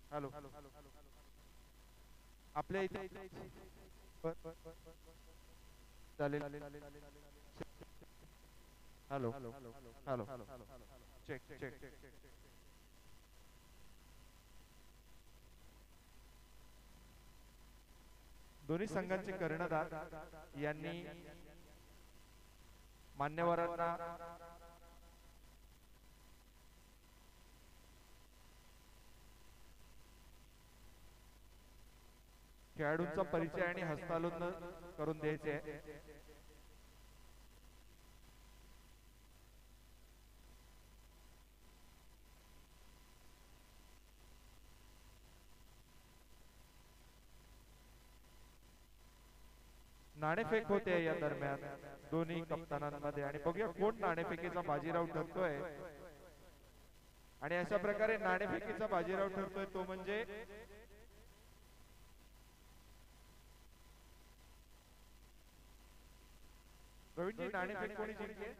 हॅलो आपल्या इथे चालेल हॅलो हॅलो चेक चेक दोन्ही संघांचे कर्णधार यांनी मान्यवरांना खेळाडूंचा परिचय आणि हस्तांदोलन करून द्यायचे आहे. नाणेफेक होते या दरम्यान दोन्ही कप्तानांमध्ये आणि बघूया कोण नाणेफेकीचा बाजीराव ठरतोय. आणि अशा प्रकारे नाणेफेकीचा बाजीराव ठरतोय तो म्हणजे प्रवीणजी. नाणेफेक कोणी जिंकले?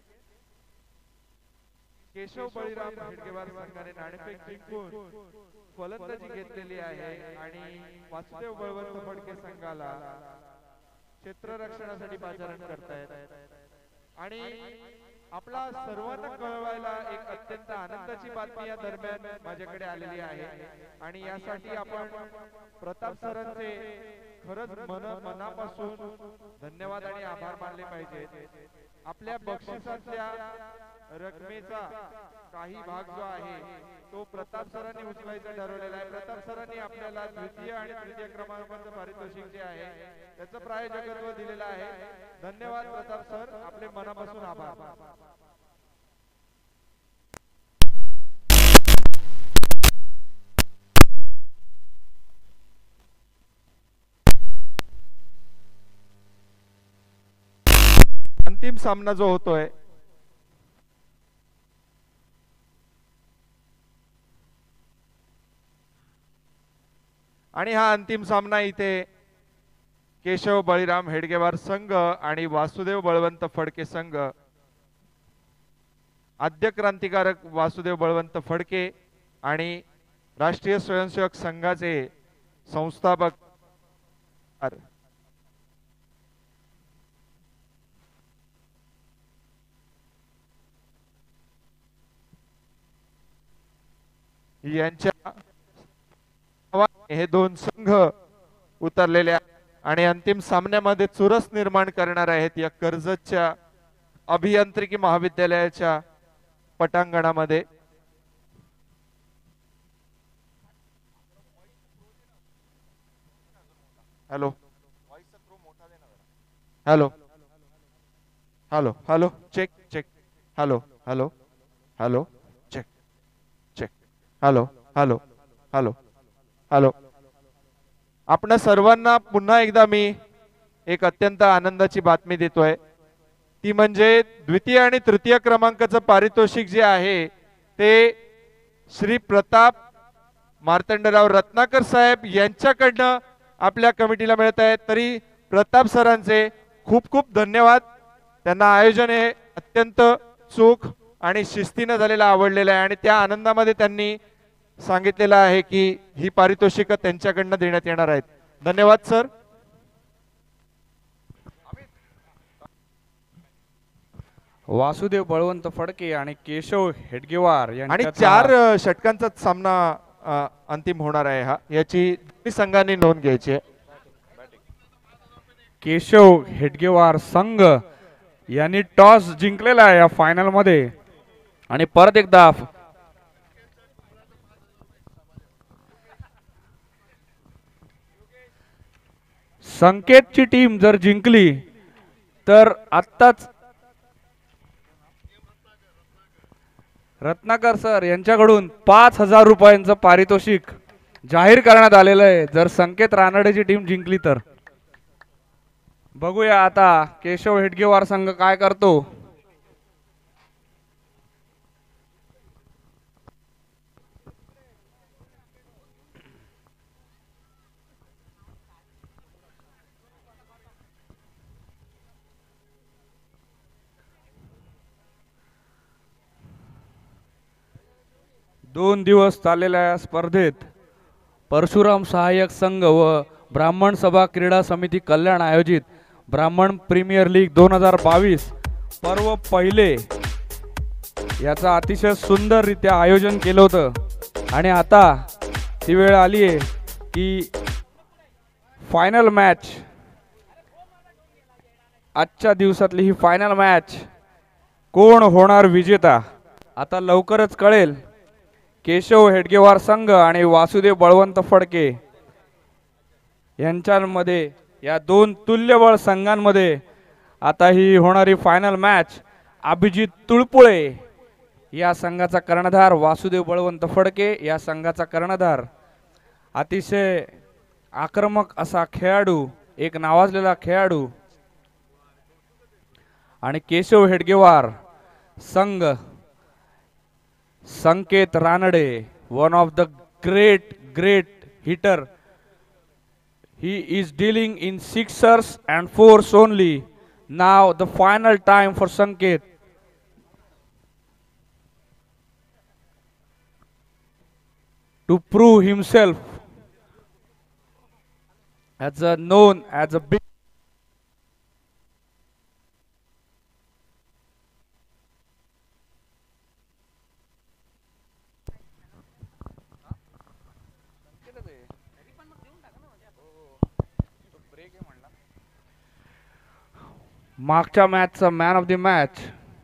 केशव बळीराम हेडगेवार संघाने नाणेफेक जिंकून फलंदाजी घेतलेली आहे आणि वासुदेव बळवंत फडके संघाला क्षेत्ररक्षणासाठी पाचारण करतायत. आणि आपला सर्वांना कळवायला एक अत्यंत आनंदाची बातमी या दरम्यान माझ्याकडे आलेली आहे आणि यासाठी आपण प्रताप सरांचे खरंच मनापासून धन्यवाद आणि आभार मानले पाहिजेत. आपल्या बक्षिसातल्या रकमेचा काही भाग जो आहे तो प्रताप सरांनी उचलायचा ठरवलेला आहे. प्रताप सरांनी आपल्याला द्वितीय आणि तृतीय क्रमांकाचं पारितोषिक जे आहे त्याचं प्रायोजकत्व दिलेलं आहे. धन्यवाद प्रताप सर, आपले मनापासून आभार. अंतिम सामना जो होतोय आणि हा अंतिम सामना इथे केशव बळीराम हेडगेवार संघ आणि वासुदेव बळवंत फडके संघ, आद्य क्रांतिकारक वासुदेव बळवंत फडके आणि राष्ट्रीय स्वयंसेवक संघाचे संस्थापक यांच्या हे दोन संघ उतरलेले आणि अंतिम सामन्यामध्ये चुरस निर्माण करणार आहेत या कर्जतच्या अभियांत्रिकी महाविद्यालयाच्या पटांगणामध्ये. Hello hello hello hello check check hello hello hello check check hello hello hello hello. आपणा सर्वांना पुन्हा एकदा मी एक अत्यंत आनंदाची बातमी देतोय, ती म्हणजे द्वितीय आणि तृतीय क्रमांकाचं पारितोषिक जे आहे ते श्री प्रताप मार्तंडराव रत्नाकर साहेब यांच्याकडनं आपल्या कमिटीला मिळत आहे. तरी प्रताप सरांचे खूप खूप धन्यवाद. त्यांना आयोजन हे अत्यंत चोख आणि शिस्तीने झालेलं आवडलेलं आहे आणि त्या आनंदामध्ये त्यांनी सांगितलेलं आहे की ही पारितोषिक त्यांच्याकडनं देण्यात येणार आहेत. धन्यवाद सर. वासुदेव बळवंत फडके आणि केशव हेडगेवार आणि 4 षटकांचा सामना अंतिम होणार आहे. हा याची दोन्ही संघांनी नोंद घ्यायची आहे. केशव हेडगेवार संघ यांनी टॉस जिंकलेला आहे या फायनल मध्ये आणि परत एकदा संकेतची टीम जर जिंकली तर आत्ताच रत्नाकर सर यांच्याकडून 5,000 रुपयांचं पारितोषिक जाहीर करण्यात आलेलं आहे जर संकेत रानडेची टीम जिंकली तर. बघूया आता केशव हेडगेवार संघ काय करतो. दोन दिवस चाललेल्या या स्पर्धेत परशुराम सहाय्यक संघ व ब्राह्मण सभा क्रीडा समिती कल्याण आयोजित ब्राह्मण प्रीमियर लीग 2022 पर्व पहिले याचा अतिशय सुंदररित्या आयोजन केलं होतं आणि आता ती वेळ आली आहे की फायनल मॅच, आजच्या दिवसातली ही फायनल मॅच कोण होणार विजेता आता लवकरच कळेल. केशव हेडगेवार संघ आणि वासुदेव बळवंत फडके यांच्यामध्ये, या दोन तुल्यबळ संघांमध्ये आता ही होणारी फायनल मॅच. अभिजित तुळपुळे या संघाचा कर्णधार, वासुदेव बळवंत फडके या संघाचा कर्णधार. अतिशय आक्रमक असा खेळाडू, एक नावाजलेला खेळाडू. आणि केशव हेडगेवार संघ, Sanket Ranade, one of the great hitter. He is dealing in sixers and fours only. Now the final time for Sanket to prove himself as a big मागच्या मॅचचा मॅन ऑफ द मॅच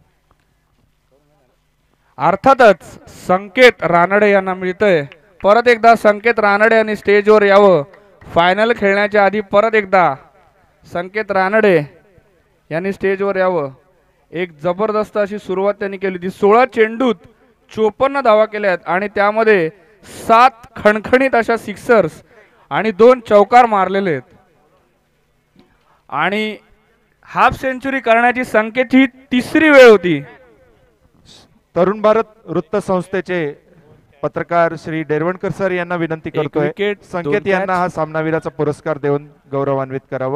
अर्थातच संकेत रानडे यांना मिळतंय. परत एकदा संकेत रानडे यांनी स्टेजवर यावं. फायनल खेळण्याच्या आधी परत एकदा संकेत रानडे यांनी स्टेजवर यावं. एक जबरदस्त अशी सुरुवात त्यांनी केली होती. 16 चेंडूत 54 धावा केल्यात आणि त्यामध्ये 7 खणखणीत अशा सिक्सर्स आणि 2 चौकार मारलेले आहेत. आणि हाफ सेंचुरी करण्याची संकेतची तिसरी वेळ होती. तरुण भारत वृत्त संस्थेचे पत्रकार श्री डेरवणकर सर यांना विनंती करतोय, संकेत यांना हा सामनावीराचा पुरस्कार देऊन गौरवान्वित करावं.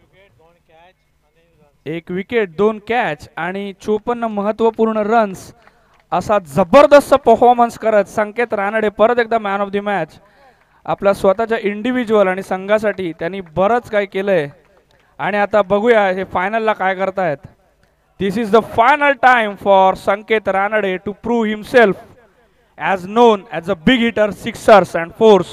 1 विकेट 2 कॅच आणि 54 महत्वपूर्ण रन्स असा जबरदस्त परफॉर्मन्स करत संकेत रानडे परत एकदा मॅन ऑफ द मॅच. आपल्या स्वतःच्या इंडिव्हिज्युअल आणि संघासाठी त्यांनी बरंच काही केलंय. आणि आता बघूया हे फायनलला काय करतायत. This is the final time for Sanket Ranade to prove himself as known as a big hitter, sixers and fours.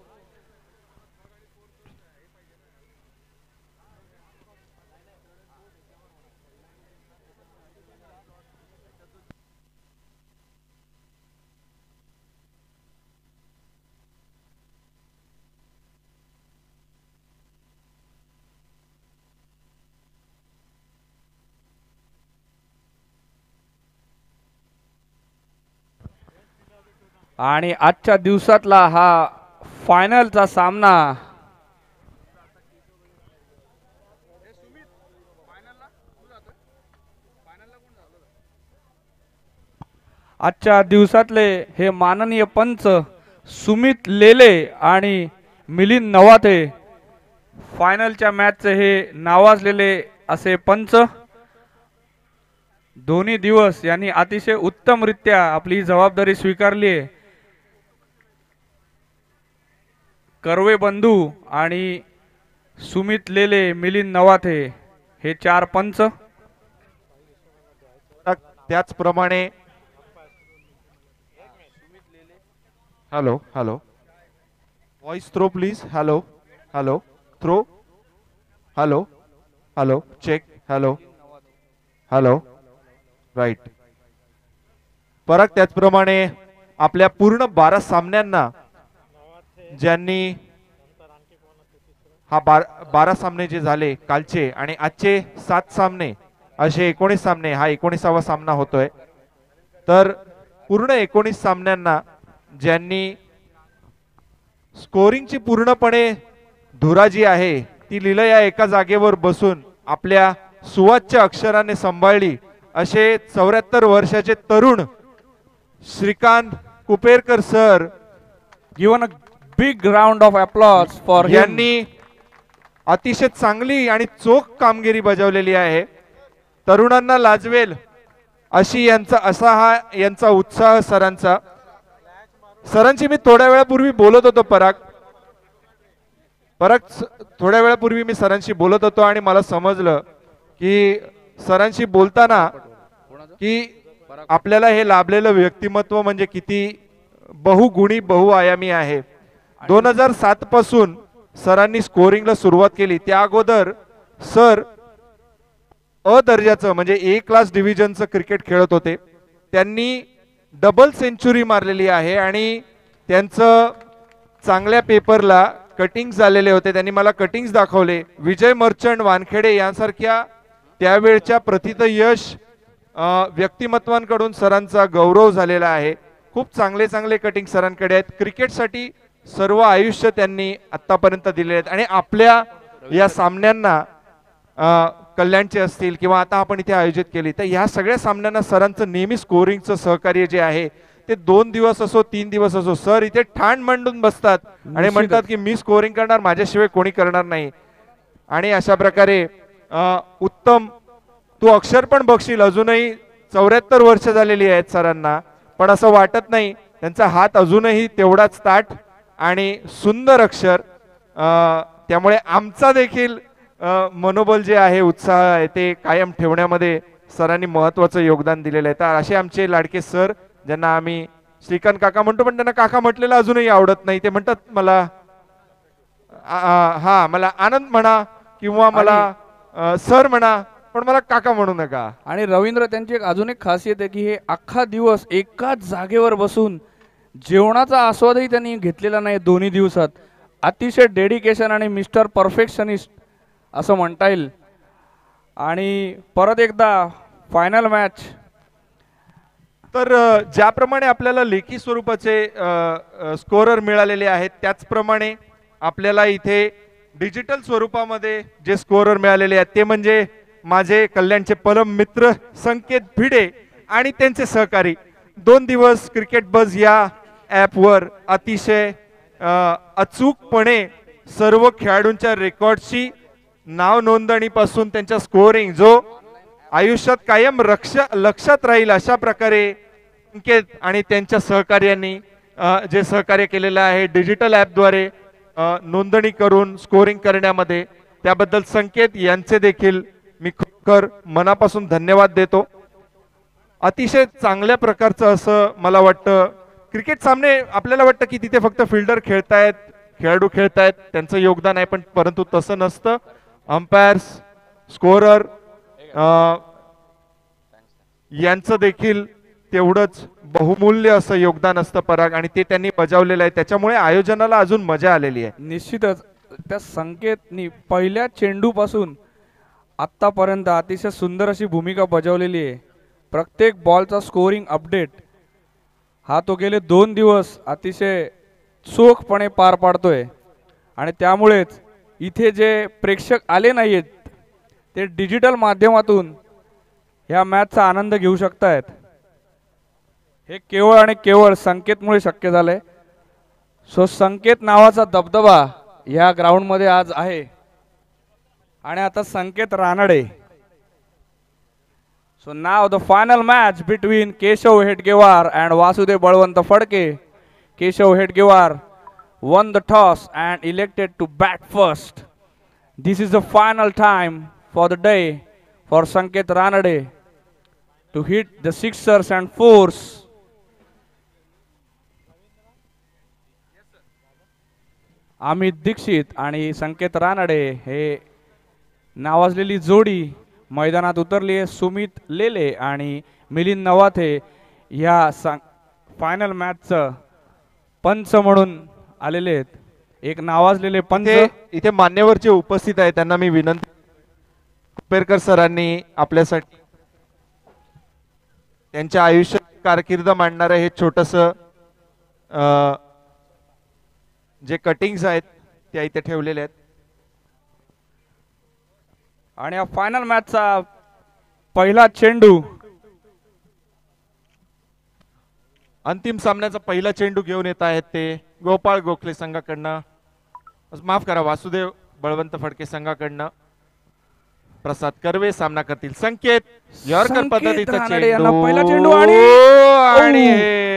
आणि आजच्या दिवसातला हा फायनलचा सामना आजच्या दिवसातले हे माननीय पंच सुमित लेले आणि मिलिंद नवाथे, फायनलच्या मॅचचे हे नावाजलेले असे पंच. दोन्ही दिवस यांनी अतिशय उत्तमरित्या आपली जबाबदारी स्वीकारली आहे. कर्वे बंधू आणि सुमित लेले, मिलिंद नवाथे हे 4 पंच. त्याचप्रमाणे hello hello voice throw please. Hello hello throw. Hello hello check. Hello hello right. परत त्याचप्रमाणे आपल्या पूर्ण 12 सामन्यांना ज्यांनी हा 12 सामने जे झाले कालचे आणि आजचे 7 सामने असे 19 सामने, हा 19वा सामना होतोय. तर पूर्ण 19 सामन्यांना ज्यांनी स्कोरिंगची पूर्णपणे धुरा जी आहे ती लीलया एका जागेवर बसून आपल्या सुवाच्य अक्षराने सांभाळली असे 74 वर्षाचे तरुण Shrikant Kuperkar sir, given a big round of applause for यांनी अतिशय चांगली आणि चोख कामगिरी बजावलेली आहे. तरुणांना लाजवेल अशी यांचा उत्साह सरांचा. सरांची मी थोड्या वेळापूर्वी बोलत होतो पराग, थोड्या वेळापूर्वी मी सरांशी बोलत होतो आणि मला समजलं की सरांशी बोलताना की आपल्याला हे लाभलेलं व्यक्तिमत्व म्हणजे किती बहुगुणी बहुआयामी आहे. 2007 पासून सरांनी स्कोरिंगला सुरुवात केली. त्या अगोदर सर अ दर्जाचं म्हणजे ए क्लास डिव्हिजनचं क्रिकेट खेळत होते. त्यांनी डबल सेंचुरी मारलेली आहे आणि त्यांचं चांगल्या पेपरला कटिंग्स झालेले होते. त्यांनी मला कटिंग्स दाखवले. विजय मर्चंट वानखेडे यांसारख्या त्यावेळच्या प्रथित यश व्यक्तिमत्वांकडून सरांचा गौरव झालेला आहे. खूप चांगले चांगले कटिंग सरांकडे आहेत. क्रिकेटसाठी सर्व आयुष्य त्यांनी आतापर्यंत दिले आहेत आणि आपल्या या सामन्यांना कल्याणचे असतील किंवा आता आपण इथे आयोजित केली तर ह्या सगळ्या सामन्यांना सरांचं नेहमी स्कोरिंगचं सहकार्य जे आहे ते 2 दिवस असो 3 दिवस असो सर इथे ठाण मांडून बसतात आणि म्हणतात की मी स्कोरिंग करणार, माझ्याशिवाय कोणी करणार नाही. आणि अशा प्रकारे उत्तम तू अक्षर पण बघशील अजूनही 74 वर्ष झालेली आहेत सरांना, पण असं वाटत नाही. त्यांचा हात अजूनही तेवढाच ताठ आणि सुंदर अक्षर. त्यामुळे आमचा देखील मनोबल जे आहे उत्साह आहे ते कायम ठेवण्यामध्ये सरांनी महत्वाचं योगदान दिलेलं आहे. तर असे आमचे लाडके सर ज्यांना आम्ही श्रीकांत काका म्हणतो पण त्यांना काका म्हटलेलं अजूनही आवडत नाही. ते म्हणतात मला मला आनंद म्हणा किंवा मला सर म्हणा पण मला काका म्हणू नका. आणि रवींद्र त्यांची एक अजून एक खासियत आहे की हे अख्खा दिवस एकाच जागेवर बसून जेवणाचा आस्वादही त्यांनी घेतलेला नाही. दोन्ही दिवसात अतिशय डेडिकेशन आणि मिस्टर परफेक्शनिस्ट असं म्हणता येईल. आणि परत एकदा फायनल मॅच. तर ज्याप्रमाणे आपल्याला लेखी स्वरूपाचे स्कोरर मिळालेले आहेत त्याचप्रमाणे आपल्याला इथे डिजिटल स्वरूपामध्ये जे स्कोरर मिळालेले आहेत ते म्हणजे माझे कल्याणचे परम मित्र संकेत भिडे आणि त्यांचे सहकारी. 2 दिवस क्रिकेट बज या ॲपवर अतिशय अचूकपणे सर्व खेळाडूंच्या रेकॉर्डची नाव नोंदणीपासून त्यांच्या स्कोरिंग जो आयुष्यात कायम लक्षात राहील अशा प्रकारे संकेत आणि त्यांच्या सहकार्यांनी जे सहकार्य केलेलं आहे डिजिटल ॲपद्वारे नोंदणी करून स्कोरिंग करण्यामध्ये, त्याबद्दल संकेत यांचे देखील मी खरोखर मनापासून धन्यवाद देतो. अतिशय चांगल्या प्रकारचं असं मला वाटतं क्रिकेट सामने आपल्याला वाटतं की तिथे फक्त फिल्डर खेळतायत, खेळाडू खेळतायत, त्यांचं योगदान आहे, पण परंतु तसं नसतं. अंपायर्स, स्कोरर यांचं देखील तेवढंच बहुमूल्य असं योगदान असतं पराग, आणि ते त्यांनी बजावलेलं आहे. त्याच्यामुळे आयोजनाला अजून मजा आलेली आहे. निश्चितच त्या संकेतनी पहिल्या चेंडूपासून आतापर्यंत अतिशय सुंदर अशी भूमिका बजावलेली आहे. प्रत्येक बॉलचा स्कोरिंग अपडेट हा तो गेले 2 दिवस अतिशय चोखपणे पार पाडतोय. आणि त्यामुळेच इथे जे प्रेक्षक आले नाहीत ते डिजिटल माध्यमातून ह्या मॅचचा आनंद घेऊ शकतायत. हे केवळ आणि केवळ संकेतमुळे शक्य झालंय. सो संकेत नावाचा दबदबा या ग्राउंडमध्ये आज आहे. आणि आता संकेत Ranade. So now the final match between Keshav Hedgewar and Vasudev Balwant Phadke. Keshav Hedgewar won the toss and elected to bat first. This is the final time for the day for Sanket Ranade to hit the sixers and fours. Amit Dixit आणि संकेत रानडे हे नावाजलेली जोडी मैदानात उतरली आहे. सुमित लेले आणि मिलिंद नवाथे या फायनल मॅचचं पंच म्हणून आलेले आहेत. एक नावाजलेले पंच इथे मान्यवर जे उपस्थित आहेत त्यांना मी विनंती, कुपेरकर सरांनी आपल्यासाठी त्यांच्या आयुष्य कारकीर्द मांडणारं हे छोटस जे कटिंग्स आहेत त्या इथे ठेवलेले आहेत. आणि या फायनल मॅचचा पहिला चेंडू, अंतिम सामन्याचा पहिला चेंडू घेऊन येत आहेत ते गोपाळ गोखले संघाकडनं, माफ करा वासुदेव बळवंत फडके संघाकडनं प्रसाद कर्वे सामना करतील. संकेत यॉर्कर पद्धतीचा पहिला चेंडू आणि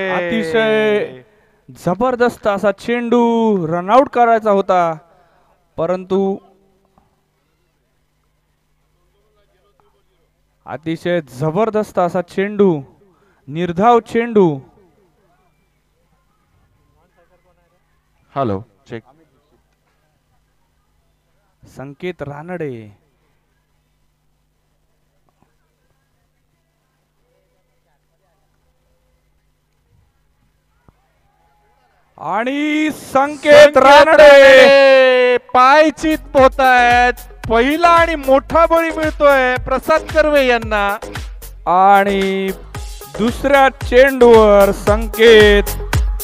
अतिशय जबरदस्त असा चेंडू रनआउट करायचा होता, परंतु अतिशय जबरदस्त असा चेंडू, निर्धाव चेंडू. Hello check. संकेत रानडे आणि संकेत रानडे पाय चित होत आहेत. पहिला आणि मोठा बळी मिळतोय प्रसाद कर्वे यांना. आणि दुसऱ्या चेंडूवर संकेत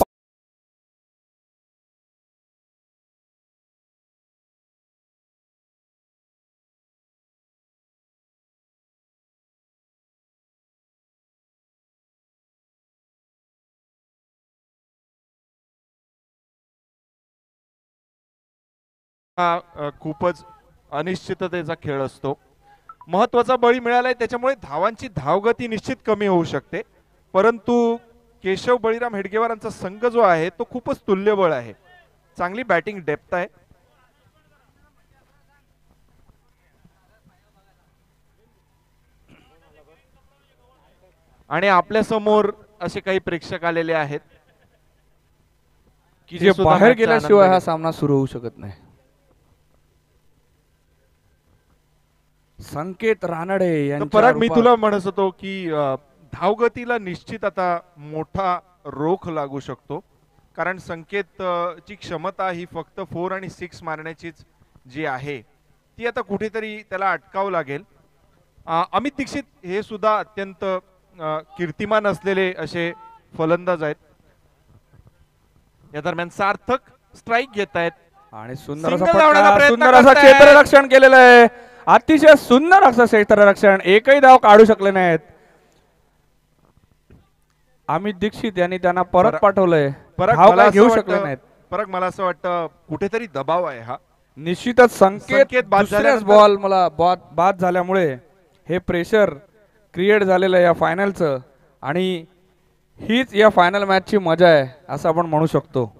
खूपच अनिश्चिततेचा खेळ असतो. महत्वाचा बळी मिळालाय त्याच्यामुळे धावांची धावगती निश्चित कमी होऊ शकते. परंतु केशव बळीराम हेडगेवारांचा संघ जो आहे तो खूपच तुल्यबळ आहे. चांगली बॅटिंग डेप्थ आहे. आणि आपल्या समोर असे काही प्रेक्षक आलेले आहेत की जे बाहेर गेल्याशिवाय हा सामना सुरू होऊ शकत नाही. संकेत रानडे पराग, मी तुला म्हणत होतो की धावगतीला निश्चित आता मोठा रोख लागू शकतो. कारण संकेत ची क्षमता ही फक्त 4 आणि 6 मारण्याचीच जी आहे ती आता कुठेतरी त्याला अटकावं लागेल. अमित दीक्षित हे सुद्धा अत्यंत कीर्तिमान असलेले असे फलंदाज आहेत. या दरम्यान सार्थक स्ट्राईक घेत आहेत आणि सुंदर असं क्षेत्ररक्षण केलेलं आहे. अतिशय सुंदर असं क्षेत्ररक्षण. एकही धाव काढू शकले नाहीत. अमित दीक्षित यांनी त्यांना परत पाठवलंय. धाव घेऊ शकले नाहीत. परत मला असं वाटतं कुठेतरी दबाव आहे हा. निश्चितच संकेत दुसऱ्याच बॉल मला बाद झाल्यामुळे हे प्रेशर क्रिएट झालेलं आहे या फायनलचं. आणि हीच या फायनल मॅचची मजा आहे असं आपण म्हणू शकतो.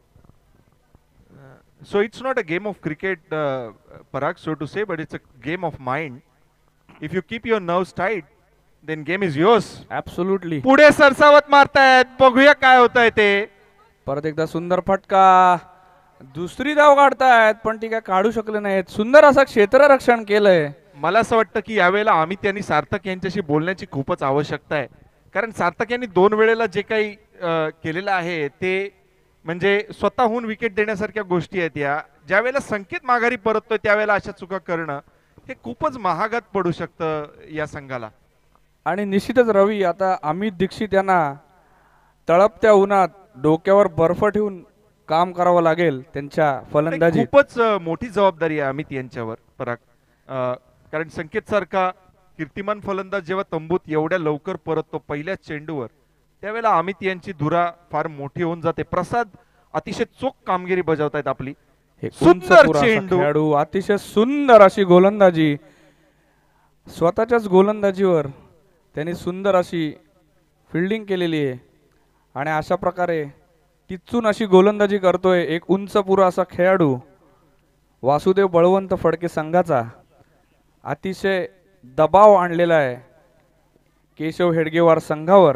So it's not a game of cricket, Parag, so to say, but it's a game of mind. If you keep your nerves tight, then game is yours. Absolutely. पुढे सरसावत मारतायत. बघूया काय होतंय ते. परत एकदा सुंदर फटका. दुसरी धाव काढतायत पण ती काय काढू शकले नाहीत. सुंदर असं क्षेत्ररक्षण केलंय. मला असं वाटतं की यावेळेला अमित यांनी सार्थक यांच्याशी बोलण्याची खूपच आवश्यकता आहे. कारण सार्थक यांनी 2 वेळेला जे काही केलेलं आहे ते म्हणजे स्वतःहून विकेट देण्यासारख्या गोष्टी आहेत. या ज्या वेळेला संकेत माघारी परततोय त्यावेळेला अशा चुका करणं हे खूपच महागात पडू शकतं या संघाला. आणि निश्चितच रवी, आता अमित दीक्षित यांना तळपत्या उन्हात डोक्यावर बर्फ ठेवून काम करावं लागेल त्यांच्या फलंदाजी. खूपच मोठी जबाबदारी आहे अमित यांच्यावर पराग. कारण संकेत सारखा कीर्तिमान फलंदाज जेव्हा तंबूत एवढ्या लवकर परततो पहिल्याच चेंडूवर त्यावेळेला अमित यांची धुरा फार मोठी होऊन जाते. प्रसाद अतिशय चोख कामगिरी बजावतायत आपली. सुंदर चेंडू, खेळाडू, अतिशय सुंदर अशी गोलंदाजी. स्वतःच्याच गोलंदाजीवर त्यांनी सुंदर अशी फिल्डिंग केलेली आहे. आणि अशा प्रकारे टिचून अशी गोलंदाजी करतोय एक उंच पुरा असा खेळाडू वासुदेव बळवंत फडके संघाचा. अतिशय दबाव आणलेला आहे केशव हेडगेवार संघावर.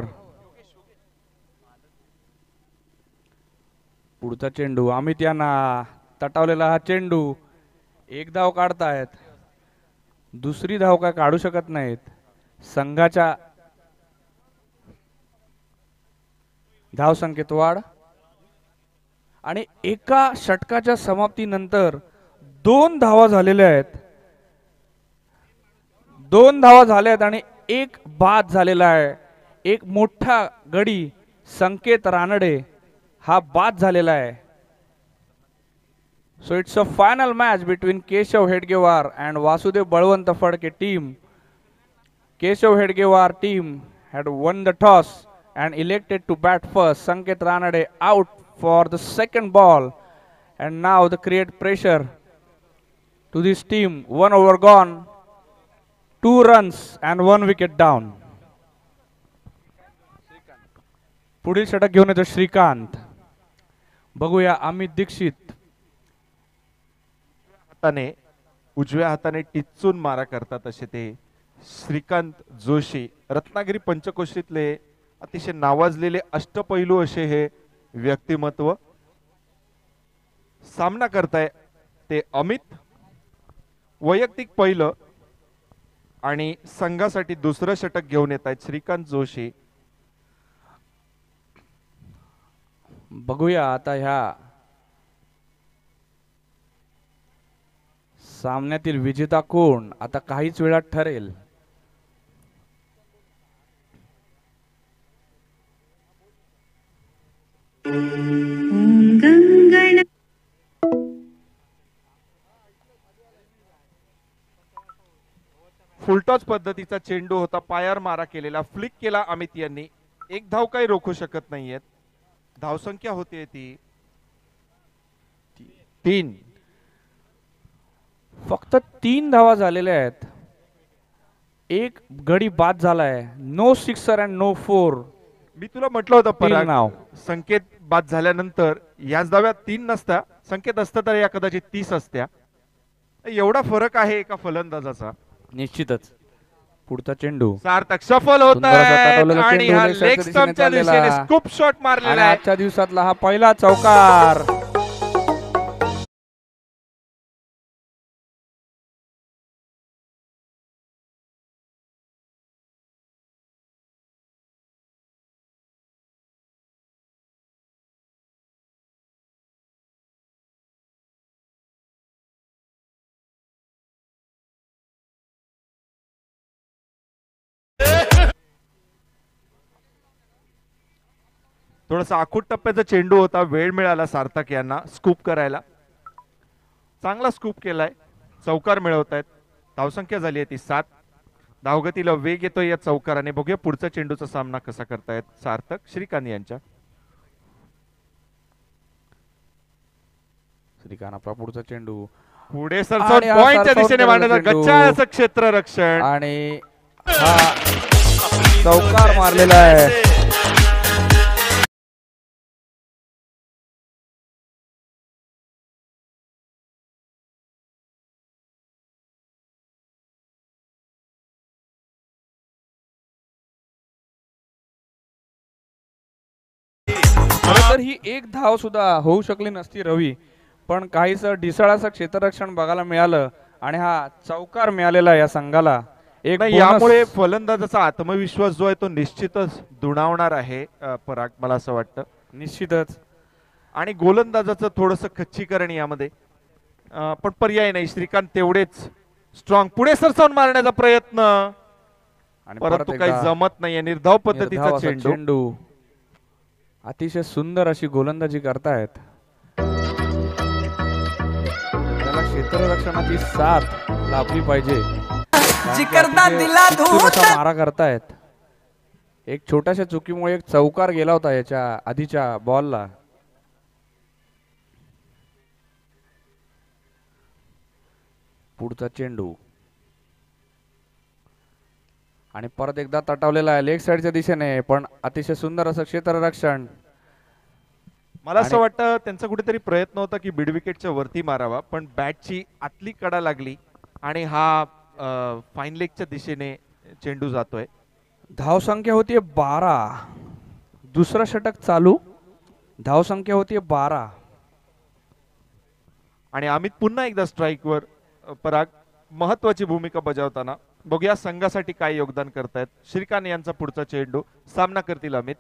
पुढचा चेंडू अमित यांना तटावलेला हा चेंडू. एक धाव काढतायत. दुसरी धाव काय काढू शकत नाहीत. संघाच्या धाव संख्येत वाढ. आणि एका षटकाच्या समाप्तीनंतर 2 धावा झालेल्या आहेत. 2 धावा झाल्या आहेत आणि एक बाद झालेला आहे. एक मोठा गडी संकेत रानडे हा बाद झालेला आहे. So it's a final match between Keshav Hedgewar and Vasudev Balwant Phadke team. Keshav Hedgewar team had won the toss and elected to bat first. Sanket Ranade out for the second ball, and now the create pressure to this team. 1 over gone, 2 runs and 1 wicket down. पुढील षटक घेऊन येतो श्रीकांत. बघूया अमित दीक्षित हाताने उजव्या हाताने टिचून मारा करतात असे ते श्रीकांत जोशी, रत्नागिरी पंचकोशीतले अतिशय नावाजलेले अष्टपैलू असे हे व्यक्तिमत्व. सामना करताय ते अमित. वैयक्तिक पहिलं आणि संघासाठी दुसरं षटक घेऊन येत आहेत श्रीकांत जोशी. बघूया आता ह्या सामन्यातील विजेता कोण आता काहीच वेळात ठरेल. फुलटॉस पद्धतीचा चेंडू होता, पायावर मारा केलेला, फ्लिक केला अमित यांनी. एक धाव काही रोखू शकत नाहीयेत. धावसंख्या होती ती 3. फक्त 3 धावा झालेल्या आहेत. एक गडी बाद झालाय. No sixer and no 4. मी तुला म्हटलं होतं पराग, नाव संकेत बाद झाल्यानंतर याच धाव्यात 3 नसता, संकेत असता तर या कदाचित 30 असत्या. एवढा फरक आहे एका फलंदाजाचा. निश्चितच. पुढचा चेंडू सार्थक सफल होत सुंदर असा आहे टाकवलेला आणि चेंडू हा लेग साईडच्या लेग दिशेने स्टंपच्या चाललेला. दिशेने स्कूप शॉट आणि मारलेला आहे. आजच्या दिवसातला हा पहिला चौकार. थोडासा आखूट टप्प्याचा चेंडू होता, वेळ मिळाला सार्थक यांना स्कूप करायला. चांगला स्कूप केलाय, चौकार मिळवतायत. धावसंख्या झाली आहे ती 7. धावगतीला वेग येतोय या चौकाराने. बघूया पुढचा चेंडूचा सामना कसा करतायत सार्थक श्रीकांत यांच्या. श्रीकांत आपला पुढचा चेंडू पुढे सरसावून आणि हा पॉइंटच्या सरसावून दिशेने केलेला मांडण्याचा चेंडू. गच्चाळचं क्षेत्ररक्षण आणि हा चौकार मारलेला आहे. खरं तर ही एक धाव सुद्धा होऊ शकली नसती रवी, पण काहीच ढिसाळाचं क्षेत्ररक्षण बघायला मिळालं आणि हा चौकार मिळालेला या संघाला. एक नाही, bonus. यामुळे फलंदाजाचा आत्मविश्वास जो आहे तो निश्चितच दुणावणार आहे पराग, मला असं वाटतं. निश्चितच. आणि गोलंदाजाचं थोडंसं खच्चीकरण यामध्ये, पण पर्याय नाही. श्रीकांत तेवढेच स्ट्रॉंग, पुढे सरसावून मारण्याचा प्रयत्न, आणि परंतु परत काही एकदा जमत नाहीये. निर्धाव निर्धाव पद्धतीचा असा चेंडू. चेंडू. अतिशय सुंदर अशी गोलंदाजी करतायत. त्याला क्षेत्ररक्षणाची साथ लाभली पाहिजे. असा मारा करतायत. एक छोट्याशा चुकीमुळे एक चौकार गेला होता याच्या आधीच्या बॉलला. पुढचा चेंडू आणि परत एकदा तटावलेला आहे लेग साईडच्या दिशेने, पण अतिशय सुंदर असं क्षेत्ररक्षण. मला असं वाटतं त्यांचा कुठेतरी प्रयत्न होता की मिड विकेटच्या वरती मारावा, पण बॅटची आतली कडा लागली आणि हा फाईन लेगच्या दिशेने चेंडू जातोय. धावसंख्या होतीये 12. दुसरं षटक चालू. धावसंख्या होतीये 12. आणि अमित पुन्हा एकदा स्ट्राईकवर. पराग महत्वाची भूमिका बजावताना. बघूया संघासाठी काय योगदान करतायत. श्रीकांत यांचा पुढचा चेंडू, सामना करतील अमित.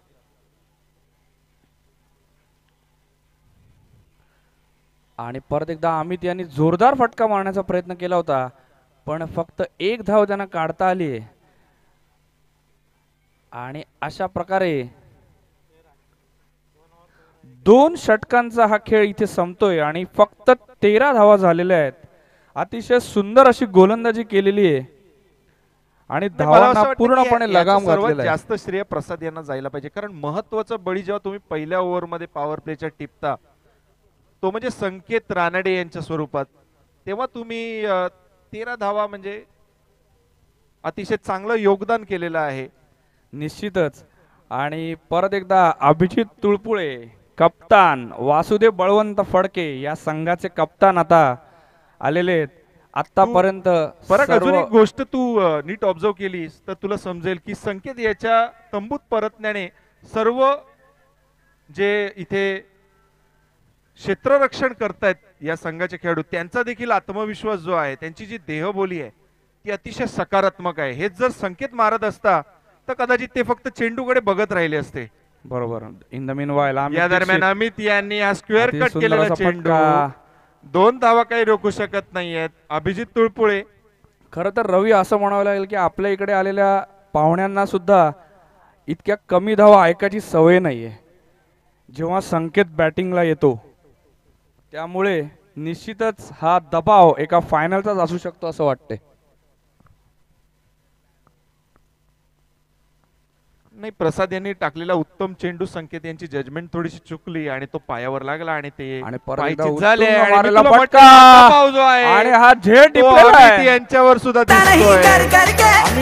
आणि परत एकदा अमित यांनी जोरदार फटका मारण्याचा प्रयत्न केला होता, पण फक्त एक धाव त्यांना काढता आली. आणि अशा प्रकारे 2 षटकांचा हा खेळ इथे संपतोय आणि फक्त 13 धावा झालेल्या आहेत. अतिशय सुंदर अशी गोलंदाजी केलेली आहे आणि मला असं धावांना वाटतं की पूर्णपणे याचं लगाम सर्वात घातलेला आहे. जास्त श्रेय प्रसाद यांना जायला पाहिजे, कारण महत्वाचं बळी जेव्हा तुम्ही पहिल्या ओव्हरमध्ये पॉवर प्लेच्या टिपता, तो म्हणजे संकेत रानडे यांच्या स्वरूपात, तेव्हा तुम्ही 13 धावा म्हणजे अतिशय चांगलं योगदान केलेलं आहे. निश्चितच. आणि परत एकदा अभिजित तुळपुळे, कप्तान वासुदेव बळवंत फडके या संघाचे कप्तान आता आलेले आहेत आतापर्यंत पराग, अजून सर्व एक गोष्ट तू नीट ऑब्झर्व केलीस तर तुला समजेल की संकेत याच्या तंबूत परतण्याने सर्व जे इथे क्षेत्ररक्षण करतायत या संघाचे खेळाडू त्यांचा देखील आत्मविश्वास जो आहे, त्यांची जी देहबोली आहे ती अतिशय सकारात्मक आहे. हेच जर संकेत मारत असता तर कदाचित ते फक्त चेंडूकडे बघत राहिले असते. बरोबर. इन द मीन वाईल या दरम्यान अमित यांनी हा स्क्वेअर अति कट सुंदर केलेला असा चेंडू, फटका. 2 धावा काही रोखू शकत नाहीयेत अभिजित तुळपुळे. खरं तर रवी असं म्हणावं लागेल की आपल्या इकडे आलेल्या पाहुण्यांना सुद्धा इतक्या कमी धावा ऐकायची सवय नाहीये जेव्हा संकेत बॅटिंगला येतो. त्यामुळे निश्चितच हा दबाव एका फायनलचाच असू शकतो असं वाटते. नाही, प्रसाद यांनी टाकलेला उत्तम चेंडू संकेत यांची जजमेंट थोडीशी चुकली आणि तो पायावर लागला आणि ते आणि परत पायचीत एकदा झाले उत्तुंग आणि मी मारलेला तुला फटका. म्हटलं, दबाव जो आहे आणि हा झेड तो टिपलेला अमित आहे. यांच्यावर सुद्धा दिसतोय.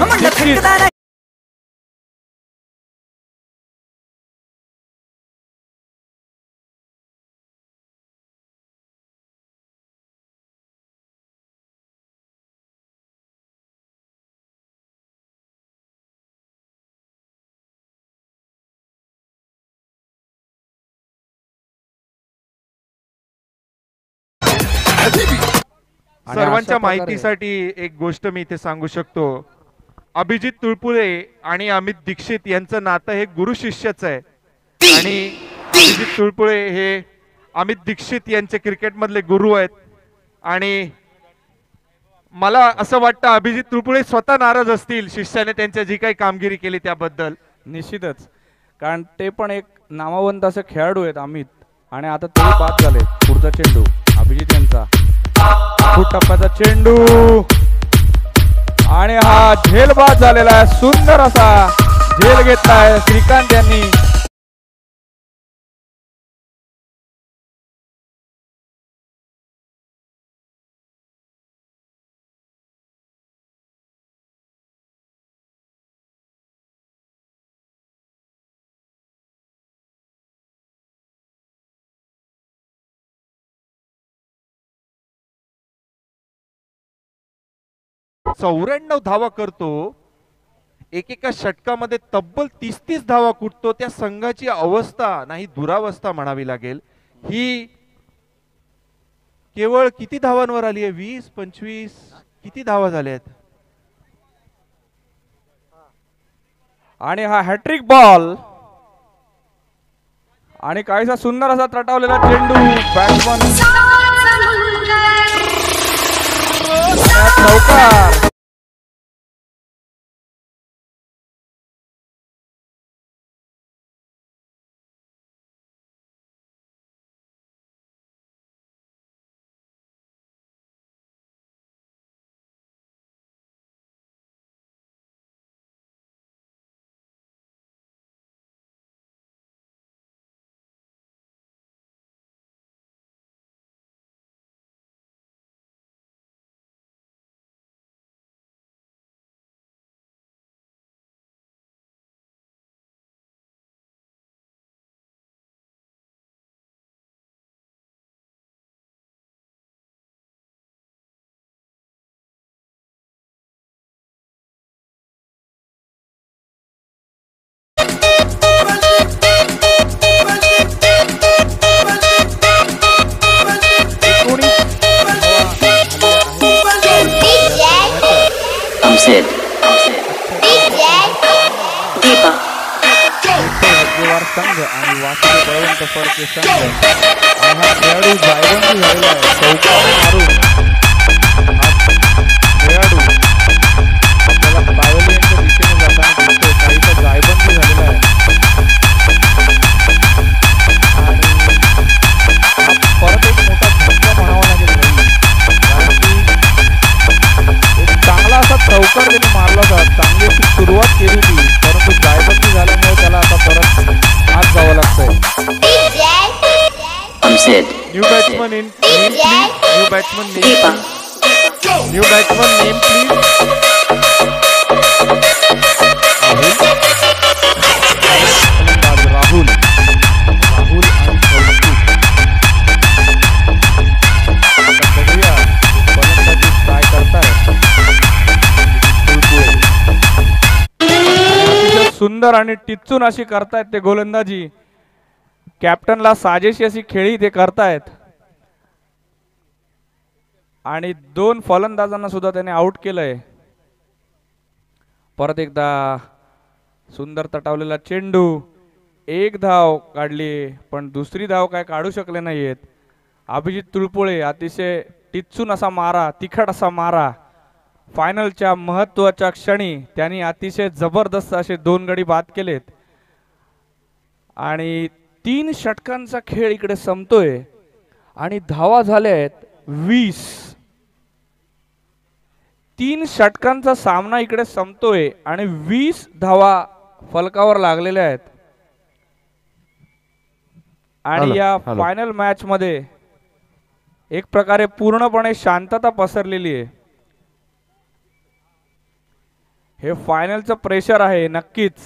आणि सर्वांच्या अशा प्रकारे- माहितीसाठी एक गोष्ट मी इथे सांगू शकतो. अभिजित तुळपुळे आणि अमित दीक्षित यांचं नातं हे गुरु शिष्याचं आहे आणि अभिजित तुळपुळे हे अमित दीक्षित यांचे क्रिकेटमधले गुरु आहेत. आणि मला असं वाटतं अभिजित तुळपुळे स्वतः नाराज असतील शिष्याने त्यांच्या जी काही कामगिरी केली त्याबद्दल. निश्चितच, कारण ते पण एक नामवंत असे खेळाडू आहेत अमित. आणि आता ते बाद झाले. पुढचा चेंडू अभिजित यांचा, फूट टप्प्याचा चेंडू आणि हा झेल बाद झालेला आहे. सुंदर असा झेल घेतलाय श्रीकांत यांनी. चौऱ्याण्णव धावा करतो, एकेका षटकामध्ये तब्बल 30 धावा कुटतो. त्या संघाची अवस्था नाही दुरावस्था म्हणावी लागेल. ही केवळ किती धावांवर आली आहे? 20-25 किती धावा झाल्यात? आणि हा हॅट्रिक बॉल आणि काहीसा सुंदर असा त्रटावलेला चेंडू. बॅट्समन चौकार. Sid. Deepa. संघ आणि वासुदेव बळवंत फडके संघ आणि हा खेळाडू जायबंदी झालेला आहे. चौकार मारून हा खेळाडू आपल्याला पायवली यांच्या दिशेने जाताना दिसतोय. काहीसा जायबंदी झालेला आहे आणि हा परत एक मोठा धक्का म्हणावा लागेल नाही. कारण की एक चांगला असा चौकार त्याने मारला होता, चांगली अशी सुरुवात केली होती, परंतु जायबंदी झाल्यामुळे त्याला आता परत आत जावं लागतंय. New batsman in name please. New batsman name. New batsman name please. Rahul Rahul आणि कौस्तुभ. आता बघूया सुंदर आणि टिचून अशी करतायत ते गोलंदाजी. कॅप्टनला साजेशी अशी खेळी ते करतायत आणि 2 फलंदाजांना सुद्धा त्याने आउट केलंय. परत एकदा सुंदर तटावलेला चेंडू, 1 धाव काढली पण दुसरी धाव काय काढू शकले नाहीयेत. अभिजित तुळपुळे अतिशय टिचून असा मारा, तिखट असा मारा. फायनलच्या महत्त्वाच्या क्षणी त्यांनी अतिशय जबरदस्त असे 2 गडी बाद केलेत आणि 3 षटकांचा खेळ इकडे संपतोय आणि धावा झाल्या आहेत 20. 3 षटकांचा सामना इकडे संपतोय आणि 20 धावा फलकावर लागलेल्या आहेत. आणि या फायनल मॅच मध्ये एक प्रकारे पूर्णपणे शांतता पसरलेली आहे. हे फायनलचं प्रेशर आहे नक्कीच.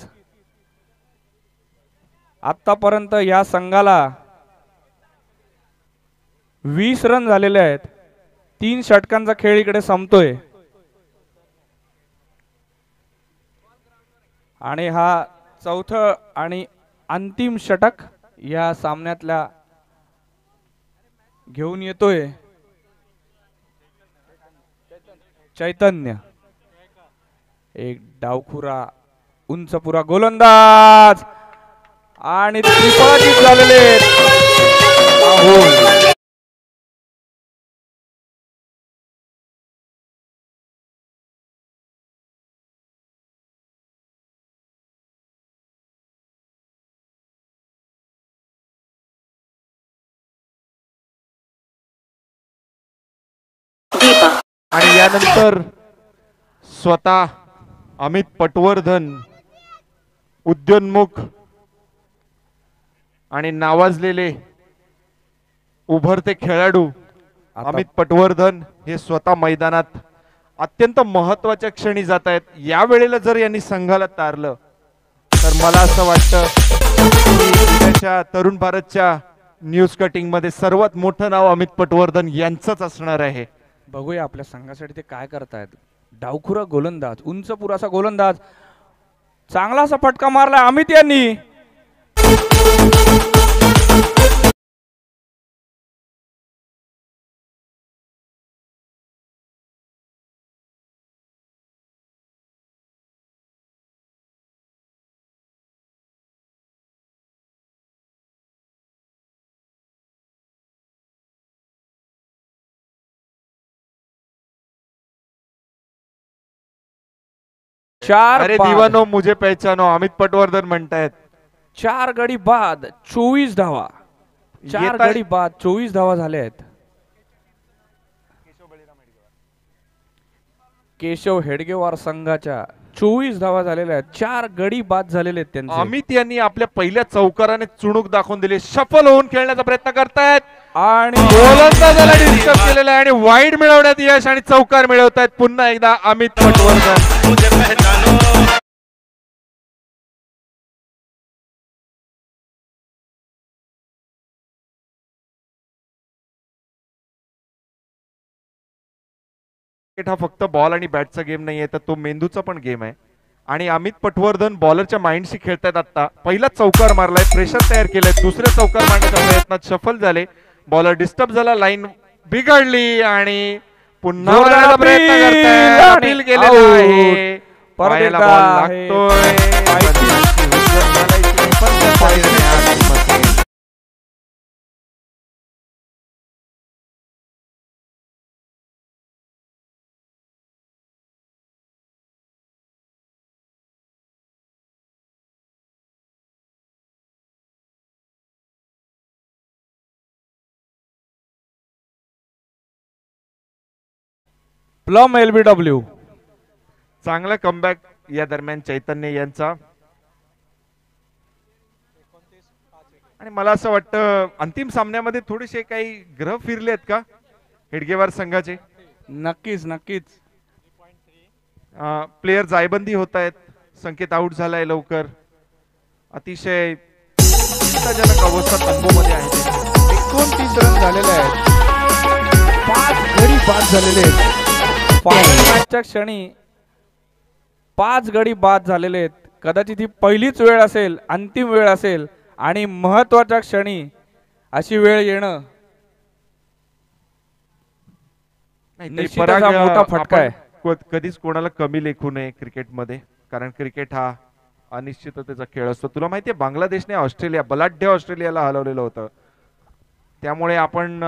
आतापर्यंत या संघाला 20 रन झालेले आहेत. 3 षटकांचा खेळ इकडे संपतोय आणि हा चौथं आणि अंतिम षटक या सामन्यातल्या घेऊन येतोय चैतन्य. एक डावखुरा उंचपुरा गोलंदाज आणि त्रिफळाचीत झालेले राहुल. आणि यानंतर स्वतः अमित पटवर्धन, उद्योन्मुख आणि नावाजलेले उभरते खेळाडू अमित पटवर्धन हे स्वतः मैदानात अत्यंत महत्वाच्या क्षणी जात आहेत. या वेळेला जर यांनी संघाला तारलं तर मला असं वाटतं की त्याच्या तरुण भारतच्या न्यूज कटिंग मध्ये सर्वात मोठं नाव अमित पटवर्धन यांचंच असणार आहे. बघूया आपल्या संघासाठी ते काय करतायत. डावखुरा गोलंदाज, उंच पुराचा गोलंदाज, चांगला असा फटका मारला अमित यांनी. अरे दीवानो मुझे पहचानो अमित पटवर्धन म्हणतायत. 4 गडी बाद 24 धावा. 4 गडी बाद 24 धावा झाल्या आहेत. केशव हेडगेवार संघाच्या 24 धावा झालेल्या आहेत. 4 गडी बाद झालेले आहेत त्यांचे. अमित यांनी आपल्या पहिल्या चौकाराने चुणूक दाखवून दिली. शफल होऊन खेळण्याचा प्रयत्न करतायत आणि गोलंदाजाला डिस्टर्ब केलेला आहे आणि वाईड मिळवण्यात यश आणि चौकार मिळवतायत पुन्हा एकदा अमित पटवर्धन. हा फक्त बॉल आणि बॅटचा गेम नाहीये तर तो मेंदूचा पण गेम आहे आणि अमित पटवर्धन बॉलरच्या माइंडशी खेळतायत. आता पहिला चौकार मारलाय, प्रेशर तयार केलंय, दुसऱ्या चौकार मारण्याच्या प्रयत्नात सफल झाले. बॉलर डिस्टर्ब झाला, लाईन बिघडली आणि पुन्हा प्रयत्न करताय. अपील केलेलं आहे. पायाला बॉल लागतोय. प्लम LBW चांगला कमबॅक या दरम्यान चैतन्य यांचा. आणि मला असं वाटतं अंतिम सामन्यामध्ये थोडेसे काही ग्रह फिरले आहेत का हेडगेवार संघाचे. नक्कीच नक्कीच प्लेयर जायबंदी होत आहेत. संकेत आउट झालाय लवकर. अतिशय चिंताजनक अवस्था तंबूमध्ये आहे. 29 रन झालेले आहेत. 5 गडी बाद झालेले आहेत. फायनल मॅचच्या क्षणी 5 गडी बाद झालेले आहेत. कदाचित ही पहिलीच वेळ असेल, अंतिम वेळ असेल आणि महत्वाच्या क्षणी अशी वेळ येणं निश्चितच हा मोठा फटका आहे. कधीच कोणाला कमी लेखू नये क्रिकेटमध्ये, कारण क्रिकेट हा अनिश्चिततेचा खेळ असतो. तुला माहितीये बांगलादेशने बलाढ्य ऑस्ट्रेलियाला हलवलेलं होतं. त्यामुळे आपण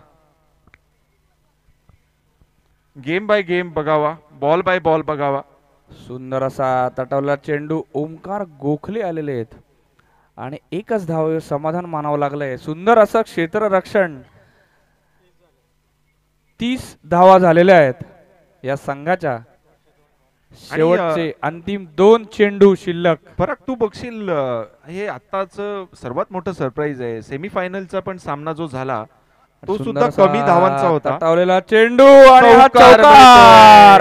गेम बाय गेम बघावा, बॉल बाय बॉल बघावा. सुंदर असा तटवला चेंडू, ओमकार गोखले आलेले आहेत आणि एकच धाव समाधान मानावं लागलंय. सुंदर असं क्षेत्ररक्षण. 30 धावा झालेल्या आहेत या संघाच्या. शेवटचे अंतिम 2 चेंडू शिल्लक. फरक तू बघशील, हे आताच सर्वात मोठं सरप्राईज आहे. सेमीफायनलचा पण सामना जो झाला तो सुद्धा कमी धावांचा होता. तटवलेला चेंडू आणि हा चौकार.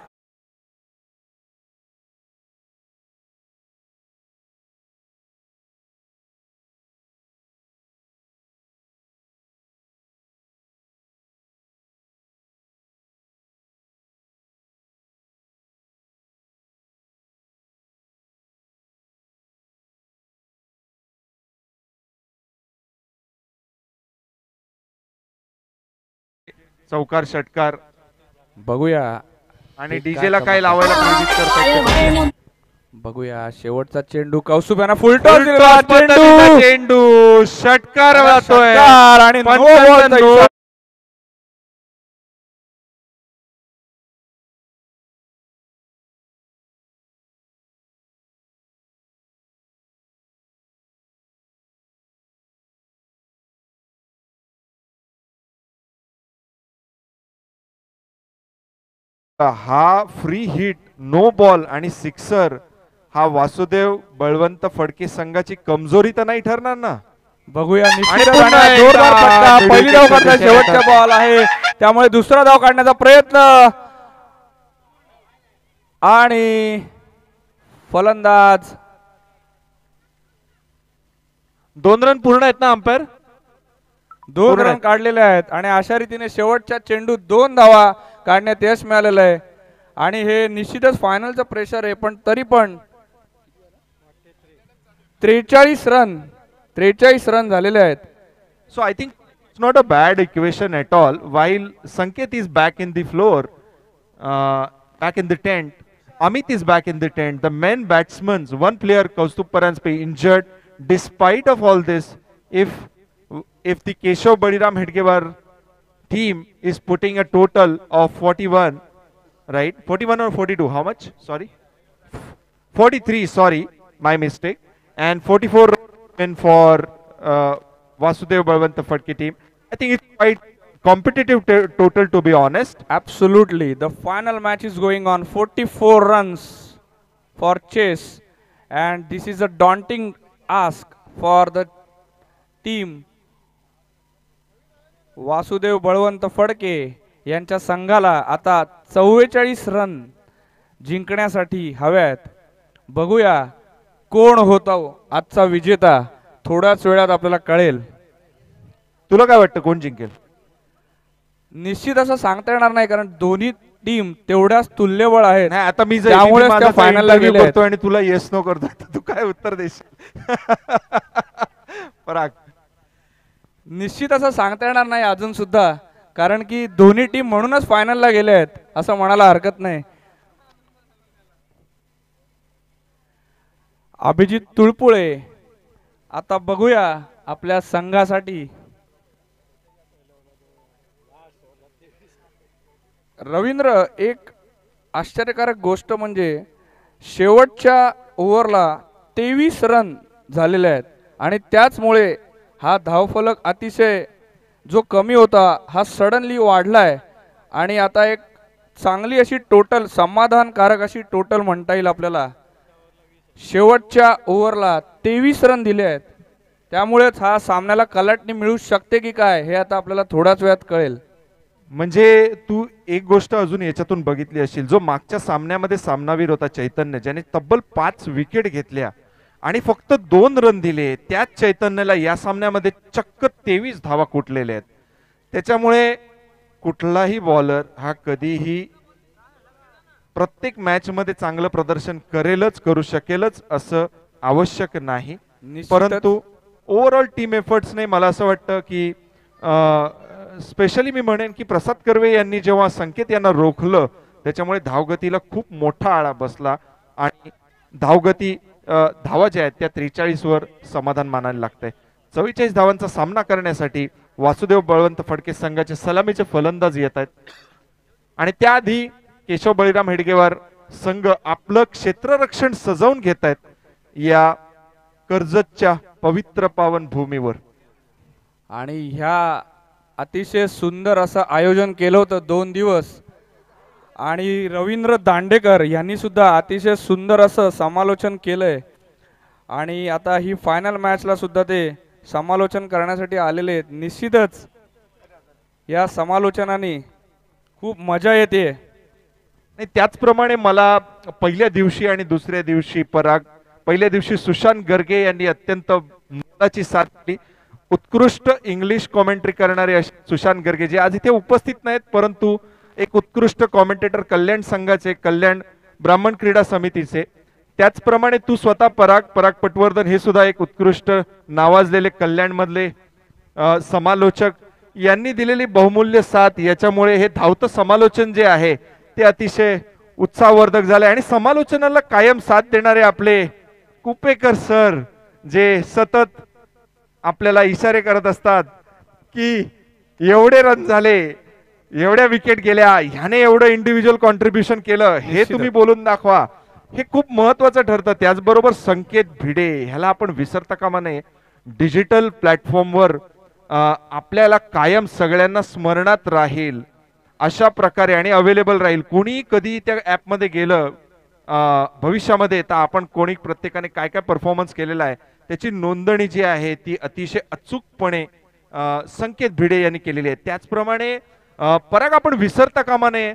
चौकार षटकार बघूया आणि डीजेला काय लावायला प्रेरित करतात बघूया. शेवटचा चेंडू कौस्तुभ यांना फुल टॉस दिलेला चेंडू षटकार वाजतोय आणि नो बॉल. हा फ्री हिट, नो बॉल आणि सिक्सर हा वासुदेव बळवंत फडके संघाची कमजोरी तर नाही ठरणार ना. बघूया. जोरदार फटका. पहिली धाव काढण्याचा शेवटचा बॉल आहे, त्यामुळे दुसरा धाव काढण्याचा प्रयत्न आणि फलंदाज 2 रन पूर्ण आहेत ना अंपायर. 2 रन काढलेले आहेत आणि अशा रीतीने शेवटच्या चेंडू 2 धावा काढण्यात यश मिळालेलं आहे आणि हे निश्चितच फायनलचं प्रेशर आहे. पण तरी पण 43 रन झालेले आहेत. So I think it's not a bad equation at all. While Sanket is back in the floor, back in the tent. Amit is back in the tent. The men batsmen, one player Kaustubh Paranspe injured. Despite of all this, if the Keshav Baliram Hedgewar team is putting a total of 41, right? 41 or 42? How much? Sorry, 43. Sorry, my mistake. And 44 win for Vasudev Balwant Phadke team. I think it's quite competitive total, to be honest. Absolutely. The final match is going on. 44 runs for Chase, and this is a daunting ask for the team. Vasudev Balwant Phadke यांच्या संघाला आता 44 रन जिंकण्यासाठी हव्यात. बघूया कोण होता आजचा विजेता. थोड्याच वेळात आपल्याला कळेल. तुला काय वाटतं कोण जिंकेल? निश्चित असं सांगता येणार नाही, कारण दोन्ही टीम तेवढ्याच तुल्यबळ आहेत. नाही, आता मी त्यामुळे त्या फायनलला गेले करतो आणि तुला येस नो करतो, तू काय उत्तर देशील? पराग, निश्चित असं सांगता येणार नाही अजून सुद्धा, कारण की दोन्ही टीम म्हणूनच फायनलला गेले आहेत असं म्हणायला हरकत नाही. अभिजित तुळपुळे आता बघूया आपल्या संघासाठी. रवींद्र, एक आश्चर्यकारक गोष्ट म्हणजे शेवटच्या ओव्हरला 23 रन झालेले आहेत आणि त्याचमुळे हा धावफलक अतिशय जो कमी होता हा सडनली वाढलाय आणि आता एक चांगली अशी टोटल, समाधानकारक अशी टोटल म्हणता येईल आपल्याला. शेवटच्या ओव्हरला 23 रन दिले आहेत, त्यामुळेच हा सामन्याला कलाटणी मिळू शकते की काय हे आता आपल्याला थोड्याच वेळात कळेल. म्हणजे तू एक गोष्ट अजून याच्यातून बघितली असेल, जो मागच्या सामन्यामध्ये सामनावीर होता चैतन्य, ज्याने तब्बल 5 विकेट घेतल्या आणि फक्त 2 रन दिले, त्याच चैतन्याला या सामन्यामध्ये चक्क 23 धावा कुटलेल्या आहेत. त्याच्यामुळे कुठलाही बॉलर हा कधीही प्रत्येक मॅच मध्ये चांगलं प्रदर्शन करेलच, करू शकेलच असं आवश्यक नाही. परंतु ओव्हरऑल टीम एफर्ट्सने मला असं वाटतं की स्पेशली मी म्हणेन की प्रसाद कर्वे यांनी जेव्हा संकेत यांना रोखलं त्याच्यामुळे धावगतीला खूप मोठा आळा बसला आणि धावगती धावा ज्या आहेत त्या 43 वर समाधान मानायला लागतंय. 44 धावांचा सामना करण्यासाठी वासुदेव बळवंत फडके संघाचे सलामीचे फलंदाज येत आहेत आणि त्याआधी केशव बळीराम हेडगेवार संघ आपलं क्षेत्ररक्षण सजवून घेत आहेत या कर्जतच्या पवित्र पावन भूमीवर. आणि ह्या अतिशय सुंदर असं आयोजन केलं होतं 2 दिवस आणि रवींद्र दांडेकर यांनी सुद्धा अतिशय सुंदर असं समालोचन केलंय आणि आता ही फायनल मॅचला सुद्धा ते समालोचन करण्यासाठी आलेले आहेत. निश्चितच या समालोचनाने खूप मजा येते. नाही त्याचप्रमाणे मला पहिल्या दिवशी आणि दुसऱ्या दिवशी पहिल्या दिवशी सुशांत गर्गे यांनी अत्यंत मोलाची साथ दिली. उत्कृष्ट इंग्लिश कॉमेंट्री करणारे सुशांत गर्गे जे आज इथे उपस्थित नाहीत परंतु एक उत्कृष्ट कॉमेंटेटर कल्याण संघाचे, कल्याण ब्राह्मण क्रीडा समितीचे. त्याचप्रमाणे तू स्वतः पराग पटवर्धन हे सुद्धा एक उत्कृष्ट नावाजलेले कल्याण मधले समालोचक यांनी दिलेली बहुमूल्य साथ. याच्यामुळे हे धावतं समालोचन जे आहे ते अतिशय उत्साहवर्धक झाले आणि समालोचनाला कायम साथ देणारे आपले कुपेकर सर जे सतत आपल्याला इशारे करत असतात की एवढे रन झाले, एवढ्या विकेट गेल्या, ह्याने एवढं इंडिव्हिज्युअल कॉन्ट्रीब्युशन केलं, हे तुम्ही बोलून दाखवा. हे खूप महत्वाचं ठरतं. त्याचबरोबर संकेत भिडे ह्याला आपण विसरता कामा नये. डिजिटल प्लॅटफॉर्मवर आपल्याला कायम सगळ्यांना स्मरणात राहील अशा प्रकारे आणि अवेलेबल राहील. कोणी कधी त्या ॲपमध्ये गेलं भविष्यामध्ये तर आपण कोणी प्रत्येकाने काय काय परफॉर्मन्स केलेला आहे त्याची नोंदणी जी आहे ती अतिशय अचूकपणे संकेत भिडे यांनी केलेली आहे. त्याचप्रमाणे पराग आपण विसरता कामा नये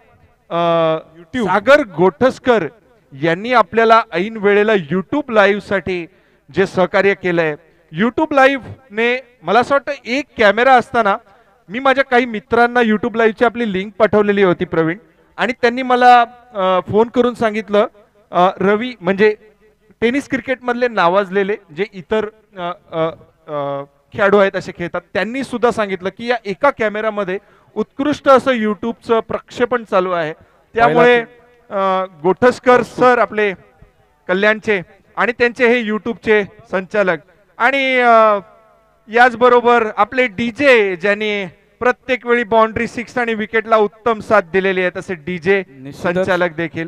सागर गोठसकर यांनी आपल्याला ऐन वेळेला युट्यूब लाईव्ह साठी जे सहकार्य केलंय. युट्यूब लाईव्ह ने मला असं वाटतं एक कॅमेरा असताना मी माझ्या काही मित्रांना युट्यूब लाईव्हची आपली लिंक पाठवलेली होती प्रवीण आणि त्यांनी मला फोन करून सांगितलं रवी म्हणजे टेनिस क्रिकेट मधले नावाजलेले जे इतर खेळाडू आहेत असे खेळतात त्यांनी सुद्धा सांगितलं की या एका कॅमेरामध्ये उत्कृष्ट असं युट्यूबचं प्रक्षेपण चालू आहे. त्यामुळे गोठसकर सर आपले कल्याणचे आणि त्यांचे हे युट्यूबचे संचालक आणि याचबरोबर आपले डीजे ज्यांनी प्रत्येक वेळी बाउंड्री 6 आणि विकेटला उत्तम साथ दिलेली आहे तसे डीजे संचालक देखील.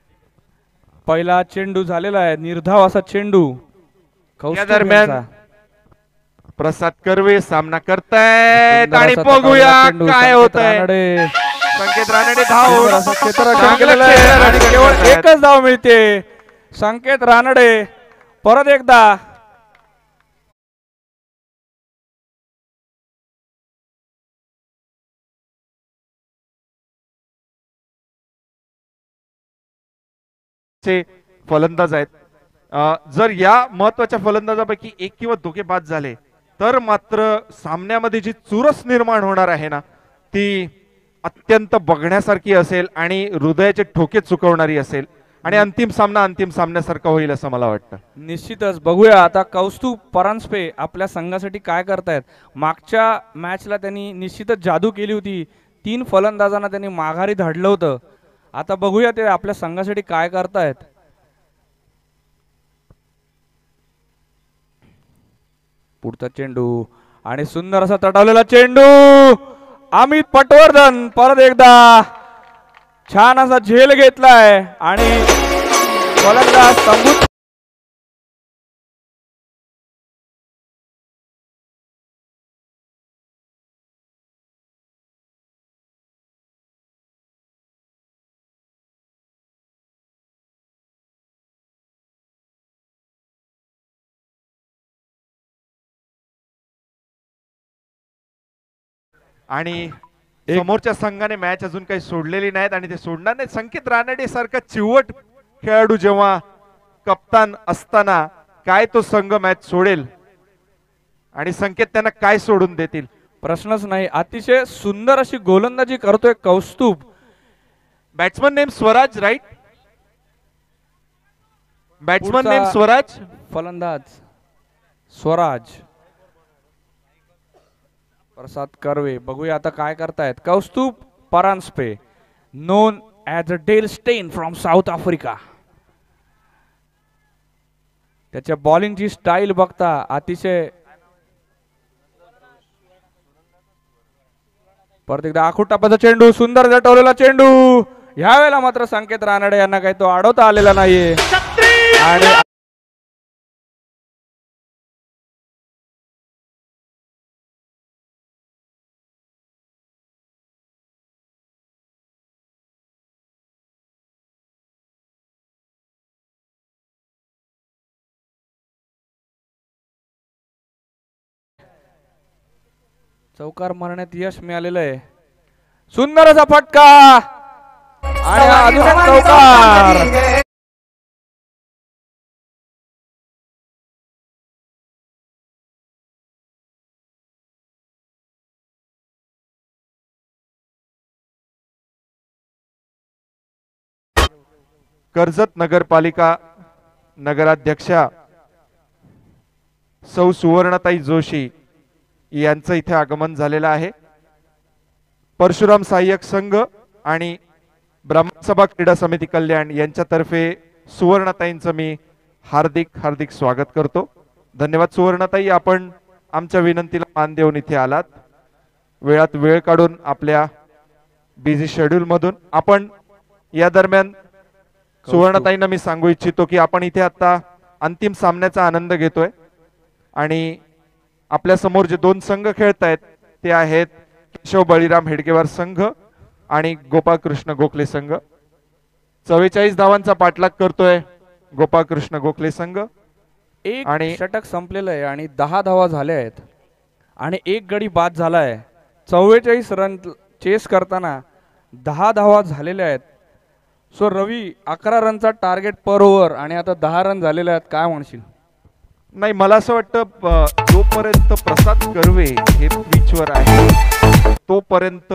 पहिला चेंडू झालेला आहे, निर्धाव असा चेंडू. या दरम्यान प्रसाद कर्वे सामना करतायत आणि बघूया काय होतंय. संकेत रानडे आणि केवळ एकच धाव मिळते. संकेत रानडे परत एकदा फलंदाज आहेत. जर या महत्वाच्या फलंदाजापैकी एक किंवा दोघे बाद झाले तर मात्र सामन्यामध्ये जी चुरस निर्माण होणार आहे ना ती अत्यंत बघण्यासारखी असेल आणि हृदयाचे ठोके चुकवणारी असेल आणि अंतिम सामन्यासारखा होईल असं मला वाटतं. निश्चितच बघूया आता कौस्तुभ परांजपे आपल्या संघासाठी काय करतायत. मागच्या मॅचला त्यांनी निश्चितच जादू केली होती. 3 फलंदाजांना त्यांनी माघारी धाडलं होतं. आता बघूया ते आपल्या संघासाठी काय करतायत. पुढचा चेंडू आणि सुंदर असा तटवलेला चेंडू. अमित पटवर्धन परत एकदा छान असा झेल घेतलाय आणि फलंदाज संबूत आणि समोरच्या संघाने मॅच अजून काही सोडलेली नाहीत आणि ते सोडणार नाही. संकेत रानडे सारखा चिवट खेळाडू जेव्हा कप्तान असताना काय तो संघ मॅच सोडेल आणि संकेत त्यांना काय सोडून देतील प्रश्नच नाही. अतिशय सुंदर अशी गोलंदाजी करतोय Kaustubh. Batsman name Swaraj right. Batsman पुढचा नेम स्वराज. फलंदाज स्वराज. प्रसाद कर्वे. बघूया आता काय करतायत. Kaustubh Paranjape, known as a Dale Steyn from South Africa. त्याच्या बॉलिंगची स्टाईल बघता अतिशय. परत एकदा आखूड टापाचा चेंडू, सुंदर झटवलेला चेंडू. ह्यावेळेला मात्र संकेत रानडे यांना काही तो अडवता आलेला नाहीये. आणि चौकार मारण्यात यश मिळालेलं आहे. सुंदर असा फटका आणि अजून एक चौकार. कर्जत नगरपालिका नगराध्यक्षा सौ सुवर्णताई जोशी यांचं इथे आगमन झालेलं आहे. परशुराम सहाय्यक संघ आणि ब्रह्मसभा क्रीडा समिती कल्याण यांच्यातर्फे सुवर्णताईंचं मी हार्दिक हार्दिक स्वागत करतो. धन्यवाद सुवर्णताई, आपण आमच्या विनंतीला मान देऊन इथे आलात. वेळात वेळ काढून आपल्या बिझी शेड्यूल मधून. आपण या दरम्यान सुवर्णताईंना मी सांगू इच्छितो की आपण इथे आता अंतिम सामन्याचा आनंद घेतोय आणि आपल्या समोर जे दोन संघ खेळतायत ते आहेत केशव बळीराम हेडगेवार संघ आणि गोपाळकृष्ण गोखले संघ. 44 धावांचा पाठलाग करतोय गोपाळकृष्ण गोखले संघ. एक आणि षटक संपलेलं आहे आणि 10 धावा झाल्या आहेत आणि एक गडी बाद झालाय. 44 रन चेस करताना 10 धावा झालेल्या आहेत. सो रवी, 11 रनचा टार्गेट पर ओव्हर आणि आता 10 रन झालेले आहेत. काय म्हणशील? नाही, मला असं वाटतं जोपर्यंत प्रसाद कर्वे हे पिचवर आहे तोपर्यंत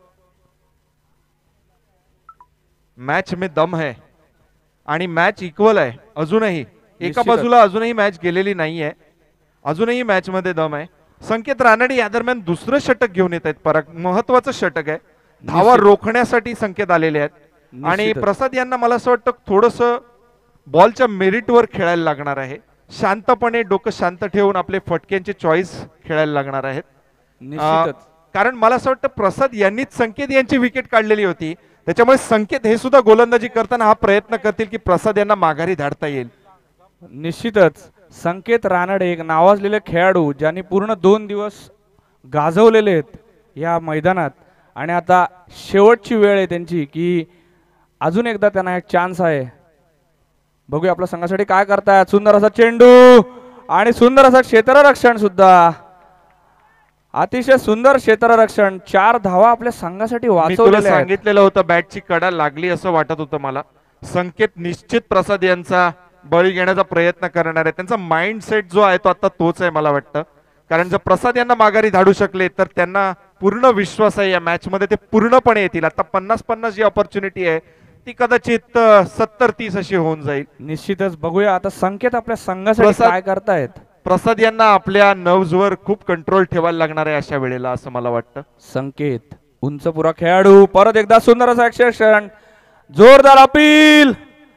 मॅच में दम है आणि मॅच इक्वल आहे. अजूनही एका बाजूला अजूनही मॅच गेलेली नाहीये. अजूनही मॅच मध्ये दम आहे. संकेत रानडे या दरम्यान दुसरं षटक घेऊन येत आहेत. परत महत्वाचं षटक आहे. धावा रोखण्यासाठी संकेत आलेले आहेत आणि प्रसाद यांना मला असं वाटतं थोडस बॉलच्या मेरिटवर खेळायला लागणार आहे. शांतपणे डोकं शांत ठेवून आपले फटक्यांचे चॉईस खेळायला लागणार आहेत. कारण मला असं वाटतं प्रसाद यांनीच संकेत यांची विकेट काढलेली होती. त्याच्यामुळे संकेत हे सुद्धा गोलंदाजी करताना हा प्रयत्न करतील की प्रसाद यांना माघारी धाडता येईल. निश्चितच संकेत रानडे एक नावाजलेले खेळाडू ज्यांनी पूर्ण 2 दिवस गाजवलेले आहेत या मैदानात आणि आता शेवटची वेळ आहे त्यांची की अजून एकदा त्यांना एक चान्स आहे. बघूया आपल्या संघासाठी काय करतायत. सुंदर असा चेंडू आणि सुंदर असं क्षेत्ररक्षण सुद्धा. अतिशय सुंदर क्षेत्ररक्षण. 4 धावा आपल्या संघासाठी वाचवलेल्या आहेत. सांगितलेलं होतं बॅटची कडा लागली असं वाटत होतं मला. संकेत निश्चित प्रसाद यांचा बळी घेण्याचा प्रयत्न करणार आहे. त्यांचा माइंडसेट जो आहे तो आता तोच आहे मला वाटतं. कारण जर प्रसाद यांना माघारी धाडू शकले तर त्यांना पूर्ण विश्वास आहे या मॅच मध्ये ते पूर्णपणे येतील. आता 50-50 जी ऑपॉर्च्युनिटी आहे ती कदाचित 70-30 अशी होऊन जाईल. निश्चितच बघूया आता संकेत आपल्या संघासाठी काय करतायत. प्रसाद यांना आपल्या नर्व्हजवर खूप कंट्रोल ठेवायला लागणार आहे अशा वेळेला असं मला वाटतं. संकेत उंच पुरा खेळाडू. परत एकदा सुंदर असा एक्सेप्शन. जोरदार अपील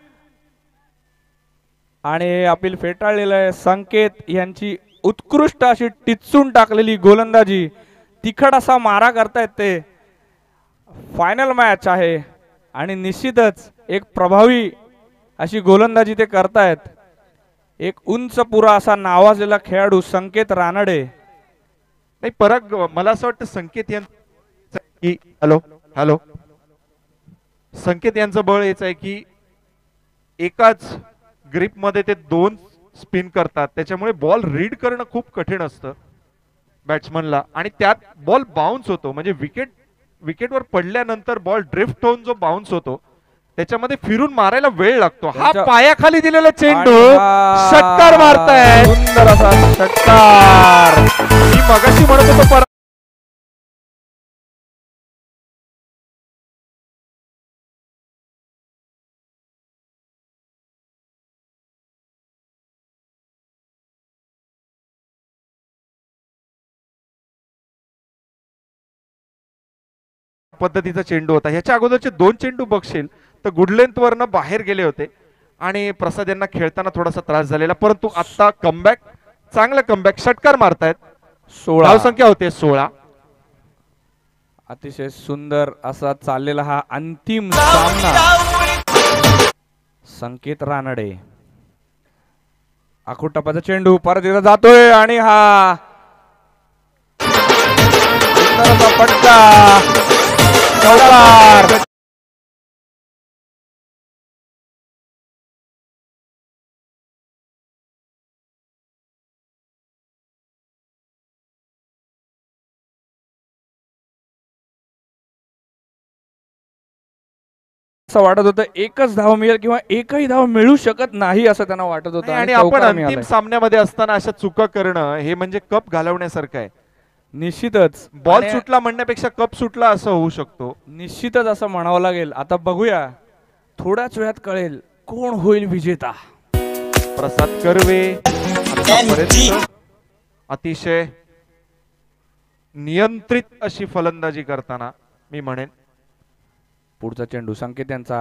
आणि अपील फेटाळलेलं आहे. संकेत यांची उत्कृष्ट अशी टिचून टाकलेली गोलंदाजी. तिखट असा मारा करतायत ते. फायनल मॅच आहे आणि निश्चितच एक प्रभावी अशी गोलंदाजी ते करतायत. एक उंच पुरा असा नावाजलेला खेळाडू संकेत रानडे. नाही पराग, मला असं वाटतं संकेत यांचं की हॅलो संकेत यांचं बळ हेच आहे की एकाच ग्रिप मध्ये ते 2 स्पिन करतात. त्याच्यामुळे बॉल रीड करणं खूप कठीण असतं बॅट्समनला आणि त्यात बॉल बाउन्स होतो. म्हणजे विकेटवर पडल्यानंतर बॉल ड्रिफ्ट होऊन जो बाउन्स होतो त्याच्यामध्ये फिरून मारायला वेळ लागतो. हा पायाखाली दिलेला चेंडू षटकार मारताय. सुंदर असा षटकार. मी मगाशी म्हणत होतो पद्धतीचा चेंडू होता. ह्याच्या अगोदरचे 2 चेंडू बघशील तर गुड लेंथ वरनं बाहेर गेले होते आणि प्रसाद यांना खेळताना थोडासा त्रास झालेला, परंतु आता कमबॅक, चांगलं कमबॅक, षटकार मारतायत. 16 धावसंख्या होते 16. अतिशय सुंदर असा चाललेला हा अंतिम सामना. संकेत रानडे, आखूड टप्प्याचा चेंडू परत एकदा जातोय आणि हा सुंदर असा फटका, चौकार. असं वाटत होतं एकच धाव मिळेल किंवा एकही धाव मिळू शकत नाही असं त्यांना वाटत होतं आणि आपण अंतिम सामन्यामध्ये असताना अशा चुका करणं हे म्हणजे कप घालवण्यासारखं आहे. निश्चितच बॉल सुटला म्हणण्यापेक्षा कप सुटला असं होऊ शकतो. निश्चितच असं म्हणावं लागेल. आता बघूया, थोड्याच वेळात कळेल कोण होईल विजेता. प्रसाद कर्वे आतापर्यंत अतिशय नियंत्रित अशी फलंदाजी करताना मी म्हणेन. पुढचा चेंडू संकेत यांचा,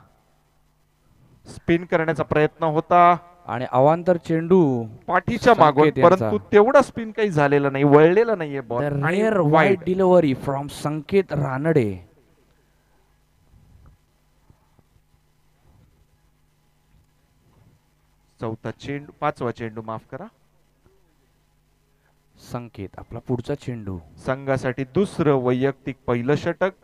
स्पिन करण्याचा प्रयत्न होता आणि अवांतर चेंडू पाठीच्या मागून, संकेत यांचा. परंतु तेवढा स्पिन काही झालेला नाही, वळलेला नाहीये ball. Rare wide delivery from Sanket Ranade. चौथा चेंडू, 5वा चेंडू माफ करा. संकेत आपला पुढचा चेंडू, संघासाठी दुसरं वैयक्तिक पहिलं षटक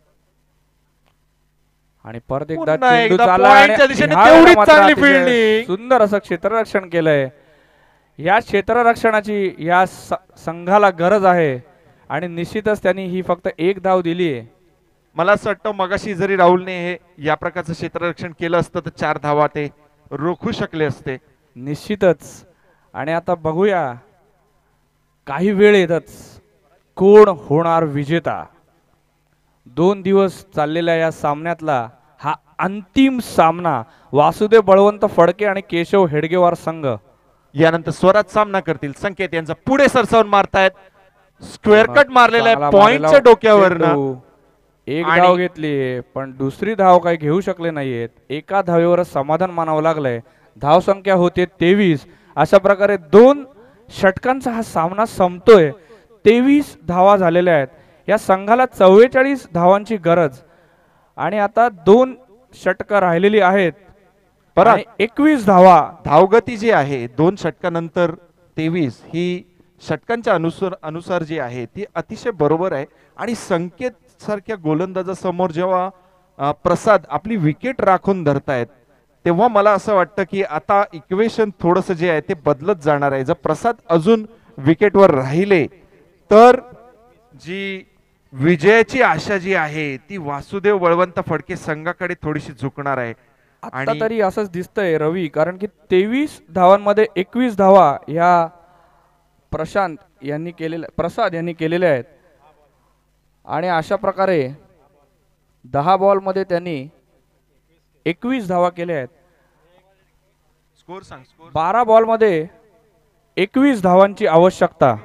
आणि परत एकदा पुन्हा चेंडू एकदा चालला पॉइंटच्या आणि दिशेने ह्या तेवढीच वेळेला मात्र चांगली अतिशय fielding. सुंदर असं क्षेत्ररक्षण केलंय. या क्षेत्ररक्षणाची या संघाला गरज आहे आणि निश्चितच त्यांनी ही फक्त एक धाव दिली आहे. मला असं वाटतं मगाशी जरी राहुलने हे या प्रकारचं क्षेत्ररक्षण केलं असतं तर 4 धावा ते रोखू शकले असते. निश्चितच. आणि आता बघूया काही वेळ येतच कोण होणार विजेता. 2 दिवस चाललेल्या या सामन्यातला हा अंतिम सामना वासुदेव बळवंत फडके आणि केशव हेडगेवार संघ यानंतर स्वरात सामना करतील. संकेत यांचा पुढे सरसावून मारतायत, स्क्वेअर कट मारलेला आहे पॉइंटच्या डोक्यावरनं. एक धाव घेतली पण दुसरी धाव काही घेऊ शकले नाहीयेत. एका धावेवर समाधान मानावं लागलंय. धाव संख्या होते 23. अशा प्रकारे 2 षटकांचा हा सामना संपतोय. 23 धावा झालेल्या आहेत. या संघाला 44 धावांची गरज आणि आता 2 षटकं राहिलेली आहेत. परत 21 धावा. धावगती जी आहे 2 षटकानंतर 23 ही षटकांच्या अनुसार जी आहे ती अतिशय बरोबर आहे. आणि संकेत सारख्या गोलंदाजासमोर जेव्हा प्रसाद आपली विकेट राखून धरतायत तेव्हा मला असं वाटतं की आता इक्वेशन थोडंसं जे आहे ते बदलत जाणार आहे. जर प्रसाद अजून विकेटवर राहिले तर जी विजयाची आशा जी आहे ती वासुदेव बळवंत फडके संघाकडे थोडीशी झुकणार आहे. आता तरी असंच दिसतंय रवी, कारण की 23 धावांमध्ये 21 धावा ह्या प्रसाद यांनी केलेल्या आहेत. आणि अशा प्रकारे 10 बॉलमध्ये त्यांनी 21 धावा केल्या आहेत. स्कोर सांग. 12 बॉलमध्ये 21 धावांची आवश्यकता.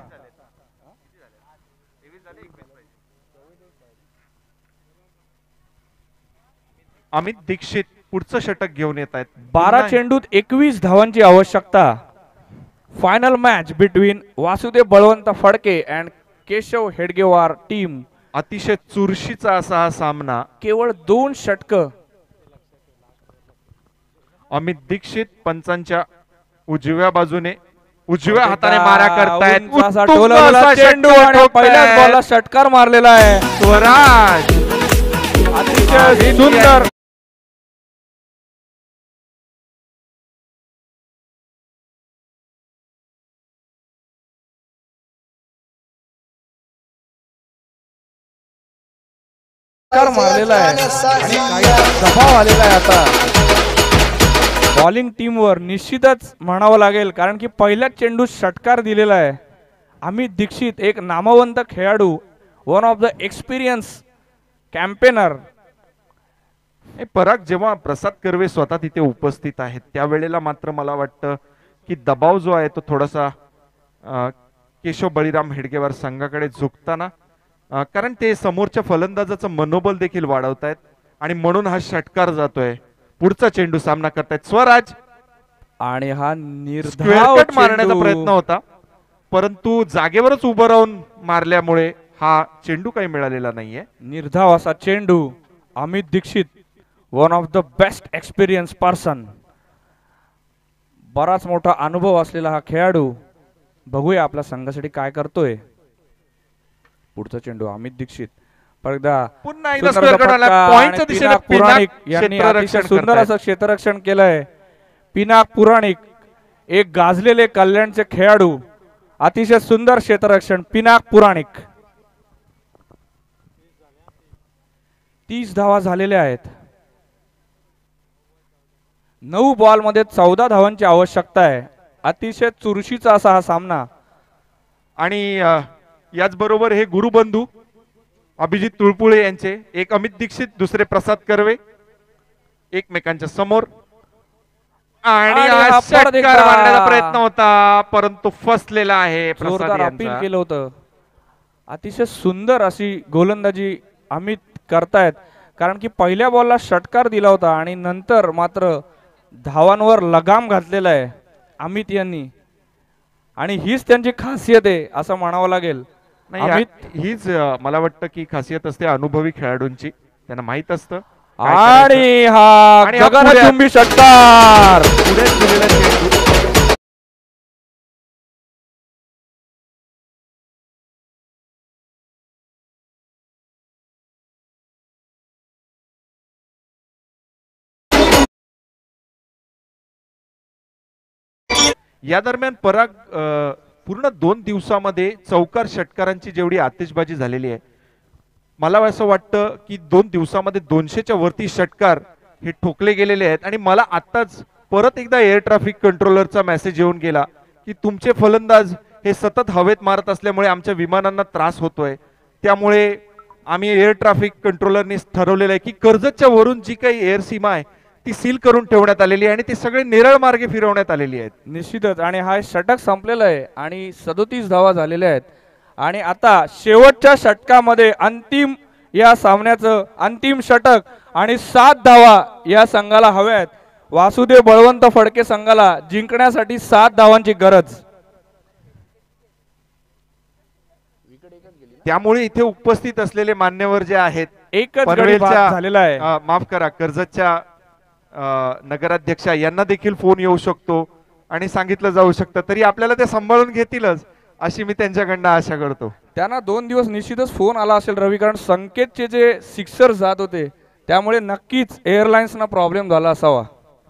अमित दीक्षित पुढचं षटक घेऊन येत आहेत. 12 चेंडूत 21 धावांची आवश्यकता. Final match between Vasudev Balwant Phadke and Keshav Hedgewar team. अतिशय चुरशीचा असा हा सामना. केवळ 2 षटकं. अमित दीक्षित पंचांच्या उजव्या बाजूने उजव्या हाताने मारा करतायत. चेंडू आणि पहिल्याच बॉलला षटकार मारलेला आहे. स्वराज अतिशय सुंदर. मारलेला आहे आणि काही दबाव आलेला आहे आता बॉलिंग टीमवर. निश्चितच म्हणावं लागेल, कारण की पहिल्याच चेंडू षटकार दिलेला आहे. अमित दीक्षित एक नामवंत खेळाडू, one of the experience campaigner. Parag, जेव्हा प्रसाद कर्वे स्वतः तिथे उपस्थित आहेत त्यावेळेला मात्र मला वाटतं की दबाव जो आहे तो थोडासा केशव बळीराम हेडगेवार संघाकडे झुकताना कारण ते समोरच्या फलंदाजाचं मनोबल देखील वाढवतायत आणि म्हणून हा षटकार जातोय. पुढचा चेंडू सामना करतायत स्वराज आणि हा स्क्वेअर निर्धाव कट मारण्याचा चेंडू. प्रयत्न होता, परंतु जागेवरच उभं राहून मारल्यामुळे हा चेंडू काही मिळालेला नाहीये. निर्धाव असा चेंडू. Amit Dixit, one of the best experience person, बराच मोठा अनुभव असलेला हा खेळाडू. बघूया आपल्या संघासाठी काय करतोय. पुढचा चेंडू अमित दीक्षित पुन्हा एकदा स्क्वेअर कट आला. पॉइंटच्या दिशेने पुराणिक पिनाक यांनी क्षेत्ररक्षण अतिशय सुंदर करतायत. असं क्षेत्ररक्षण केलंय. पिनाक पुराणिक एक गाजलेले कल्याणचे खेळाडू, अतिशय सुंदर क्षेत्ररक्षण पिनाक पुराणिक. 30 धावा झालेल्या आहेत. 9 बॉल मध्ये 14 धावांची आवश्यकता आहे. अतिशय चुरशीचा असा हा सामना. आणि याचबरोबर हे गुरुबंधू अभिजित तुळपुळे यांचे, एक अमित दीक्षित, दुसरे प्रसाद कर्वे, एकमेकांच्या समोर. आणि आणि हा हा परत षटकार एकदा मारण्याचा प्रयत्न होता, परंतु फसलेला आहे प्रसाद जोरदार अपील यांचा. केलं होतं. अतिशय सुंदर अशी गोलंदाजी अमित करतायत, कारण की पहिल्या बॉलला षटकार दिला होता आणि नंतर मात्र धावांवर लगाम घातलेला आहे अमित यांनी. आणि हीच त्यांची खासियत आहे असं म्हणावं लागेल. नाही, अमित हीच मला वाटतं की खासियत असते अनुभवी खेळाडूंची, त्यांना माहित असतं काय आणि करायचं. हा आणि हा गगनचुंबी षटकार. पुढे दिलेला चेंडू. या दरम्यान पराग पूर्ण 2 दिवसामध्ये चौकार षटकारांची जेवढी आतिषबाजी झालेली आहे, मला असं वाटतं की 2 दिवसामध्ये 200च्या वरती षटकार हे ठोकले गेलेले आहेत. आणि मला आत्ताच परत एकदा एअर ट्रॅफिक कंट्रोलरचा मेसेज येऊन गेला की तुमचे फलंदाज हे सतत हवेत मारत असल्यामुळे आमच्या विमानांना त्रास होतोय. त्यामुळे आम्ही एअर ट्रॅफिक कंट्रोलरने ठरवलेलं आहे की कर्जतच्या वरून जी काही एअर सीमा आहे ती सील करून ठेवण्यात आलेली आहे आणि ती सगळे निरळ मार्गे फिरवण्यात आलेली आहेत. निश्चितच. आणि हा षटक संपलेला आहे आणि 37 धावा झालेल्या आहेत. आणि आता शेवटच्या षटकामध्ये अंतिम या सामन्याचं अंतिम षटक आणि 7 धावा या संघाला हव्या आहेत. वासुदेव बळवंत फडके संघाला जिंकण्यासाठी 7 धावांची गरज. त्यामुळे इथे उपस्थित असलेले मान्यवर जे आहेत, एकच गडी पनवेलच्या बाद झालेला आहे. माफ करा, कर्जतच्या नगराध्यक्षा यांना देखील फोन येऊ शकतो आणि सांगितलं जाऊ शकतं, तरी आपल्याला ते सांभाळून घेतीलच अशी मी त्यांच्याकडनं आशा करतो. त्यांना 2 दिवस निश्चितच फोन आला असेल रवी, कारण संकेतचे जे सिक्सर जात होते त्यामुळे नक्कीच एअरलाइन्सना प्रॉब्लेम झाला असावा.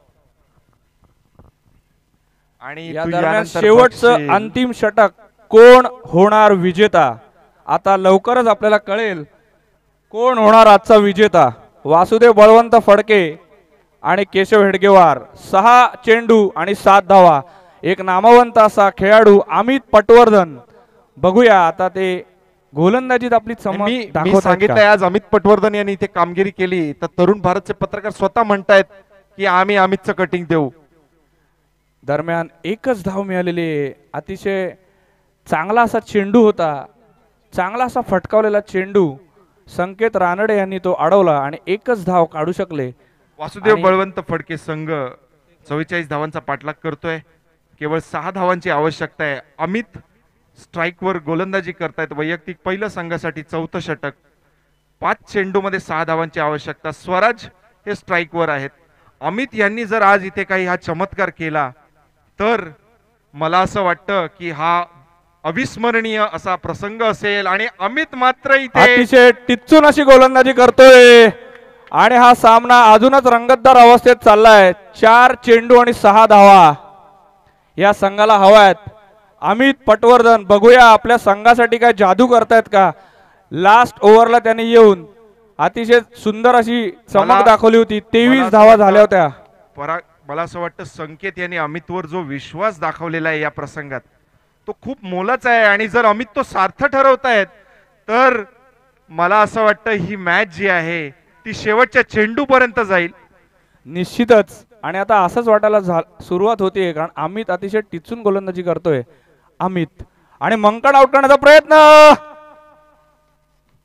आणि या तू दरम्यान यानंतर शेवटचं बघशील, अंतिम षटक कोण होणार विजेता. आता लवकरच आपल्याला कळेल कोण होणार आजचा विजेता. वासुदेव बळवंत फडके आणि केशव हेडगेवार 6 चेंडू आणि 7 धावा. एक नामवंत असा खेळाडू अमित पटवर्धन. बघूया आता ते गोलंदाजीत आपली चमक मी दाखवतात सांगितलंय का? आज अमित पटवर्धन यांनी इथे कामगिरी केली, तर तरुण भारतचे पत्रकार स्वतः म्हणतायत की आम्ही अमितचं कटिंग देऊ. दरम्यान एकच धाव मिळालेली आहे. अतिशय चांगला असा चेंडू होता, चांगला असा फटकावलेला चेंडू संकेत रानडे यांनी तो अडवला आणि एकच धाव काढू शकले. वासुदेव आणि- बळवंत फडके संघ 44 धावांचा पाठलाग करतोय. केवळ 6 धावांची आवश्यकता आहे. अमित स्ट्राईकवर गोलंदाजी करतायत. वैयक्तिक पहिलं संघासाठी 4थं षटक. 5 चेंडूमध्ये 6 धावांची आवश्यकता. स्वराज हे स्ट्राईकवर आहेत. अमित यांनी जर आज इथे काही हा चमत्कार केला तर मला असं वाटतं की हा अविस्मरणीय असा प्रसंग असेल. आणि अमित मात्र इथे अतिशय टिच्चून अशी गोलंदाजी करतोय आणि हा सामना अजूनच रंगतदार अवस्थेत चाललाय. 4 चेंडू आणि 6 धावा या संघाला हवा आहेत. अमित पटवर्धन बघूया आपल्या संघासाठी काय जादू करतायत का. लास्ट ओव्हरला त्यांनी येऊन अतिशय सुंदर अशी चमक दाखवली होती. 23 धावा झाल्या होत्या. मला असं वाटतं संकेत यांनी अमितवर जो विश्वास दाखवलेला आहे या प्रसंगात तो खूप मोलाचा आहे. आणि जर अमित तो सार्थ ठरवतायत तर मला असं वाटतं ही मॅच जी आहे ती शेवटच्या चेंडू पर्यंत जाईल. निश्चितच. आणि आता असंच वाटायला सुरुवात होतीये, कारण अमित अतिशय टिचून गोलंदाजी करतोय. अमित आणि मंकड आउट करण्याचा प्रयत्न.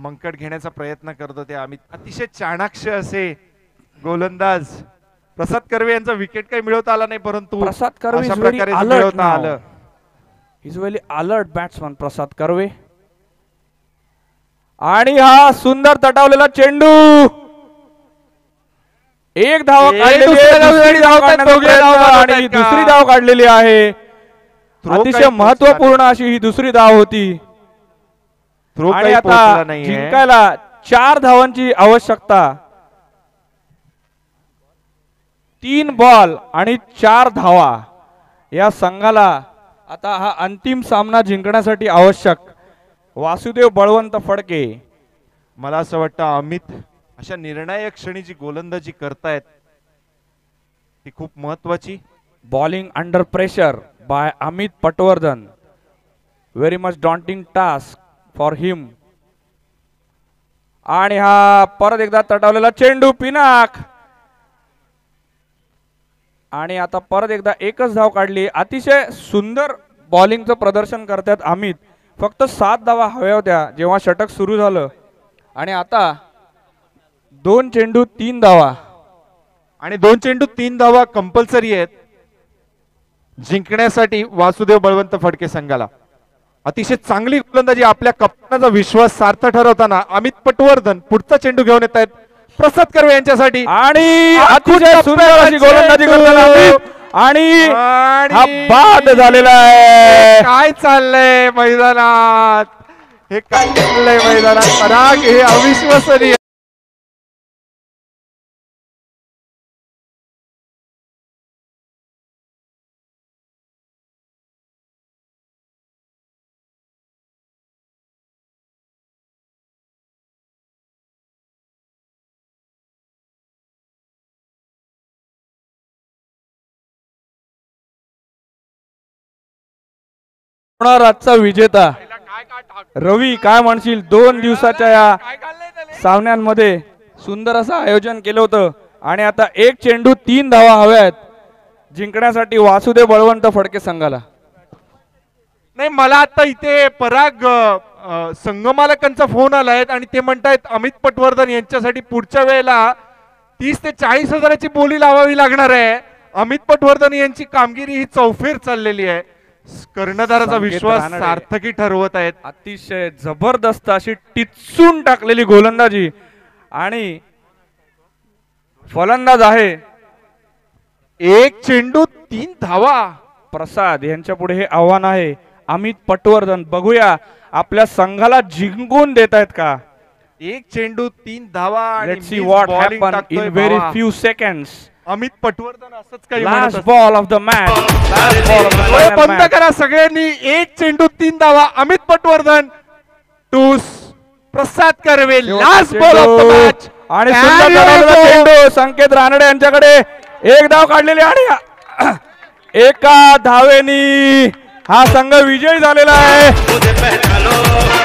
मंकट घेण्याचा प्रयत्न करत होते अमित. अतिशय चाणाक्ष असे गोलंदाज प्रसाद कर्वे यांचा विकेट काही मिळवता आला नाही, परंतु प्रसाद कर्वे अशा is very प्रकारे alert मिळवता now. आलं. He's very alert batsman प्रसाद कर्वे. आणि हा सुंदर तटावलेला चेंडू, एक धाव काढलेली आहे, दुसरी धाव काढण्याचा प्रयत्न आणि दुसरी धाव काढलेली आहे. अतिशय महत्वपूर्ण अशी ही दुसरी धाव होती. आणि आता जिंकायला 4 धावांची आवश्यकता. 3 बॉल आणि 4 धावा या संघाला आता हा अंतिम सामना जिंकण्यासाठी आवश्यक. वासुदेव बळवंत फडके, मला असं वाटतं अमित अशा निर्णायक क्षणी जी गोलंदाजी करतायत ती खूप महत्वाची. Bowling under pressure by Amit Patwardhan, very much daunting task for him. आणि हा परत एकदा तटावलेला चेंडू पिनाक, आणि आता परत एकदा एकच धाव काढली. अतिशय सुंदर बॉलिंगचं प्रदर्शन करतात अमित. फक्त 7 धावा हव्या होत्या जेव्हा षटक सुरू झालं, आणि आता 2 चेंडू 3 धावा, आणि 2 चेंडू 3 धावा कंपल्सरी आहेत जिंकण्यासाठी वासुदेव बळवंत फडके संघाला. अतिशय चांगली गोलंदाजी, आपल्या कप्तानाचा विश्वास सार्थ ठरवताना अमित पटवर्धन पुढचा चेंडू घेऊन येत आहेत प्रसाद कर्वे यांच्यासाठी. आणि अतिशय सुंदर अशी गोलंदाजी करताना अमित, आणि हा बाद झालेला आहे. काय चाललंय मैदानात, हे काय चाललंय मैदानात, पराग हे अविश्वसनीय. आजचा विजेता रवी, काय म्हणशील? 2 दिवसाच्या या सामन्यांमध्ये सुंदर असं आयोजन केलं होतं, आणि आता 1 चेंडू 3 धावा हव्यात जिंकण्यासाठी वासुदेव बळवंत फडके संघाला. नाही, मला आता इथे पराग संघमालकांचा फोन आलाय आणि ते म्हणतायत अमित पटवर्धन यांच्यासाठी पुढच्या वेळेला 30 ते 40 हजाराची बोली लावावी लागणार आहे. अमित पटवर्धन यांची कामगिरी ही चौफेर चाललेली आहे. कर्णधाराचा विश्वास सार्थकी ठरवत आहेत. अतिशय जबरदस्त अशी टिचून टाकलेली गोलंदाजी, आणि फलंदाज आहे 1 चेंडू 3 धावा. प्रसाद यांच्या पुढे हे आव्हान आहे. अमित पटवर्धन, बघूया आपल्या संघाला जिंकून देत आहेत का. 1 चेंडू 3 धावा. Let's see what happen in very few seconds. Amit Patwardhan असंच काही last ball of the match. बंद करा सगळ्यांनी. 1 चेंडू 3 धावा. Amit Patwardhan to Prasad Karve. Last ball of the match. आणि चेंडू संकेत रानडे यांच्याकडे 1 धाव काढलेली, आणि एका धावेनी हा संघ विजयी झालेला आहे.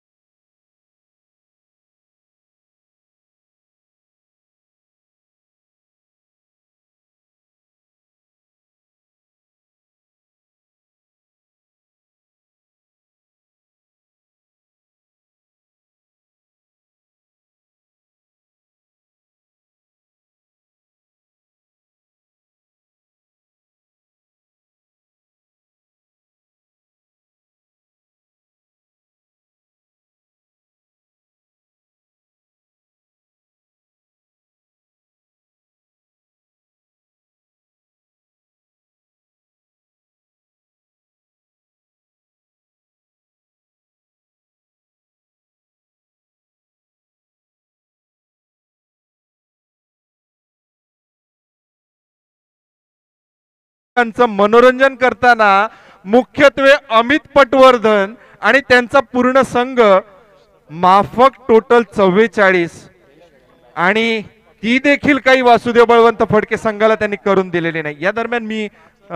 मनोरंजन करताना मुख्यत्वे अमित पटवर्धन आणि त्यांचा पूर्ण संघ. माफक टोटल 44, आणि ती देखील काही वासुदेव बळवंत फडके संघाला त्यांनी करून दिलेली नाही. या दरम्यान मी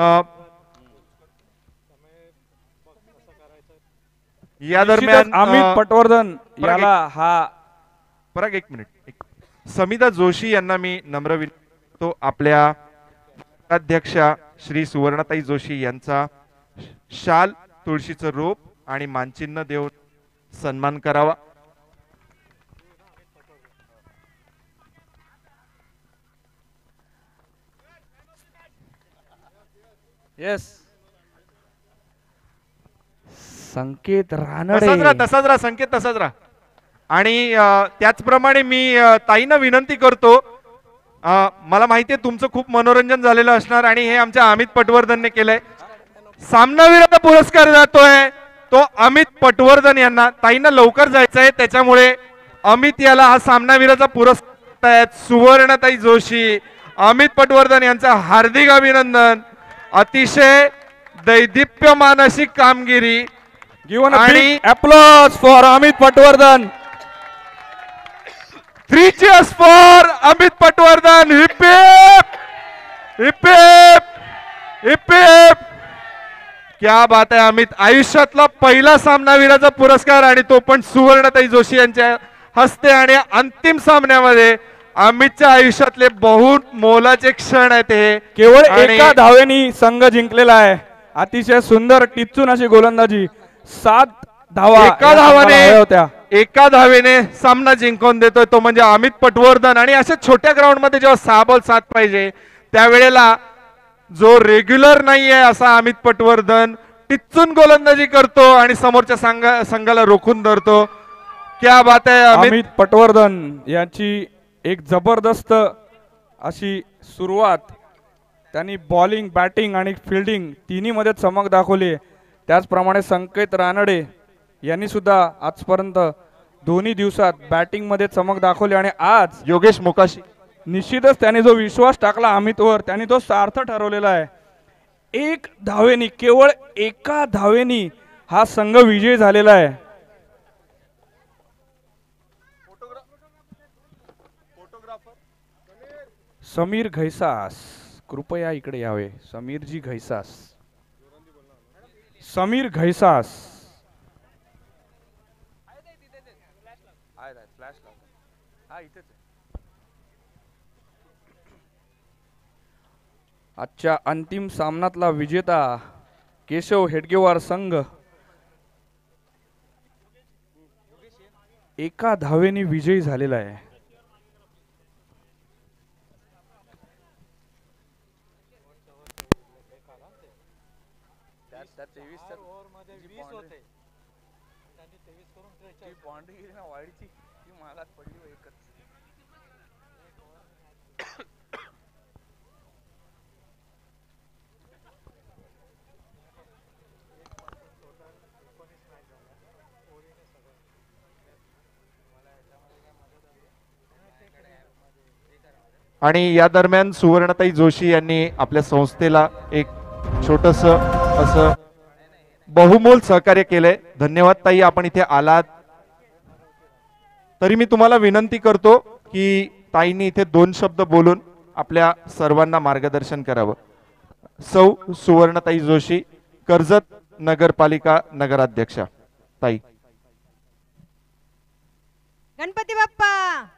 अमित पटवर्धन याला हा पराग 1 मिनिट. समिता जोशी यांना मी नम्र विनंती, आपल्या अध्यक्षा श्री सुवर्णाताई जोशी यांचा शाल, तुळशीचं रोप आणि मानचिन्ह देऊन सन्मान करावा. येस संकेत रानडे तसाच राहा संकेत तसाच राहा. आणि त्याचप्रमाणे मी ताईंना विनंती करतो, मला माहिती आहे तुमचं खूप मनोरंजन झालेलं असणार आणि हे आमच्या अमित पटवर्धनने केलंय. सामनावीराचा पुरस्कार जातोय तो अमित पटवर्धन यांना. ताईंना लवकर जायचंय त्याच्यामुळे अमित याला हा सामनावीराचा पुरस्कार आहेत. सुवर्णताई जोशी, अमित पटवर्धन यांचं हार्दिक अभिनंदन. अतिशय दैदिप्यमान अशी कामगिरी. Given a big applause for Amit Patwardhan. 3 cheers for Amit Patwardhan. Hip hip hip hip hip hip. क्या बात आहे अमित. आयुष्यातला पहिला सामनावीराचा पुरस्कार आणि तो पण सुवर्णताई जोशी यांच्या हस्ते. आणि अंतिम सामन्यामध्ये अमितच्या आयुष्यातले बहुत मोलाचे क्षण आहेत हे. केवळ एका धावेनी संघ जिंकलेला आहे. अतिशय सुंदर टिचून अशी गोलंदाजी. 7 धावा एका धावेने सामना जिंकून देतोय तो म्हणजे अमित पटवर्धन. आणि अशा छोट्या ग्राउंड मध्ये जेव्हा 6 बॉल 7 पाहिजे त्यावेळेला जो रेग्युलर नाहीये असा अमित पटवर्धन टिचून गोलंदाजी करतो आणि समोरच्या संघाला रोखून धरतो. क्या बात आहे. अमित पटवर्धन यांची एक जबरदस्त अशी सुरुवात. त्यांनी बॉलिंग बॅटिंग आणि फिल्डिंग तिन्ही मध्ये चमक दाखवली. त्याचप्रमाणे संकेत रानडे यांनी सुद्धा आजपर्यंत दोन्ही दिवसात बॅटिंग मध्ये चमक दाखवली. आणि आज योगेश मोकाशी निश्चितच त्याने जो विश्वास टाकला अमितवर त्याने तो सार्थ ठरवलेला आहे. 1 धावेनी केवळ एका धावेनी हा संघ विजयी झालेला आहे. समीर घैसास कृपया इकडे यावे. समीरजी घैसास. समीर घैसास आजच्या अंतिम सामन्यातला विजेता केशव हेडगेवार संघ एका धावेने विजयी झालेला आहे. आणि या दरम्यान सुवर्णताई जोशी यांनी आपल्या संस्थेला एक छोटस असं बहुमोल सहकार्य केलंय. धन्यवाद ताई आपण इथे आलात. तरी मी तुम्हाला विनंती करतो की ताईंनी इथे 2 शब्द बोलून आपल्या सर्वांना मार्गदर्शन करावं. सौ सुवर्णताई जोशी, कर्जत नगरपालिका नगराध्यक्षा. ताई. गणपती बाप्पा.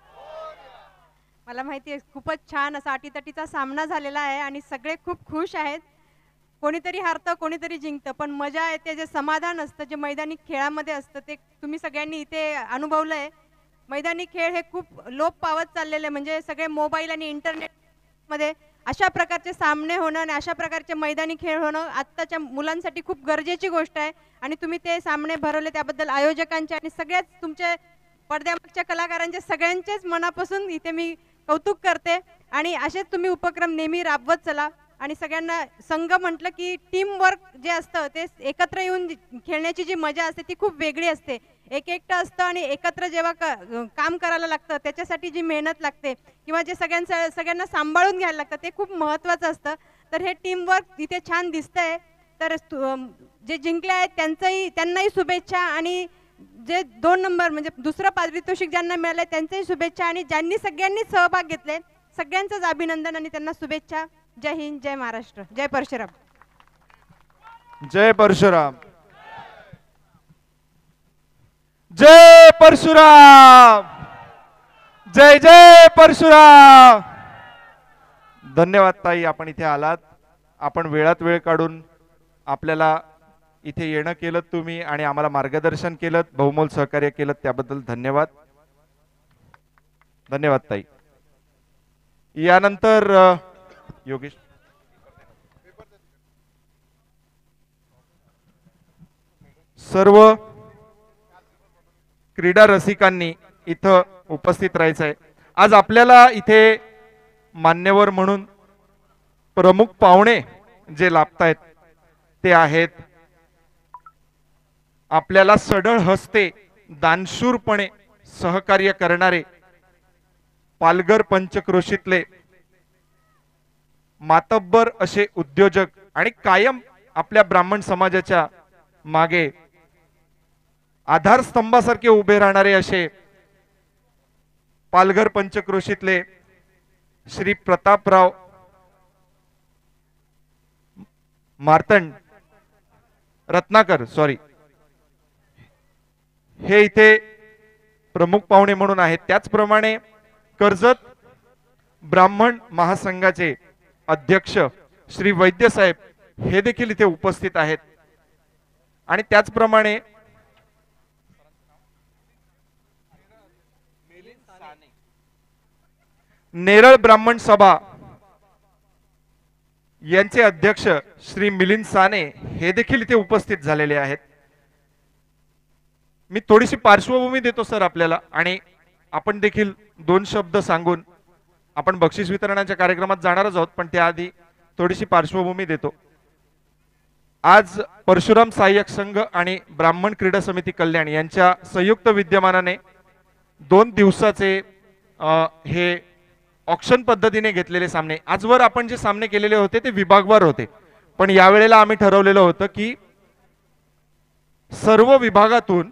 मला माहिती आहे खूपच छान असा अटीतटीचा सामना झालेला आहे आणि सगळे खूप खुश आहेत. कोणीतरी हारतं कोणीतरी जिंकतं पण मजा येते. जे समाधान असतं जे मैदानी खेळामध्ये असतं ते तुम्ही सगळ्यांनी इथे अनुभवलंय. मैदानी खेळ हे खूप लोप पावत चाललेले. म्हणजे सगळे मोबाईल आणि इंटरनेटमध्ये अशा प्रकारचे सामने होणं आणि अशा प्रकारचे मैदानी खेळ होणं आत्ताच्या मुलांसाठी खूप गरजेची गोष्ट आहे. आणि तुम्ही ते सामने भरवले त्याबद्दल आयोजकांचे आणि सगळ्याच तुमचे पडद्यामागच्या कलाकारांचे सगळ्यांचेच मनापासून इथे मी कौतुक करते. आणि असेच तुम्ही उपक्रम नेहमी राबवत चला. आणि सगळ्यांना संघ म्हटलं की टीम वर्क जे असतं ते एकत्र येऊन खेळण्याची जी मजा असते ती खूप वेगळी असते. एकटं असतं आणि एकत्र जेव्हा काम करायला लागतं त्याच्यासाठी जी मेहनत लागते किंवा जे सगळ्यांना सांभाळून घ्यायला लागतं ते खूप महत्त्वाचं असतं. तर हे टीम वर्क इथे छान दिसतंय. तर जे जिंकले आहेत त्यांनाही शुभेच्छा. आणि जे 2 नंबर म्हणजे दुसरं पारितोषिक ज्यांना मिळालंय त्यांच्याही शुभेच्छा. आणि ज्यांनी सगळ्यांनी सहभाग घेतले सगळ्यांचंच अभिनंदन आणि त्यांना शुभेच्छा. जय हिंद, जय महाराष्ट्र, जय परशुराम. जय परशुराम. जय परशुराम. जय जय परशुराम. धन्यवाद ताई आपण इथे आलात. आपण वेळात वेळ काढून आपल्याला इथे येणं केलं तुम्ही आणि आम्हाला मार्गदर्शन केलं बहुमोल सहकार्य केलं त्याबद्दल धन्यवाद. धन्यवाद ताई. यानंतर योगेश सर्व क्रीडा रसिकांनी इथं उपस्थित राहायचं आहे. आज आपल्याला इथे मान्यवर म्हणून प्रमुख पाहुणे जे लाभतायत ते आहेत आपल्याला सढळ हस्ते दानशूरपणे सहकार्य करणारे पालघर पंचक्रोशीतले मातब्बर असे उद्योजक आणि कायम आपल्या ब्राह्मण समाजाच्या मागे आधारस्तंभासारखे उभे राहणारे असे पालघर पंचक्रोशीतले श्री प्रतापराव मार्तंड रत्नाकर हे इथे प्रमुख पाहुणे म्हणून आहेत. त्याचप्रमाणे कर्जत ब्राह्मण महासंघाचे अध्यक्ष श्री वैद्य साहेब हे देखील इथे उपस्थित आहेत. आणि त्याचप्रमाणे नेरळ ब्राह्मण सभा यांचे अध्यक्ष श्री मिलिंद साने हे देखील इथे उपस्थित झालेले आहेत. मी थोडीशी पार्श्वभूमी देतो सर आपल्याला आणि आपण देखील दोन शब्द सांगून आपण बक्षीस वितरणाच्या कार्यक्रमात जाणारच आहोत, पण त्याआधी थोडीशी पार्श्वभूमी देतो. आज परशुराम सहाय्यक संघ आणि ब्राह्मण क्रीडा समिती कल्याण यांच्या संयुक्त विद्यमानाने 2 दिवसाचे हे ऑक्शन पद्धतीने घेतलेले सामने, आजवर आपण जे सामने केलेले होते ते विभागवार होते, पण यावेळेला आम्ही ठरवलेलं होतं की सर्व विभागातून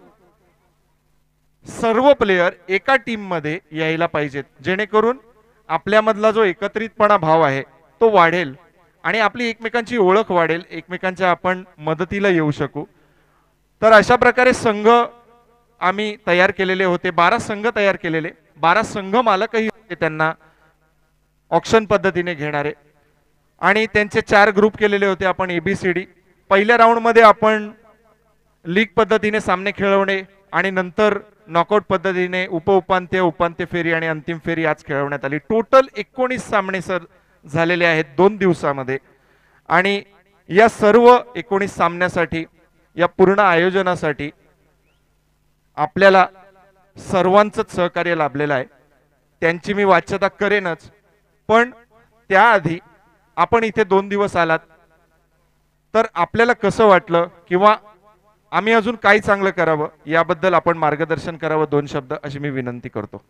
सर्व प्लेयर एका टीम मध्ये यायला पाहिजेत, जेणेकरून आपल्यामधला जो एकत्रितपणा भाव आहे तो वाढेल आणि आपली एकमेकांची ओळख वाढेल, एकमेकांच्या आपण मदतीला येऊ शकू. तर अशा प्रकारे संघ आम्ही तयार केलेले होते, 12 संघ तयार केलेले, 12 संघ मालकही होते त्यांना ऑक्शन पद्धतीने घेणारे आणि त्यांचे 4 ग्रुप केलेले होते आपण ABCD. पहिल्या राऊंड मध्ये आपण लीग पद्धतीने सामने खेळवणे आणि नंतर नॉकआउट पद्धतीने उपांत्य, उपांत्य फेरी आणि अंतिम फेरी आज खेळवण्यात आली. टोटल 19 सामने सर झालेले आहेत 2 दिवसामध्ये आणि या सर्व 19 सामन्यासाठी या पूर्ण आयोजनासाठी आपल्याला सर्वांचंच सहकार्य लाभलेलं आहे. त्यांची मी वाच्यता करेनच, पण त्याआधी आपण इथे 2 दिवस आलात तर आपल्याला कसं वाटलं किंवा आम्ही अजून काय चांगलं करावं याबद्दल आपण मार्गदर्शन करावं 2 शब्द अशी मी विनंती करतो.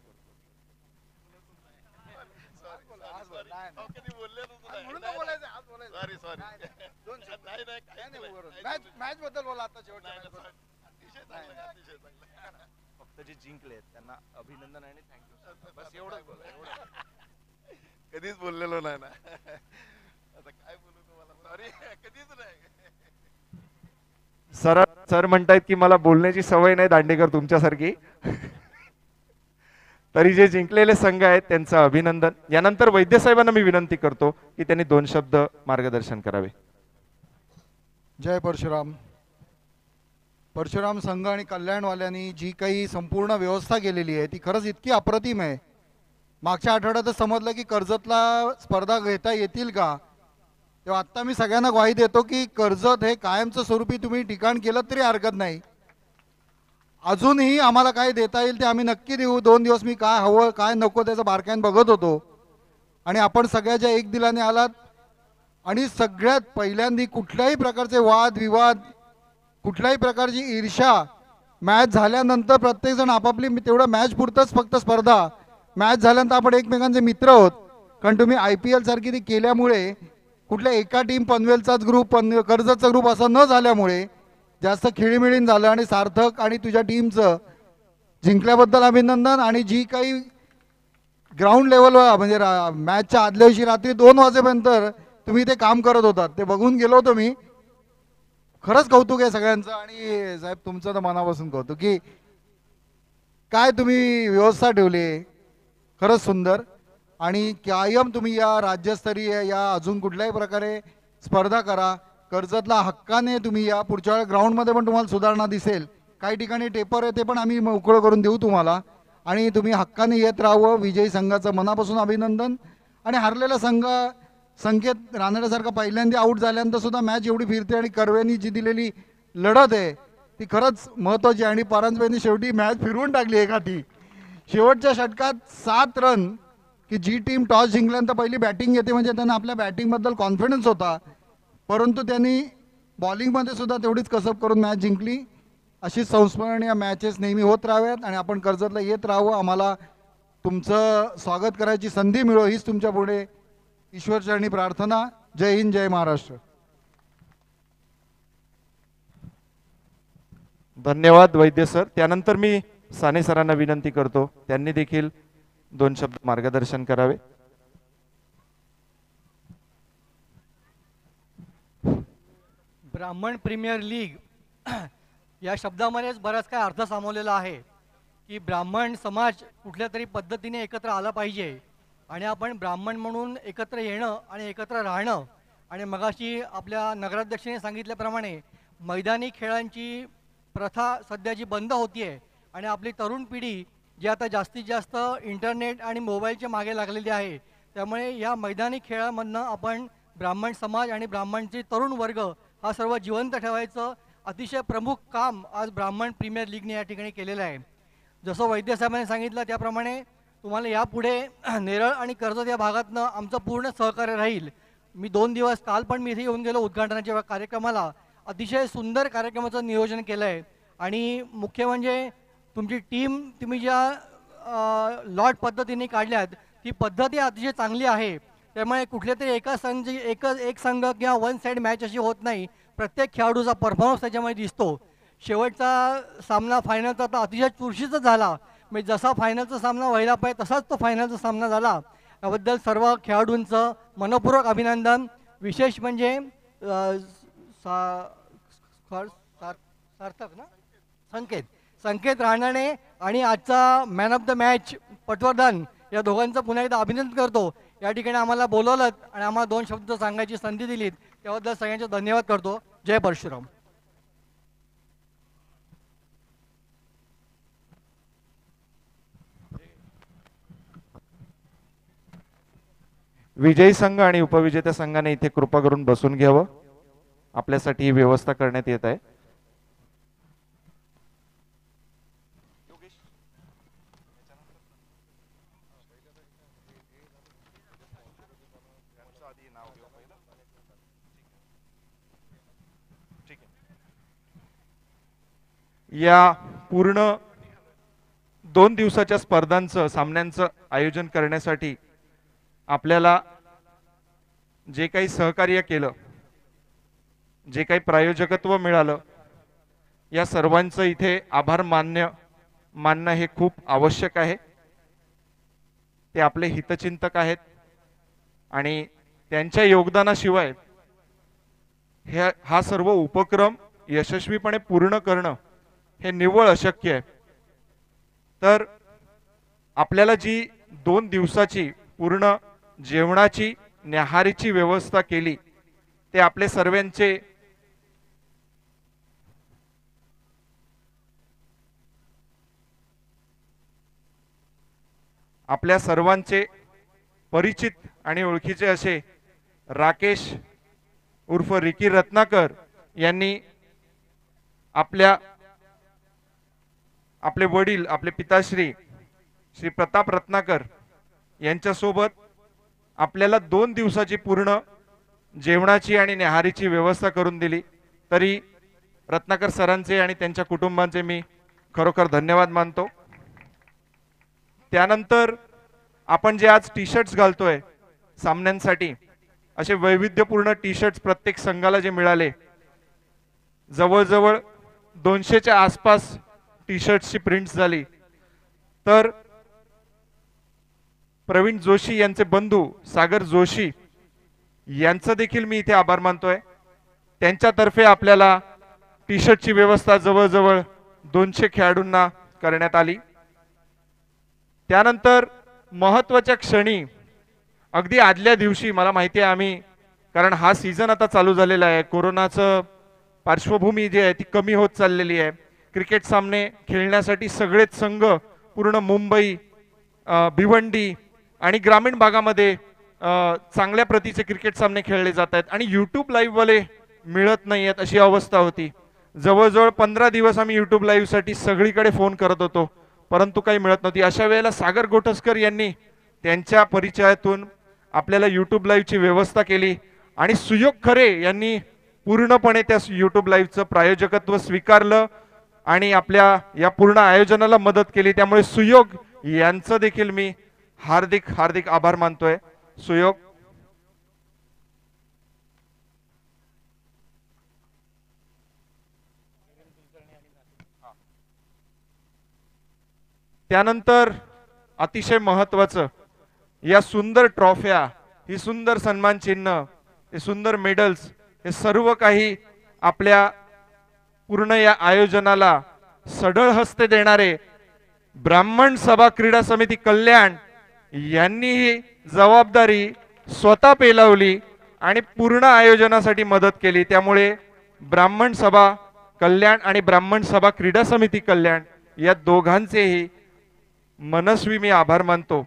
फक्त जे जिंकले त्यांना अभिनंदन आणि थँक्यू, बस एवढंच बोला. कधीच बोललेलो नाही ना, आता काय बोलू तुम्हाला, सॉरी कधीच नाही. सर म्हणतायत की मला बोलण्याची सवय नाही दांडेकर तुमच्यासारखी. तरी जे जिंकलेले संघ आहेत त्यांचं अभिनंदन. यानंतर वैद्य साहेबांना मी विनंती करतो की त्यांनी 2 शब्द मार्गदर्शन करावे. जय परशुराम. परशुराम संघ आणि कल्याणवाल्यांनी जी काही संपूर्ण व्यवस्था केलेली आहे ती खरंच इतकी अप्रतिम आहे. मागच्या आठवड्यातच समजलं की कर्जतला स्पर्धा घेता येतील का, तेव्हा आत्ता मी सगळ्यांना ग्वाही देतो की कर्जत हे कायमचं स्वरूपी तुम्ही ठिकाण केलं तरी हरकत नाही. अजूनही आम्हाला काय देता येईल ते आम्ही नक्की देऊ. 2 दिवस मी काय हवं काय नको त्याचं बारकाईने बघत होतो आणि आपण सगळ्याच्या एक दिलाने आलात आणि सगळ्यात पहिल्यांदा कुठल्याही प्रकारचे वाद विवाद, कुठल्याही प्रकारची ईर्ष्या, मॅच झाल्यानंतर प्रत्येकजण आपापली तेवढं मॅच पुरतंच फक्त स्पर्धा, मॅच झाल्यानंतर आपण एकमेकांचे मित्र आहोत. कारण तुम्ही IPL सारखी ती केल्यामुळे कुठल्या एका टीम पनवेलचाच ग्रुप कर्जतचा ग्रुप असं न झाल्यामुळे जास्त खेळीमेळीन झालं आणि सार्थक आणि तुझ्या टीमचं जिंकल्याबद्दल अभिनंदन. आणि जी काही ग्राउंड लेवलवर म्हणजे मॅचच्या आदल्या दिवशी रात्री 2 वाजेपर्यंत तुम्ही ते काम करत होतात ते बघून गेलो होतो मी. खरंच कौतुक आहे सगळ्यांचं आणि साहेब तुमचं तर मनापासून कौतुक की काय तुम्ही व्यवस्था ठेवली, खरंच सुंदर. आणि कायम तुम्ही या राज्यस्तरीय या अजून कुठल्याही प्रकारे स्पर्धा करा. कर्जतला हक्काने तुम्ही या पुढच्या वेळेला ग्राउंडमध्ये पण तुम्हाला सुधारणा दिसेल. काही ठिकाणी टेपर आहे ते पण आम्ही मोकळं करून देऊ तुम्हाला आणि तुम्ही हक्काने येत राहावं. विजयी संघाचं मनापासून अभिनंदन. आणि हरलेला संकेत रानड्यासारखा पहिल्यांदा आऊट झाल्यानंतर सुद्धा मॅच एवढी फिरते आणि कर्वेनी जी दिलेली लढत आहे ती खरंच महत्त्वाची आणि परांजपेंनी शेवटी मॅच फिरवून टाकली एक हाती. शेवटच्या षटकात 7 रन की जी टीम टॉस जिंकल्यानंतर पहिली बॅटिंग येते म्हणजे त्यांना आपल्या बॅटिंगबद्दल कॉन्फिडन्स होता, परंतु त्यांनी बॉलिंगमध्ये सुद्धा तेवढीच कसब करून मॅच जिंकली. अशी संस्मरणीय मॅचेस नेहमी होत राहाव्यात आणि आपण कर्जतला येत राहावं. आम्हाला तुमचं स्वागत करायची संधी मिळो हीच तुमच्या पुढे ईश्वरचरणी प्रार्थना. जय हिंद, जय महाराष्ट्र. धन्यवाद वैद्य सर. त्यानंतर मी साने सरांना विनंती करतो त्यांनी देखील 2 शब्द मार्गदर्शन करावे. ब्राह्मण प्रीमियर लीग या शब्दामध्येच बराच काय अर्थ सामावलेला आहे की ब्राह्मण समाज कुठल्या तरी पद्धतीने एकत्र आला पाहिजे आणि आपण ब्राह्मण म्हणून एकत्र येणं आणि एकत्र राहणं. आणि मगाशी आपल्या नगराध्यक्षाने सांगितल्याप्रमाणे मैदानी खेळांची प्रथा सध्या जी बंद होती आहे आणि आपली तरुण पिढी जी आता जास्तीत जास्त इंटरनेट आणि मोबाईलच्या मागे लागलेली आहे, त्यामुळे या मैदानी खेळामधनं आपण ब्राह्मण समाज आणि ब्राह्मणचे तरुण वर्ग हा सर्व जिवंत ठेवायचं अतिशय प्रमुख काम आज ब्राह्मण प्रीमियर लीगने या ठिकाणी केलेलं आहे. जसं वैद्यसाहेबांनी सांगितलं त्याप्रमाणे तुम्हाला यापुढे नेरळ आणि कर्जत या भागातनं आमचं पूर्ण सहकार्य राहील. मी 2 दिवस काल पण मी इथे येऊन गेलो उद्घाटनाच्या कार्यक्रमाला. अतिशय सुंदर कार्यक्रमाचं नियोजन केलं आहे आणि मुख्य म्हणजे तुमची टीम तुम्ही ज्या लॉट पद्धतीने काढल्यात ती पद्धती अतिशय चांगली आहे. त्यामुळे कुठल्या तरी एका एक संघ किंवा वन साईड मॅच अशी होत नाही. प्रत्येक खेळाडूचा परफॉर्मन्स त्याच्यामध्ये दिसतो. शेवटचा सामना फायनलचा तर अतिशय चुरशीचा झाला. म्हणजे जसा फायनलचा सामना व्हायला पाहिजे तसाच तो फायनलचा सामना झाला. याबद्दल सर्व खेळाडूंचं मनपूर्वक अभिनंदन. विशेष म्हणजे सार्थक ना संकेत राहणाने आणि आजचा man of the match Patwardhan या दोघांचं पुन्हा एकदा अभिनंदन करतो. या ठिकाणी आम्हाला बोलवलं आणि आम्हाला 2 शब्द सांगायची संधी दिलीत त्याबद्दल सगळ्यांचे धन्यवाद करतो. जय परशुराम. विजयी संघ आणि उपविजेत्या संघाने इथे कृपा करून बसून घ्यावं. आपल्यासाठी ही व्यवस्था करण्यात येत आहे. या पूर्ण 2 दिवसाच्या स्पर्धांचं सामन्यांचं आयोजन करण्यासाठी आपल्याला जे काही सहकार्य केलं, जे काही प्रायोजकत्व मिळालं, या सर्वांचं इथे आभार मानणं हे खूप आवश्यक आहे. ते आपले हितचिंतक आहेत आणि त्यांच्या योगदानाशिवाय हा सर्व उपक्रम यशस्वीपणे पूर्ण करणं हे निव्वळ अशक्य आहे. तर आपल्याला जी 2 दिवसाची पूर्ण जेवणाची न्याहारीची व्यवस्था केली ते आपले सर्वांचे आपल्या सर्वांचे परिचित आणि ओळखीचे असे राकेश उर्फ रिकी रत्नाकर यांनी आपले वडील आपले पिताश्री श्री प्रताप रत्नाकर यांच्यासोबत आपल्याला 2 दिवसाची पूर्ण जेवणाची आणि न्याहारीची व्यवस्था करून दिली. तरी रत्नाकर सरांचे आणि त्यांच्या कुटुंबांचे मी खरोखर धन्यवाद मानतो. त्यानंतर आपण जे आज टी शर्ट्स घालतोय सामन्यांसाठी, असे वैविध्यपूर्ण टी शर्ट्स प्रत्येक संघाला जे मिळाले, जवळजवळ 200च्या आसपास टी शर्ट्सची प्रिंट्स झाली. तर प्रवीण जोशी यांचे बंधू सागर जोशी यांचं देखील मी इथे आभार मानतोय. त्यांच्यातर्फे आपल्याला टी शर्टची व्यवस्था जवळजवळ 200 खेळाडूंना करण्यात आली. त्यानंतर महत्त्वाच्या क्षणी अगदी आदल्या दिवशी, मला माहिती आहे आम्ही, कारण हा सीझन आता चालू झालेला आहे, कोरोनाचं पार्श्वभूमी जी आहे ती कमी होत चाललेली आहे. क्रिकेट सामने खेळण्यासाठी सगळेच संघ पूर्ण मुंबई, भिवंडी आणि ग्रामीण भागामध्ये चांगल्या प्रतीचे क्रिकेट सामने खेळले जात आहेत आणि यूट्यूब लाईव्ह वाले मिळत नाही आहेत अशी अवस्था होती. जवळजवळ 15 दिवस आम्ही युट्यूब लाईव्ह साठी सगळीकडे फोन करत होतो, परंतु काही मिळत नव्हती. अशा वेळेला सागर गोठसकर यांनी त्यांच्या परिचयातून आपल्याला युट्यूब लाईव्हची व्यवस्था केली आणि सुयोग खरे यांनी पूर्णपणे त्या युट्यूब लाईव्हचं प्रायोजकत्व स्वीकारलं आणि आपल्या या पूर्ण आयोजनाला मदत केली. त्यामुळे सुयोग यांचं देखील मी हार्दिक हार्दिक आभार मानतोय. सुयोग, त्यानंतर अतिशय महत्वाचं, या सुंदर ट्रॉफ्या, ही सुंदर सन्मान चिन्ह, हे सुंदर मेडल्स, हे सर्व काही आपल्या पूर्ण या आयोजनाला सढळ हस्ते देणारे ब्राह्मण सभा क्रीडा समिती कल्याण यांनी ही जबाबदारी स्वतः पेलवली आणि पूर्ण आयोजनासाठी मदत केली. त्यामुळे ब्राह्मण सभा कल्याण आणि ब्राह्मण सभा क्रीडा समिती कल्याण या दोघांचेही मनस्वी मी आभार मानतो.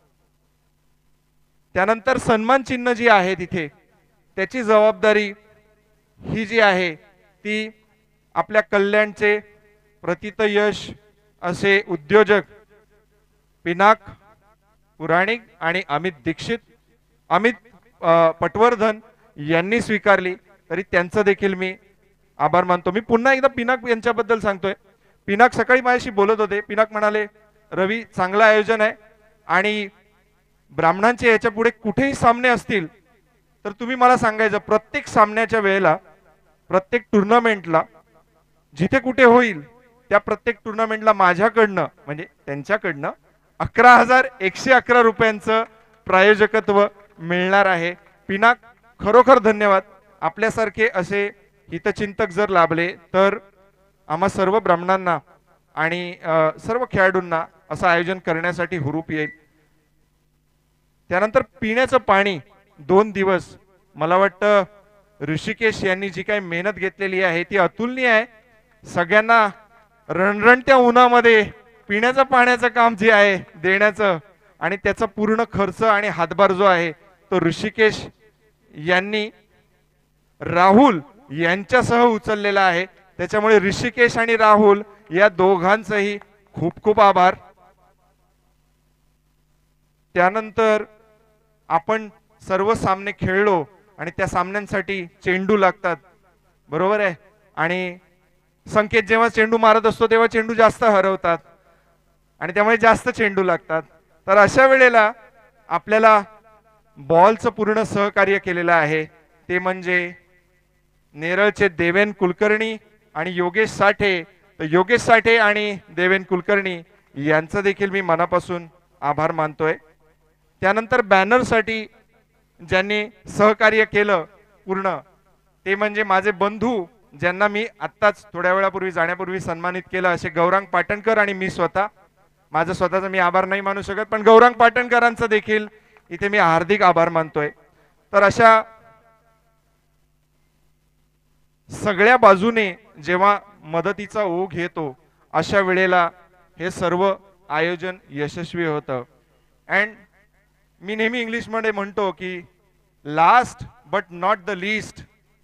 त्यानंतर सन्मान चिन्ह जी आहे तिथे, त्याची जबाबदारी ही जी आहे ती आपल्या कल्याणचे प्रथित यश असे उद्योजक पिनाक पुराणिक आणि अमित दीक्षित, अमित पटवर्धन यांनी स्वीकारली. तरी त्यांचं देखील मी आभार मानतो. मी पुन्हा एकदा पिनाक यांच्याबद्दल सांगतोय. पिनाक सकाळी माझ्याशी बोलत होते. पिनाक म्हणाले, रवी चांगलं आयोजन आहे आणि ब्राह्मणांचे याच्या पुढे कुठेही सामने असतील तर तुम्ही मला सांगायचं. प्रत्येक सामन्याच्या वेळेला, प्रत्येक टुर्नामेंटला जिथे कुठे होईल त्या प्रत्येक टुर्नामेंटला माझ्याकडनं म्हणजे त्यांच्याकडनं 11,111 रुपयांचं प्रायोजकत्व मिळणार आहे. पिनाक, खरोखर धन्यवाद. आपल्यासारखे असे हितचिंतक जर लाभले तर आम्हा सर्व ब्राह्मणांना आणि सर्व खेळाडूंना असं आयोजन करण्यासाठी हुरूप येईल. त्यानंतर पिण्याचं पाणी 2 दिवस, मला वाटतं ऋषिकेश यांनी जी काही मेहनत घेतलेली आहे ती अतुलनीय आहे. सगळ्यांना रणरणत्या उन्हामध्ये पिण्याचं पाण्याचं काम जे आहे देण्याचं आणि त्याचा पूर्ण खर्च आणि हातभार जो आहे तो ऋषिकेश यांनी राहुल यांच्यासह उचललेला आहे. त्याच्यामुळे ऋषिकेश आणि राहुल या दोघांचंही खूप खूप आभार. त्यानंतर आपण सर्व सामने खेळलो आणि त्या सामन्यांसाठी चेंडू लागतात, बरोबर आहे. आणि संकेत जेव्हा चेंडू मारत असतो तेव्हा चेंडू जास्त हरवतात आणि त्यामुळे जास्त चेंडू लागतात. तर अशा वेळेला आपल्याला बॉलचं पूर्ण सहकार्य केलेलं आहे ते म्हणजे नेरळचे देवेन कुलकर्णी आणि योगेश साठे. तर योगेश साठे आणि देवेन कुलकर्णी यांचं देखील मी मनापासून आभार मानतोय. त्यानंतर बॅनरसाठी ज्यांनी सहकार्य केलं पूर्ण ते म्हणजे माझे बंधू, ज्यांना मी आत्ताच थोड्या वेळापूर्वी जाण्यापूर्वी सन्मानित केलं, असे गौरांग पाटणकर आणि मी स्वतः. माझं स्वतःचा मी आभार नाही मानू शकत, पण गौरांग पाटणकरांचा देखील इथे मी हार्दिक आभार मानतोय. तर अशा सगळ्या बाजूने जेव्हा मदतीचा ओघ येतो अशा वेळेला हे सर्व आयोजन यशस्वी होतं. अँड मी नेहमी इंग्लिशमध्ये म्हणतो की last but not the least,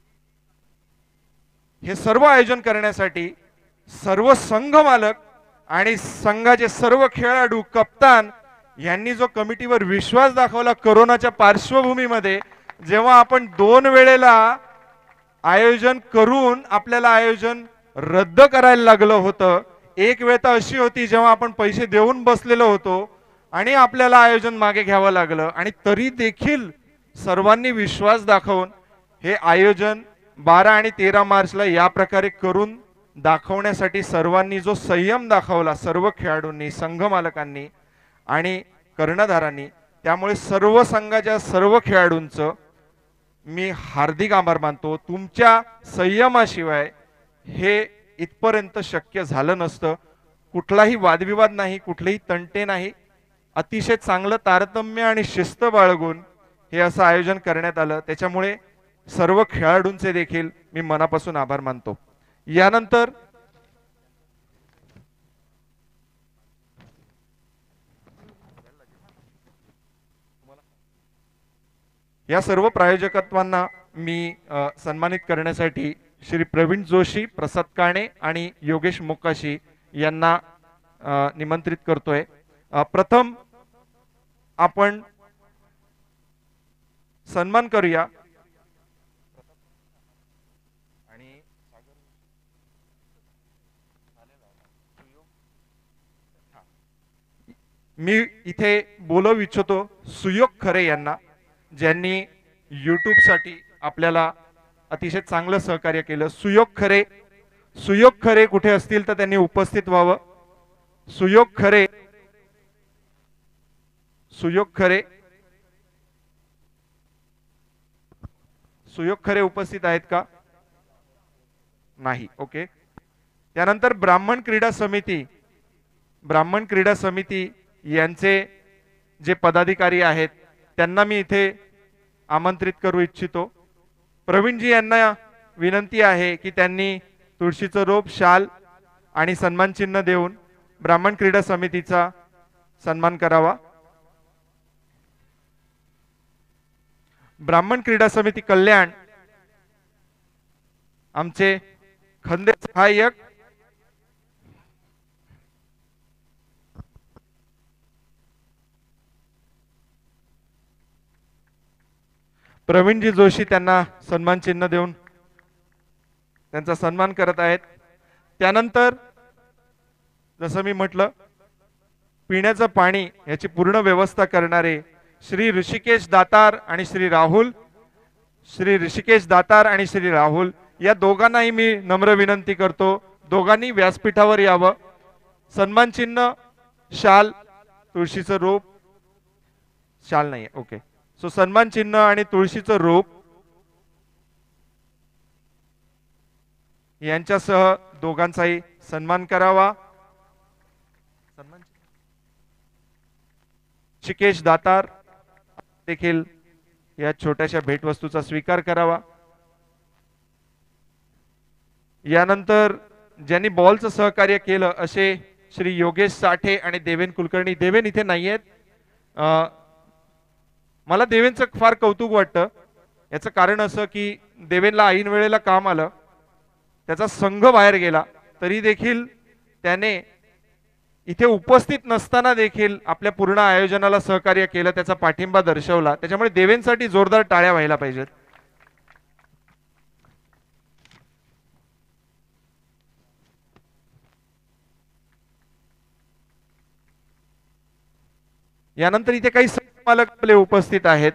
हे सर्व आयोजन करण्यासाठी सर्व संघ मालक आणि संघाचे सर्व खेळाडू, कप्तान यांनी जो कमिटीवर विश्वास दाखवला कोरोनाच्या पार्श्वभूमीमध्ये, जेव्हा आपण 2 वेळेला आयोजन करून आपल्याला आयोजन रद्द करायला लागलं होतं. एक वेळ तर अशी होती जेव्हा आपण पैसे देऊन बसलेलो होतो आणि आपल्याला आयोजन मागे घ्यावं लागलं आणि तरी देखील सर्वांनी विश्वास दाखवून हे आयोजन 12 आणि 13 मार्चला या प्रकारे करून दाखवण्यासाठी सर्वांनी जो संयम दाखवला, सर्व खेळाडूंनी, संघ मालकांनी आणि कर्णधारांनी, त्यामुळे सर्व संघाच्या सर्व खेळाडूंचं मी हार्दिक आभार मानतो. तुमच्या संयमाशिवाय हे इथपर्यंत शक्य झालं नसतं. कुठलाही वादविवाद नाही, कुठलेही तंटे नाही, अतिशय चांगलं तारतम्य आणि शिस्त बाळगून हे असं आयोजन करण्यात आलं. त्याच्यामुळे सर्व खेळाडूंचे देखील मी मनापासून आभार मानतो. यानंतर या सर्व प्रायोजकत्वांना मी सन्मानित करण्यासाठी श्री प्रवीण जोशी, प्रसाद काणे आणि योगेश मोकाशी यांना निमंत्रित करतोय. प्रथम आपण सन्मान करूया. मी इथे बोलवू इच्छितो सुयोग खरे यांना, ज्यांनी YouTube साठी आपल्याला अतिशय चांगलं सहकार्य केलं. सुयोग खरे कुठे असतील तर त्यांनी उपस्थित व्हावं. सुयोग खरे उपस्थित आहेत का? नाही. ओके. त्यानंतर ब्राह्मण क्रीडा समिती यांचे जे पदाधिकारी आहेत त्यांना मी इथे आमंत्रित करू इच्छितो. प्रवीणजी यांना विनंती आहे की त्यांनी तुळशीचं रोप, शाल आणि सन्मान चिन्ह देऊन ब्राह्मण क्रीडा समितीचा सन्मान करावा. ब्राह्मण क्रीडा समिती कल्याण आमचे खंदे सहाय्यक प्रवीणजी जोशी त्यांना सन्मान चिन्ह देऊन त्यांचा सन्मान करत आहेत. त्यानंतर जसं मी म्हटलं, पिण्याचं पाणी याची पूर्ण व्यवस्था करणारे श्री ऋषिकेश दातार आणि श्री राहुल या दोघांनाही मी नम्र विनंती करतो, दोघांनी व्यासपीठावर यावं. सन्मान चिन्ह, शाल, तुळशीचं रोप, शाल नाही. ओके. सो सन्मान चिन्ह आणि तुळशीचं रोप यांच्यासह दोघांचाही सन्मान करावा. ऋषिकेश दातार देखील या छोट्याशा भेटवस्तूचा स्वीकार करावा. यानंतर ज्यांनी बॉलचं सहकार्य केलं असे श्री योगेश साठे आणि देवेन कुलकर्णी. देवेन इथे नाहीयेत. मला देवेंचं फार कौतुक वाटतं. याचं कारण असं की देवेनला ऐन वेळेला काम आलं, त्याचा संघ बाहेर गेला, तरी देखील त्याने इथे उपस्थित नसताना देखील आपल्या पूर्ण आयोजनाला सहकार्य केलं, त्याचा पाठिंबा दर्शवला. त्याच्यामुळे देवेंसाठी जोरदार टाळ्या व्हायला पाहिजेत. यानंतर इथे काही संघ मालक आपले उपस्थित आहेत.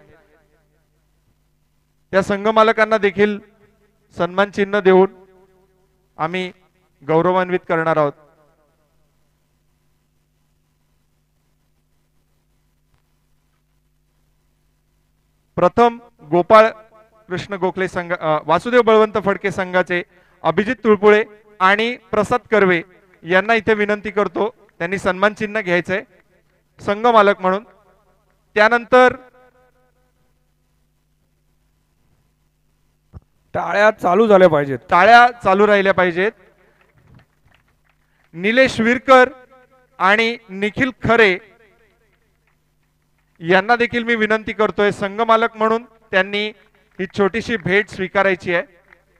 त्या संघ मालकांना देखील सन्मान चिन्ह देऊन आम्ही गौरवान्वित करणार आहोत. प्रथम गोपाळ कृष्ण गोखले संघ, वासुदेव बळवंत फडके संघाचे अभिजित तुळपुळे आणि प्रसाद कर्वे यांना इथे विनंती करतो, त्यांनी सन्मान चिन्ह घ्यायचंय संघ मालक म्हणून. त्यानंतर टाळ्या चालू झाल्या पाहिजेत. टाळ्या चालू राहिल्या पाहिजेत. निलेश विरकर आणि निखिल खरे यांना देखील मी विनंती करतोय संघ मालक म्हणून, त्यांनी ही छोटीशी भेट स्वीकारायची आहे.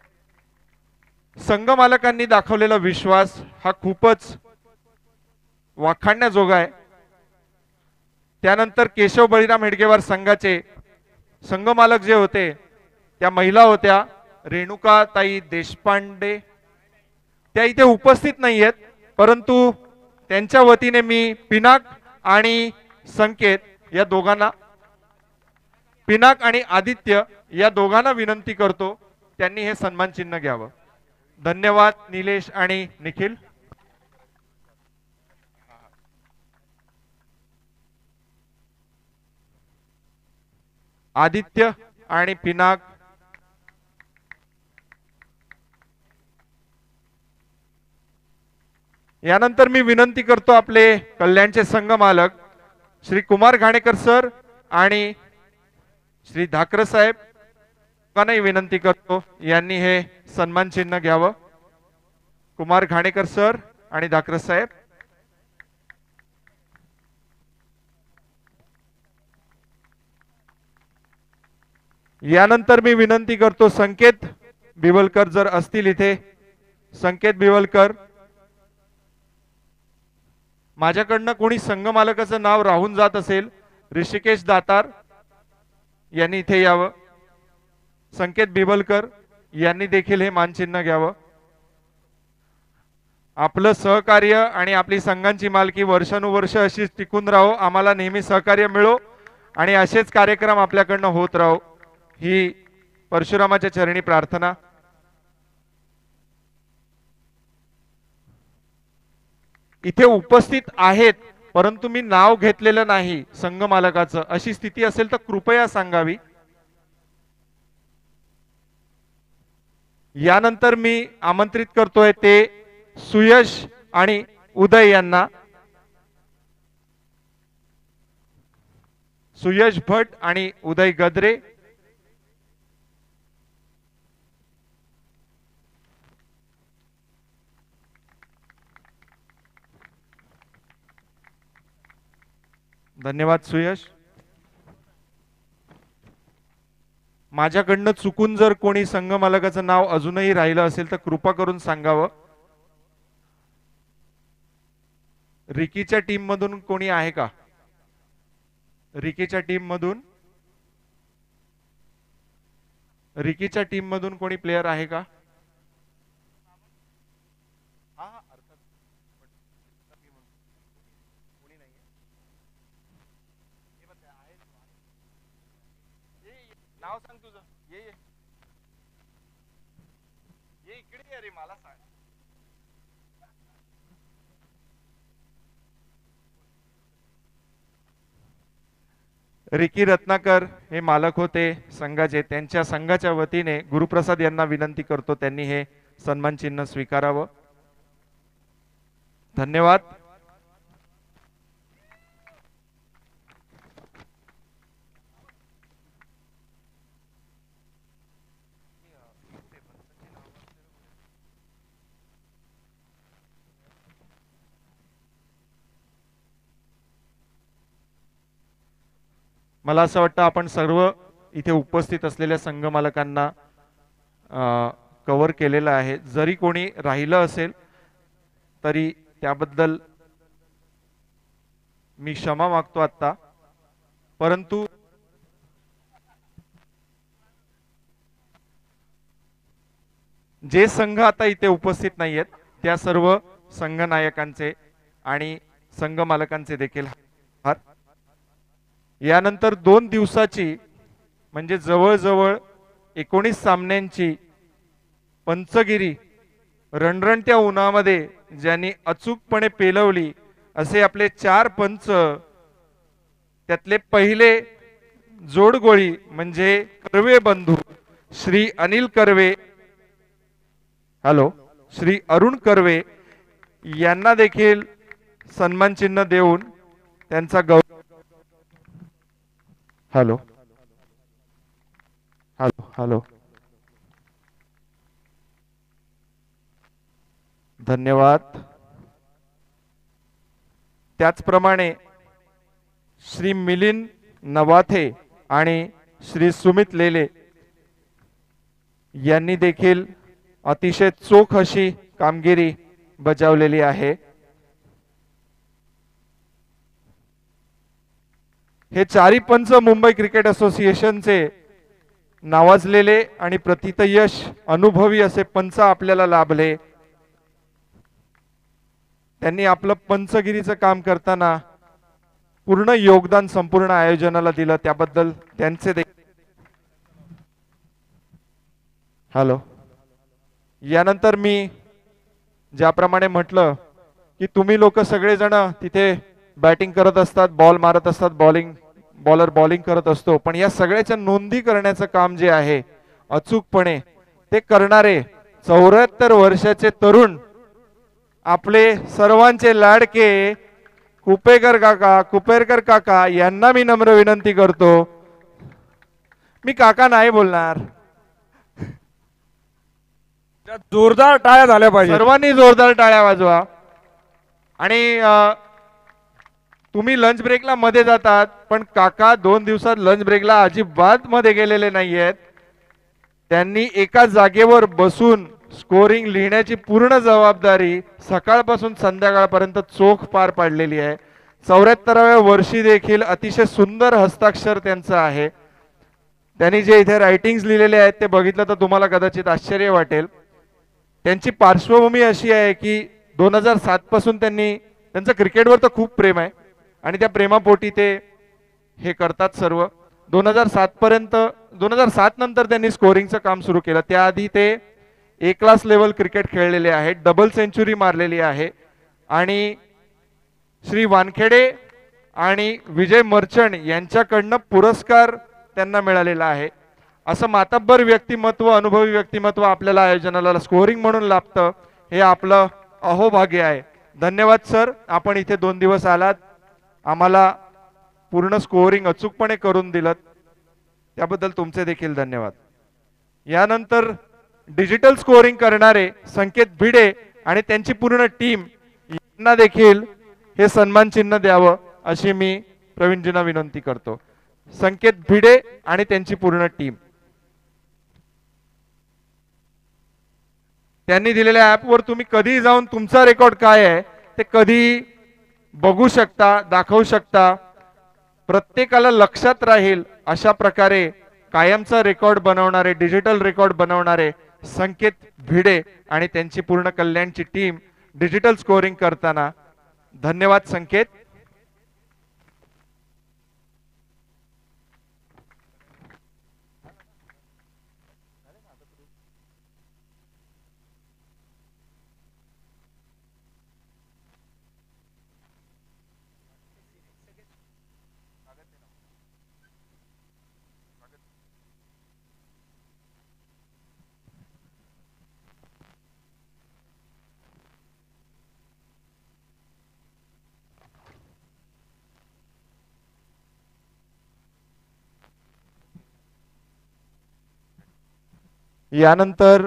संघ मालकांनी दाखवलेला विश्वास हा खूपच वाखाणण्याजोगा आहे. त्यानंतर केशव बळीराम हेडगेवार संघाचे संघ मालक जे होते त्या महिला होत्या रेणुकाताई देशपांडे. त्या इथे उपस्थित नाहीयेत, परंतु त्यांच्या वतीने मी पिनाक आणि संकेत या दोघांना, पिनाक आणि आदित्य या दोघांना विनंती करतो त्यांनी हे सन्मान चिन्ह घ्यावं. धन्यवाद निलेश आणि निखिल. आदित्य आणि पिनाक यानंतर मी विनंती करतो आपले कल्याणचे संघ मालक श्री कुमार घाणेकर सर आणि श्री धाकर साहेब यांनाही विनंती करतो यांनी हे सन्मान चिन्ह घ्यावं. कुमार घाणेकर सर आणि धाकर साहेब. यानंतर मी विनंती करतो संकेत बिवलकर जर असतील इथे, संकेत बिवलकर. माझ्याकडनं कोणी संघ मालकाचं नाव राहून जात असेल, ऋषिकेश दातार यांनी इथे यावं. संकेत बिवलकर यांनी देखील हे मानचिन्ह घ्यावं. आपलं सहकार्य आणि आपली संघांची मालकी वर्षानुवर्ष अशीच टिकून राहो, आम्हाला नेहमी सहकार्य मिळो आणि असेच कार्यक्रम आपल्याकडनं होत राहो, ही परशुरामाच्या चरणी प्रार्थना. इथे उपस्थित आहेत परंतु मी नाव घेतलेलं नाही संघ मालकाचं, अशी स्थिती असेल तर कृपया सांगावी. यानंतर मी आमंत्रित करतोय ते सुयश आणि उदय यांना. सुयश भट आणि उदय गद्रे. धन्यवाद सुयश. माझ्याकडनं चुकून जर कोणी संघ मालकाचं नाव अजूनही राहिलं असेल तर कृपा करून सांगावं. रिकीच्या टीम मधून कोणी आहे का? रिकीच्या टीम मधून कोणी प्लेयर आहे का? नाव सांग तुझं. ये इकडे अरे मला सांग. रिकी रत्नाकर हे मालक होते संघाचे. त्यांच्या संघाच्या वतीने गुरुप्रसाद यांना विनंती करतो त्यांनी हे सन्मान चिन्ह स्वीकारावं. धन्यवाद. मला असं वाटतं आपण सर्व इथे उपस्थित असलेल्या संघ मालकांना कव्हर केलेलं आहे. जरी कोणी राहिलं असेल तरी त्याबद्दल मी क्षमा मागतो आता. परंतु जे संघ आता इथे उपस्थित नाहीयेत त्या सर्व संघ नायकांचे आणि संघ मालकांचे देखील आभार. यानंतर 2 दिवसाची म्हणजे जवळजवळ 19 सामन्यांची पंचगिरी रणरणत्या उन्हामध्ये ज्यांनी अचूकपणे पेलवली असे आपले 4 पंच, त्यातले पहिले जोडगोळी म्हणजे कर्वे बंधू श्री अनिल कर्वे, श्री अरुण कर्वे यांना देखील सन्मान चिन्ह देऊन त्यांचा गौरव. धन्यवाद. त्याचप्रमाणे श्री मिलिंद नवाथे आणि श्री सुमित लेले यांनी देखील अतिशय चोख अशी कामगिरी बजावलेली आहे. हे 4 पंच मुंबई क्रिकेट असोसिएशनचे नावाजलेले आणि प्रतितयश अनुभवी असे पंच आपल्याला लाभले. त्यांनी आपलं पंचगिरीचं काम करताना पूर्ण योगदान संपूर्ण आयोजनाला दिलं, त्याबद्दल त्यांचे यानंतर मी ज्याप्रमाणे म्हटलं की तुम्ही लोक सगळेजण तिथे बॅटिंग करत असतात, बॉल मारत असतात, बॉलर बॉलिंग करत असतो, पण या सगळ्याच्या नोंदी करण्याचं काम जे आहे अचूकपणे ते करणारे 74 वर्षाचे तरुण आपले सर्वांचे लाडके कुपेरकर काका यांना मी नम्र विनंती करतो. मी काका नाही बोलणार, जोरदार टाळ्या झाल्या पाहिजे. सर्वांनी जोरदार टाळ्या वाजवा. आणि तुम्ही लंच ब्रेकला मध्ये जातात पण काका 2 दिवसात लंच ब्रेकला अजिबात मध्ये गेलेले नाहीयेत. त्यांनी एका जागेवर बसून स्कोरिंग लिहिण्याची पूर्ण जबाबदारी सकाळपासून संध्याकाळपर्यंत चोख पार पाडलेली आहे. 74व्या वर्षी देखील अतिशय सुंदर हस्ताक्षर त्यांचं आहे. त्यांनी जे इथे रायटिंग्स लिहिलेले आहेत ते बघितलं तर तुम्हाला कदाचित आश्चर्य वाटेल. त्यांची पार्श्वभूमी अशी आहे की 2007 पासून त्यांचं क्रिकेटवर तर खूप प्रेम आहे आणि त्या प्रेमापोटी ते हे करतात सर्व. 2007 नंतर त्यांनी स्कोरिंगचं काम सुरू केलं. त्याआधी ते ए क्लास लेवल क्रिकेट खेळलेले आहेत, डबल सेंचुरी मारलेली आहे आणि श्री वानखेडे आणि विजय मर्चंट यांच्याकडनं पुरस्कार त्यांना मिळालेला आहे. असं मातब्बर व्यक्तिमत्व, अनुभवी व्यक्तिमत्व आपल्याला आयोजनाला स्कोरिंग म्हणून लाभतं, हे आपलं अहोभाग्य आहे. धन्यवाद सर, आपण इथे 2 दिवस आलात, आम्हाला पूर्ण स्कोरिंग अचूकपणे करून दिलं, त्याबद्दल तुमचे देखील धन्यवाद. यानंतर डिजिटल स्कोरिंग करणारे संकेत भिडे आणि त्यांची पूर्ण टीम यांना देखील हे सन्मान चिन्ह द्यावं अशी मी प्रवीणजींना विनंती करतो. संकेत भिडे आणि त्यांची पूर्ण टीम. त्यांनी दिलेल्या ऍपवर तुम्ही कधी जाऊन तुमचा रेकॉर्ड काय आहे ते कधी बघू शकता, दाखवू शकता. प्रत्येकाला लक्षात राहील अशा प्रकारे कायमचा रेकॉर्ड बनवणारे, डिजिटल रेकॉर्ड बनवणारे संकेत भिडे आणि त्यांची पूर्ण कल्याणची टीम डिजिटल स्कोरिंग करताना. धन्यवाद संकेत. यानंतर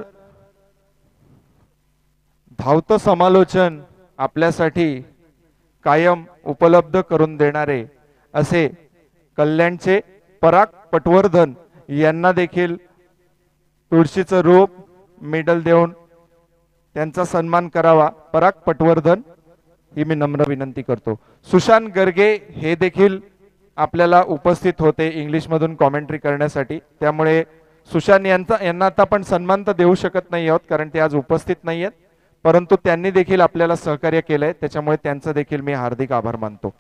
धावतं समालोचन आपल्यासाठी कायम उपलब्ध करून देणारे असे कल्याणचे पराग पटवर्धन यांना देखील तुळशीचं रोप मेडल देऊन त्यांचा सन्मान करावा. पराग पटवर्धन ही मी नम्र विनंती करतो. सुशांत गर्गे हे देखील आपल्याला उपस्थित होते इंग्लिश मधून कॉमेंट्री करण्यासाठी, त्यामुळे सुशांत यांना आता आपण सन्मान तर देऊ शकत नाही आहोत कारण ते आज उपस्थित नाही आहेत, परंतु त्यांनी देखील आपल्याला सहकार्य केलंय, त्याच्यामुळे त्यांचं देखील मी हार्दिक आभार मानतो.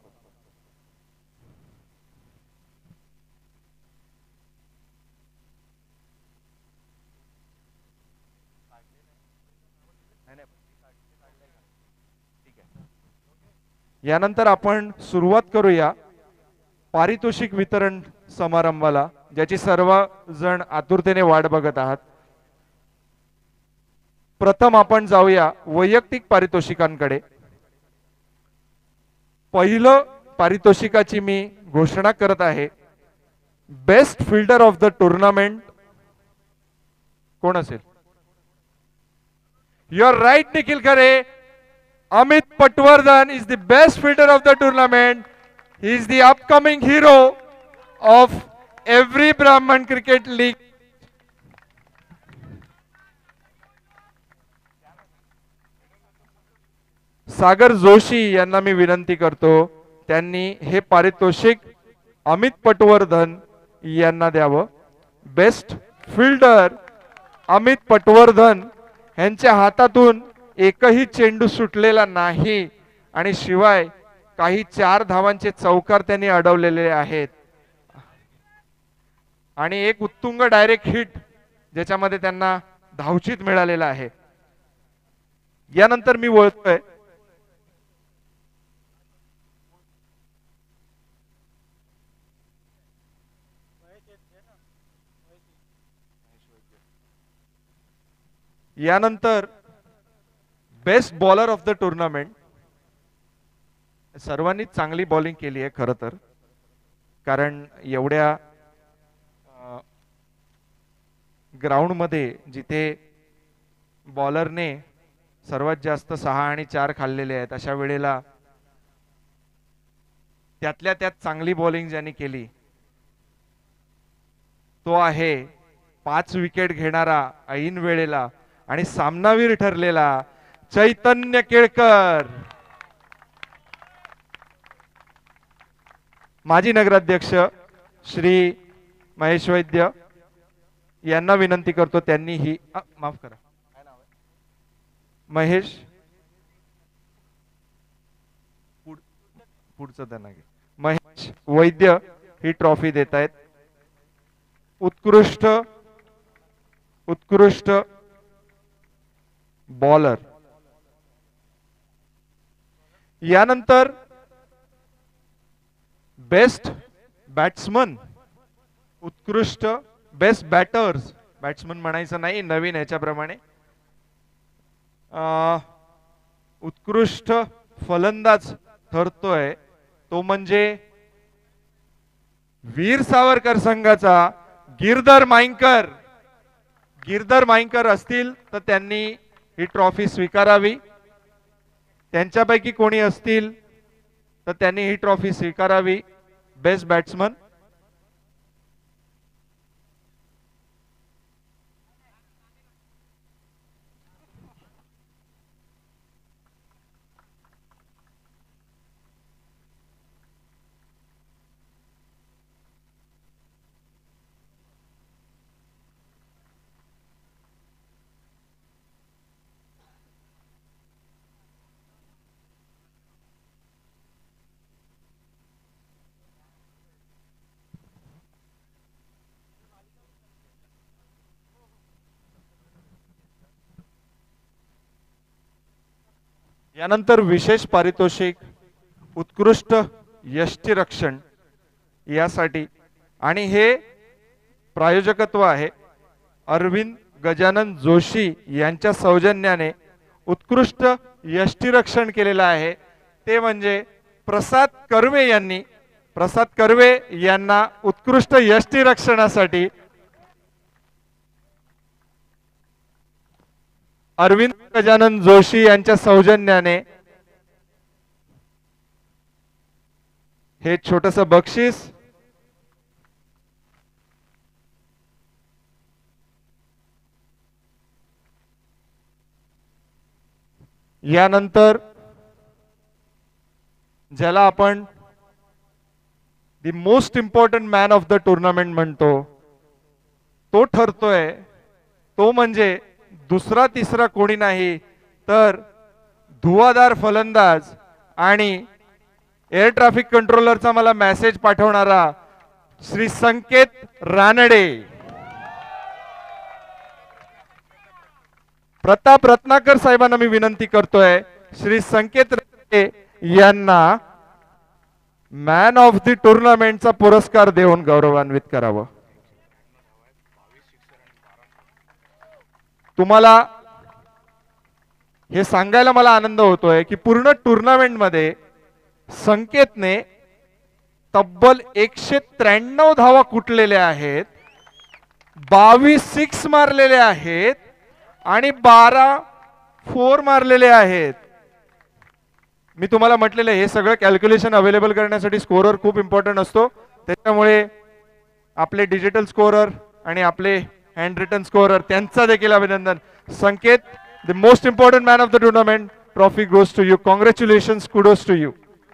यानंतर आपण सुरुवात करूया पारितोषिक वितरण समारंभाला, ज्याची सर्व जण आतुरतेने वाट बघत आहात. प्रथम आपण जाऊया वैयक्तिक पारितोषिकांकडे. पहिलं पारितोषिकाची मी घोषणा करत आहे. Best fielder of the tournament कोण असेल? युअर राईट निखिल खरे. Amit Patwardhan is the best fielder of the tournament. He is the upcoming hero of every Brahman cricket league. सागर जोशी यांना मी विनंती करतो त्यांनी हे पारितोषिक अमित पटवर्धन यांना द्यावं. बेस्ट फिल्डर अमित पटवर्धन यांच्या हातातून एकही चेंडू सुटलेला नाही आणि शिवाय काही 4 धावांचे चौकार त्यांनी अडवलेले आहेत आणि एक उत्तुंग डायरेक्ट हिट ज्याच्यामध्ये त्यांना धावचीत मिळालेला आहे. यानंतर मी वळतोय यानंतर best bowler of the tournament. सर्वांनी चांगली बॉलिंग केली आहे खरं तर, कारण एवढ्या ग्राउंड मध्ये जिथे बॉलरने सर्वात जास्त 6 आणि 4 खाल्लेले आहेत, अशा वेळेला त्यातल्या त्यात चांगली बॉलिंग ज्यांनी केली तो आहे 5 विकेट घेणारा ऐन वेळेला आणि सामनावीर ठरलेला चैतन्य केळकर, माजी नगराध्यक्ष श्री महेश वैद्य यांना विनंती करतो त्यांनी ही माफ करा महेश पुढचं त्यांना घे. महेश वैद्य ही ट्रॉफी देत आहेत. उत्कृष्ट उत्कृष्ट बॉलर. यानंतर बेस्ट बॅट्समन, उत्कृष्ट बेस्ट बॅटर्स, बॅट्समन म्हणायचं नाही नवीन याच्याप्रमाणे, उत्कृष्ट फलंदाज ठरतोय तो म्हणजे वीर सावरकर संघाचा गिरधर माईंकर. गिरधर माईंकर असतील तर त्यांनी ही ट्रॉफी स्वीकारावी. त्यांच्यापैकी कोणी असतील तर त्यांनी ही ट्रॉफी स्वीकारावी. Best batsman. यानंतर विशेष पारितोषिक उत्कृष्ट यष्टिरक्षण यासाठी आणि हे प्रायोजकत्व आहे अरविंद गजानन जोशी यांच्या सौजन्याने उत्कृष्ट यष्टिरक्षण केलेलं आहे ते म्हणजे प्रसाद कर्वे यांनी. प्रसाद कर्वे यांना उत्कृष्ट यष्टिरक्षणासाठी अरविंद गजानन जोशी यांच्या सौजन्याने हे छोटस बक्षीस यानंतर ज्याला आपण the most important man of the tournament म्हणतो तो ठरतोय तो म्हणजे दुसरा तिसरा कोणी नाही तर धुवाधार फलंदाज आणि एअर ट्रॅफिक कंट्रोलरचा मला मेसेज पाठवणारा श्री संकेत रानडे. प्रताप रत्नाकर साहेबांना मी विनंती करतोय श्री संकेत रानडे यांना मॅन ऑफ द टुर्नामेंटचा पुरस्कार देऊन गौरवान्वित करावं. तुम्हाला हे सांगायला मला आनंद होतोय की पूर्ण टुर्नामेंट मध्ये संकेतने तब्बल 193 धावा कुटलेल्या आहेत, 22 सिक्स मारलेले आहेत आणि 12 फोर मारलेले आहेत. मी तुम्हाला म्हटलेलं हे सगळं कॅल्क्युलेशन अवेलेबल करण्यासाठी स्कोरर खूप इम्पॉर्टंट असतो. त्याच्यामुळे आपले डिजिटल स्कोरर आणि आपले हँड रिटन स्कोरर त्यांचा देखील अभिनंदन. Sanket, the most important man of the tournament trophy goes to you. Congratulations, kudos to you.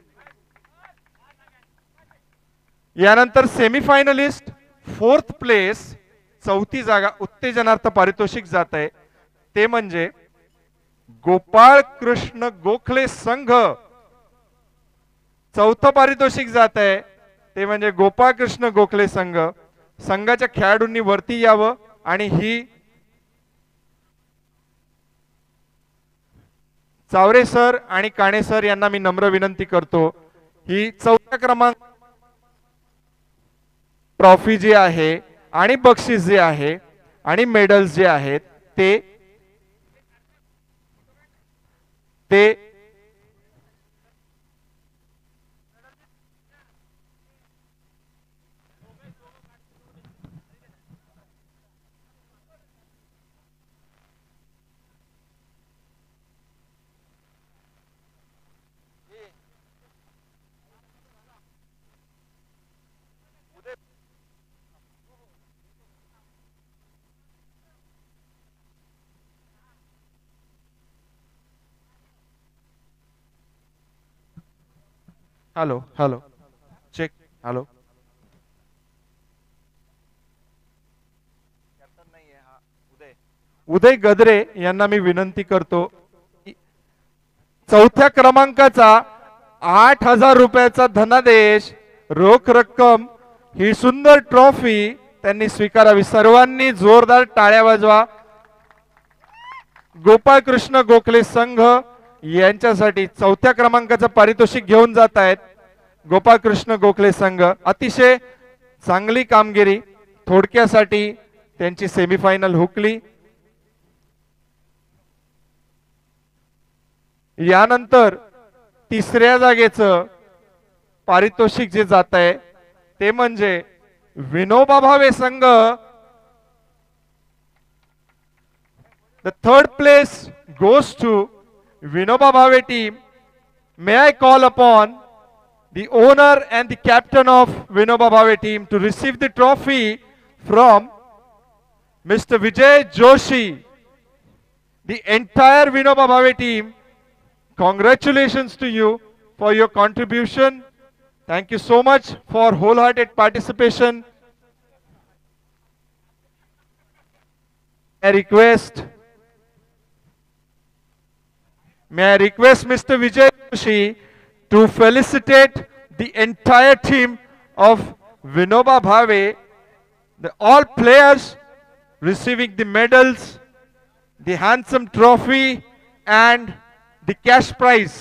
यानंतर सेमीफायनलिस्ट 4th प्लेस, चौथी जागा उत्तेजनार्थ पारितोषिक जात आहे ते म्हणजे गोपाळ कृष्ण गोखले संघ. चौथं पारितोषिक जात आहे ते म्हणजे गोपाळ कृष्ण गोखले संघ. संघाच्या खेळाडूंनी वरती यावं आणि ही चावरे सर आणि काणे सर यांना मी नम्र विनंती करतो. ही 4थ्या क्रमांक ट्रॉफी जी आहे आणि बक्षीस जे आहे आणि मेडल्स जे आहेत ते hello hello check hello. Uday Gadre यांना मी विनंती करतो. चौथ्या क्रमांकाचा 8,000 रुपयाचा धनादेश रोख रक्कम ही सुंदर ट्रॉफी त्यांनी स्वीकारावी. सर्वांनी जोरदार टाळ्या वाजवा. गोपाळकृष्ण गोखले संघ यांच्यासाठी चौथ्या क्रमांकाचं पारितोषिक घेऊन जात आहेत. गोपाळकृष्ण गोखले संघ अतिशय चांगली कामगिरी. थोडक्यासाठी त्यांची सेमीफायनल हुकली. यानंतर तिसऱ्या जागेचं पारितोषिक जे जात आहे ते म्हणजे विनोबा भावे संघ. The third place goes to Vinoba Bhave team. May I call upon the owner and the captain of Vinoba Bhave team to receive the trophy from Mr. Vijay Joshi. The entire Vinoba Bhave team, congratulations to you for your contribution. Thank you so much for wholehearted participation. May I request Mr. Vijay Joshi to felicitate the entire team of Vinoba Bhave, all players receiving the medals, the handsome trophy and the cash prize.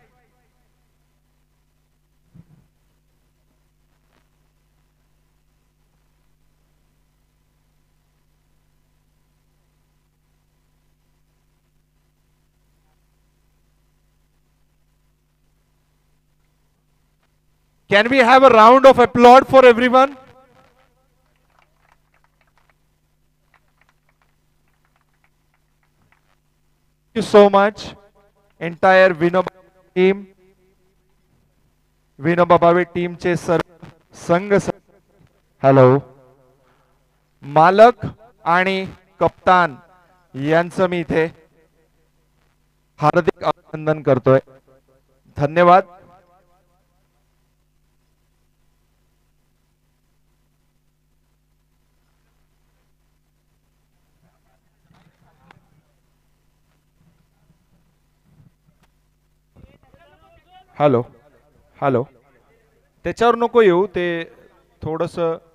Can we have a round of applause for everyone? Thank you so much, entire Vinoba team. Vinoba Bhave team चे सर्व संघ, हॅलो, मालक आणि कप्तान यांचं मी इथे हार्दिक अभिनंदन करतोय. धन्यवाद. हॅलो हॅलो त्याच्यावर नको येऊ, ते थोडस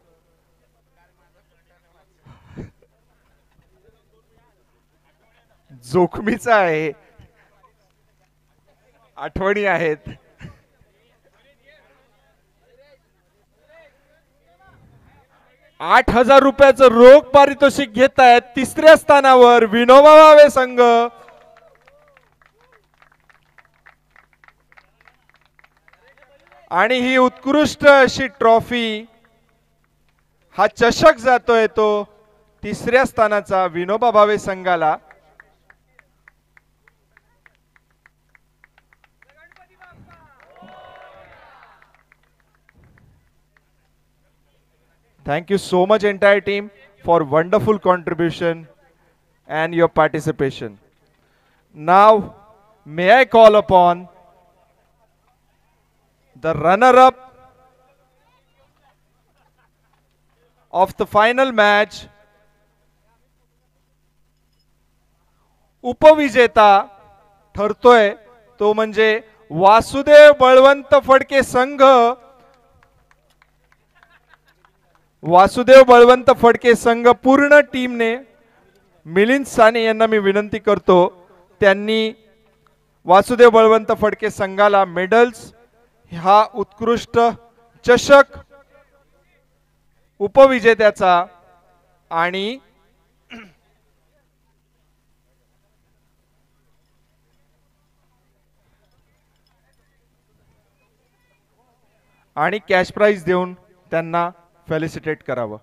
जोखमीचं आहे. आठवणी आहेत. ₹8,000 रोख पारितोषिक घेत आहेत. तिसऱ्या स्थानावर विनोबा भावे संघ. आणि ही उत्कृष्ट अशी ट्रॉफी, हा चषक जातोय तो तिसऱ्या स्थानाचा विनोबा भावे संघाला. Thank you so much entire team for wonderful contribution and your participation. Now may I call upon the runner-up of the final match, उपविजेता ठरतोय तो म्हणजे वासुदेव बळवंत फडके संघ. वासुदेव बळवंत फडके संघ पूर्ण टीमने, मिलिंद साने यांना मी विनंती करतो त्यांनी वासुदेव बळवंत फडके संघाला मेडल्स, हा उत्कृष्ट चषक उपविजेत्याचा आणि कॅश प्राइज देऊन त्यांना फेलिसिटेट करावं.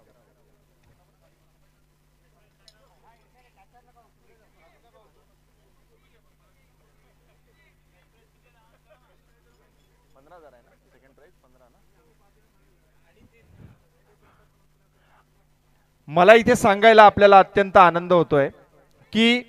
मला इथे सांगायला आपल्याला अत्यंत आनंद होतोय की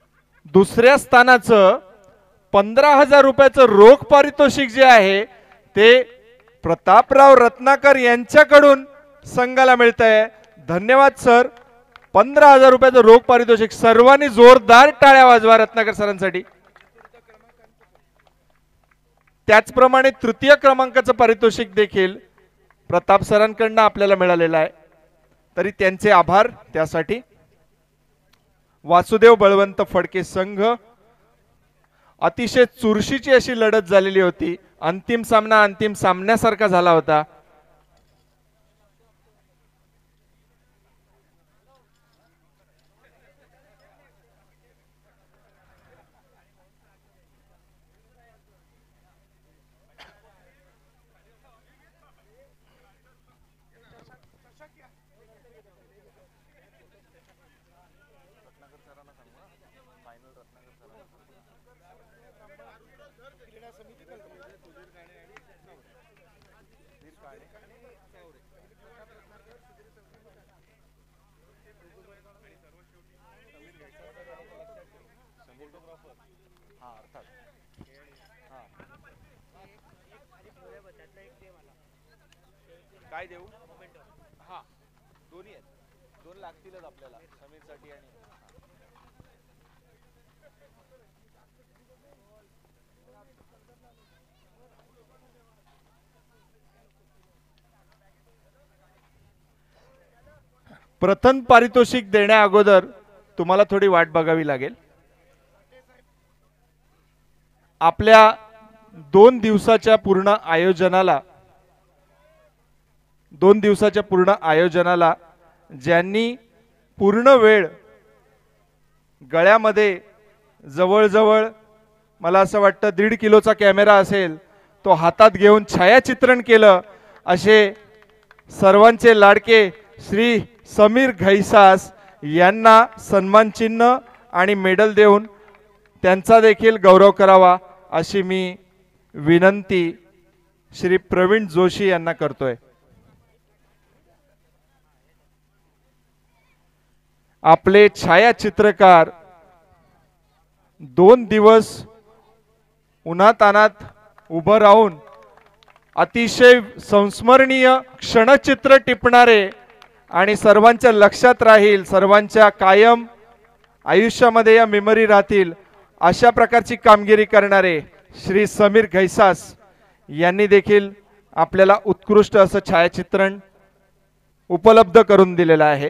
दुसऱ्या स्थानाचं ₹15,000 रोख पारितोषिक जे आहे ते प्रतापराव रत्नाकर यांच्याकडून संघाला मिळत आहे. धन्यवाद सर. 15,000 रुपयाचं रोख पारितोषिक. सर्वांनी जोरदार टाळ्या वाजवा रत्नाकर सरांसाठी. त्याचप्रमाणे तृतीय क्रमांकाचं पारितोषिक देखील प्रताप सरांकडून आपल्याला मिळालेलं आहे, तरी त्यांचे आभार त्यासाठी. वासुदेव बळवंत फडके संघ, अतिशय चुरशीची अशी लढत झालेली होती. अंतिम सामना अंतिम सामन्यासारखा झाला होता. काय देऊ? हा, दोन्ही आहेत. 2 लागतीलच आपल्याला समीरसाठी आणि प्रथम पारितोषिक देण्या अगोदर तुम्हाला थोडी वाट बघावी लागेल. आपल्या 2 दिवसाच्या पूर्ण आयोजनाला ज्यांनी पूर्ण वेळ गळ्यामध्ये जवळजवळ मला असं वाटतं 1.5 किलोचा कॅमेरा असेल तो हातात घेऊन छायाचित्रण केलं, असे सर्वांचे लाडके श्री समीर घैसास यांना सन्मान चिन्ह आणि मेडल देऊन त्यांचा देखील गौरव करावा अशी मी विनंती श्री प्रवीण जोशी यांना करतोय. आपले छायाचित्रकार 2 दिवस उन्हातानात उभं राहून अतिशय संस्मरणीय क्षणचित्र टिपणारे आणि सर्वांच्या लक्षात राहील, सर्वांच्या कायम आयुष्यामध्ये या मेमरी राहतील अशा प्रकारची कामगिरी करणारे श्री समीर घैसास यांनी देखील आपल्याला उत्कृष्ट असं छायाचित्रण उपलब्ध करून दिलेलं आहे.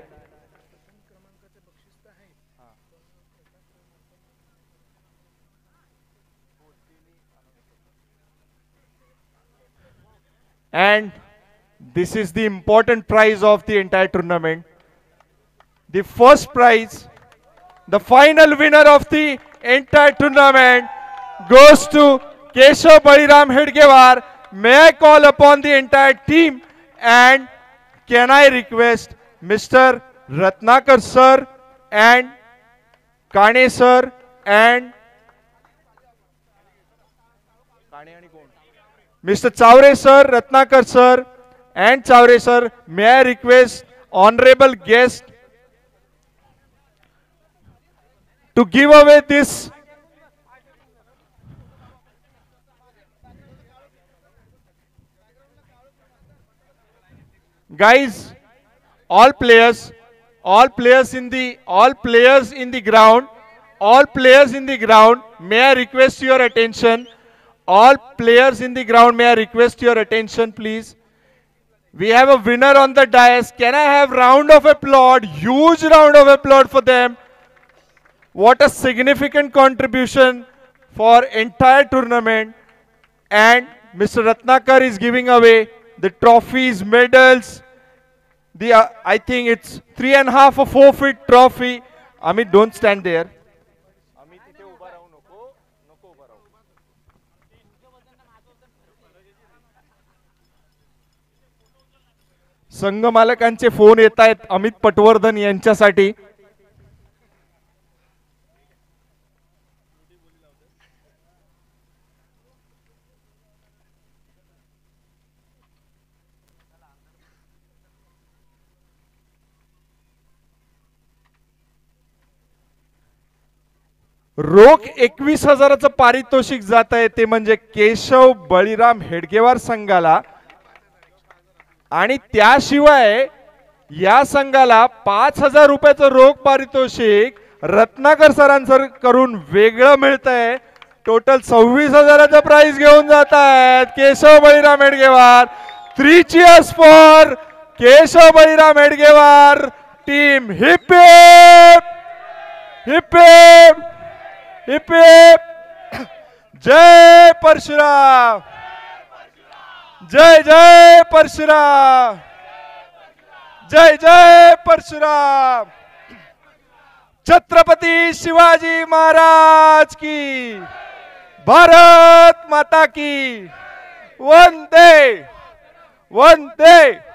And this is the important prize of the entire tournament. The first prize, the final winner of the entire tournament goes to Keshav Baliram Hedgewar. May I call upon the entire team and can I request Mr. Ratnakar sir and Kane sir and Mr. Chawre sir, Ratnakar sir and Chawre sir, may I request honorable guest to give away this guys, all players in the ground, may I request your attention. All players in the ground, may I request your attention, please. We have a winner on the dais. Can I have round of applause? Huge round of applause for them. What a significant contribution for entire tournament. And Mr. Ratnakar is giving away the trophies, medals. I think it's 3.5 or 4 feet trophy. Amit, don't stand there. संघ मालकांचे फोन येत आहेत अमित पटवर्धन यांच्यासाठी. रोख 21,000चं पारितोषिक जात आहे ते म्हणजे केशव बळीराम हेडगेवार संघाला आणि त्याशिवाय या संघाला 5,000 रुपयाचं रोख पारितोषिक रत्नाकर सरांसर करून वेगळं मिळतंय. टोटल 26,000चं प्राइस घेऊन जात आहेत Keshav Baliram Hedgewar. 3 cheers for Keshav Baliram Hedgewar team. Hip hip hip hip hip. जय परशुराम, जय जय परशुराम, जय जय परशुराम. छत्रपती शिवाजी महाराज की, भारत माता की. वंदे वंदे.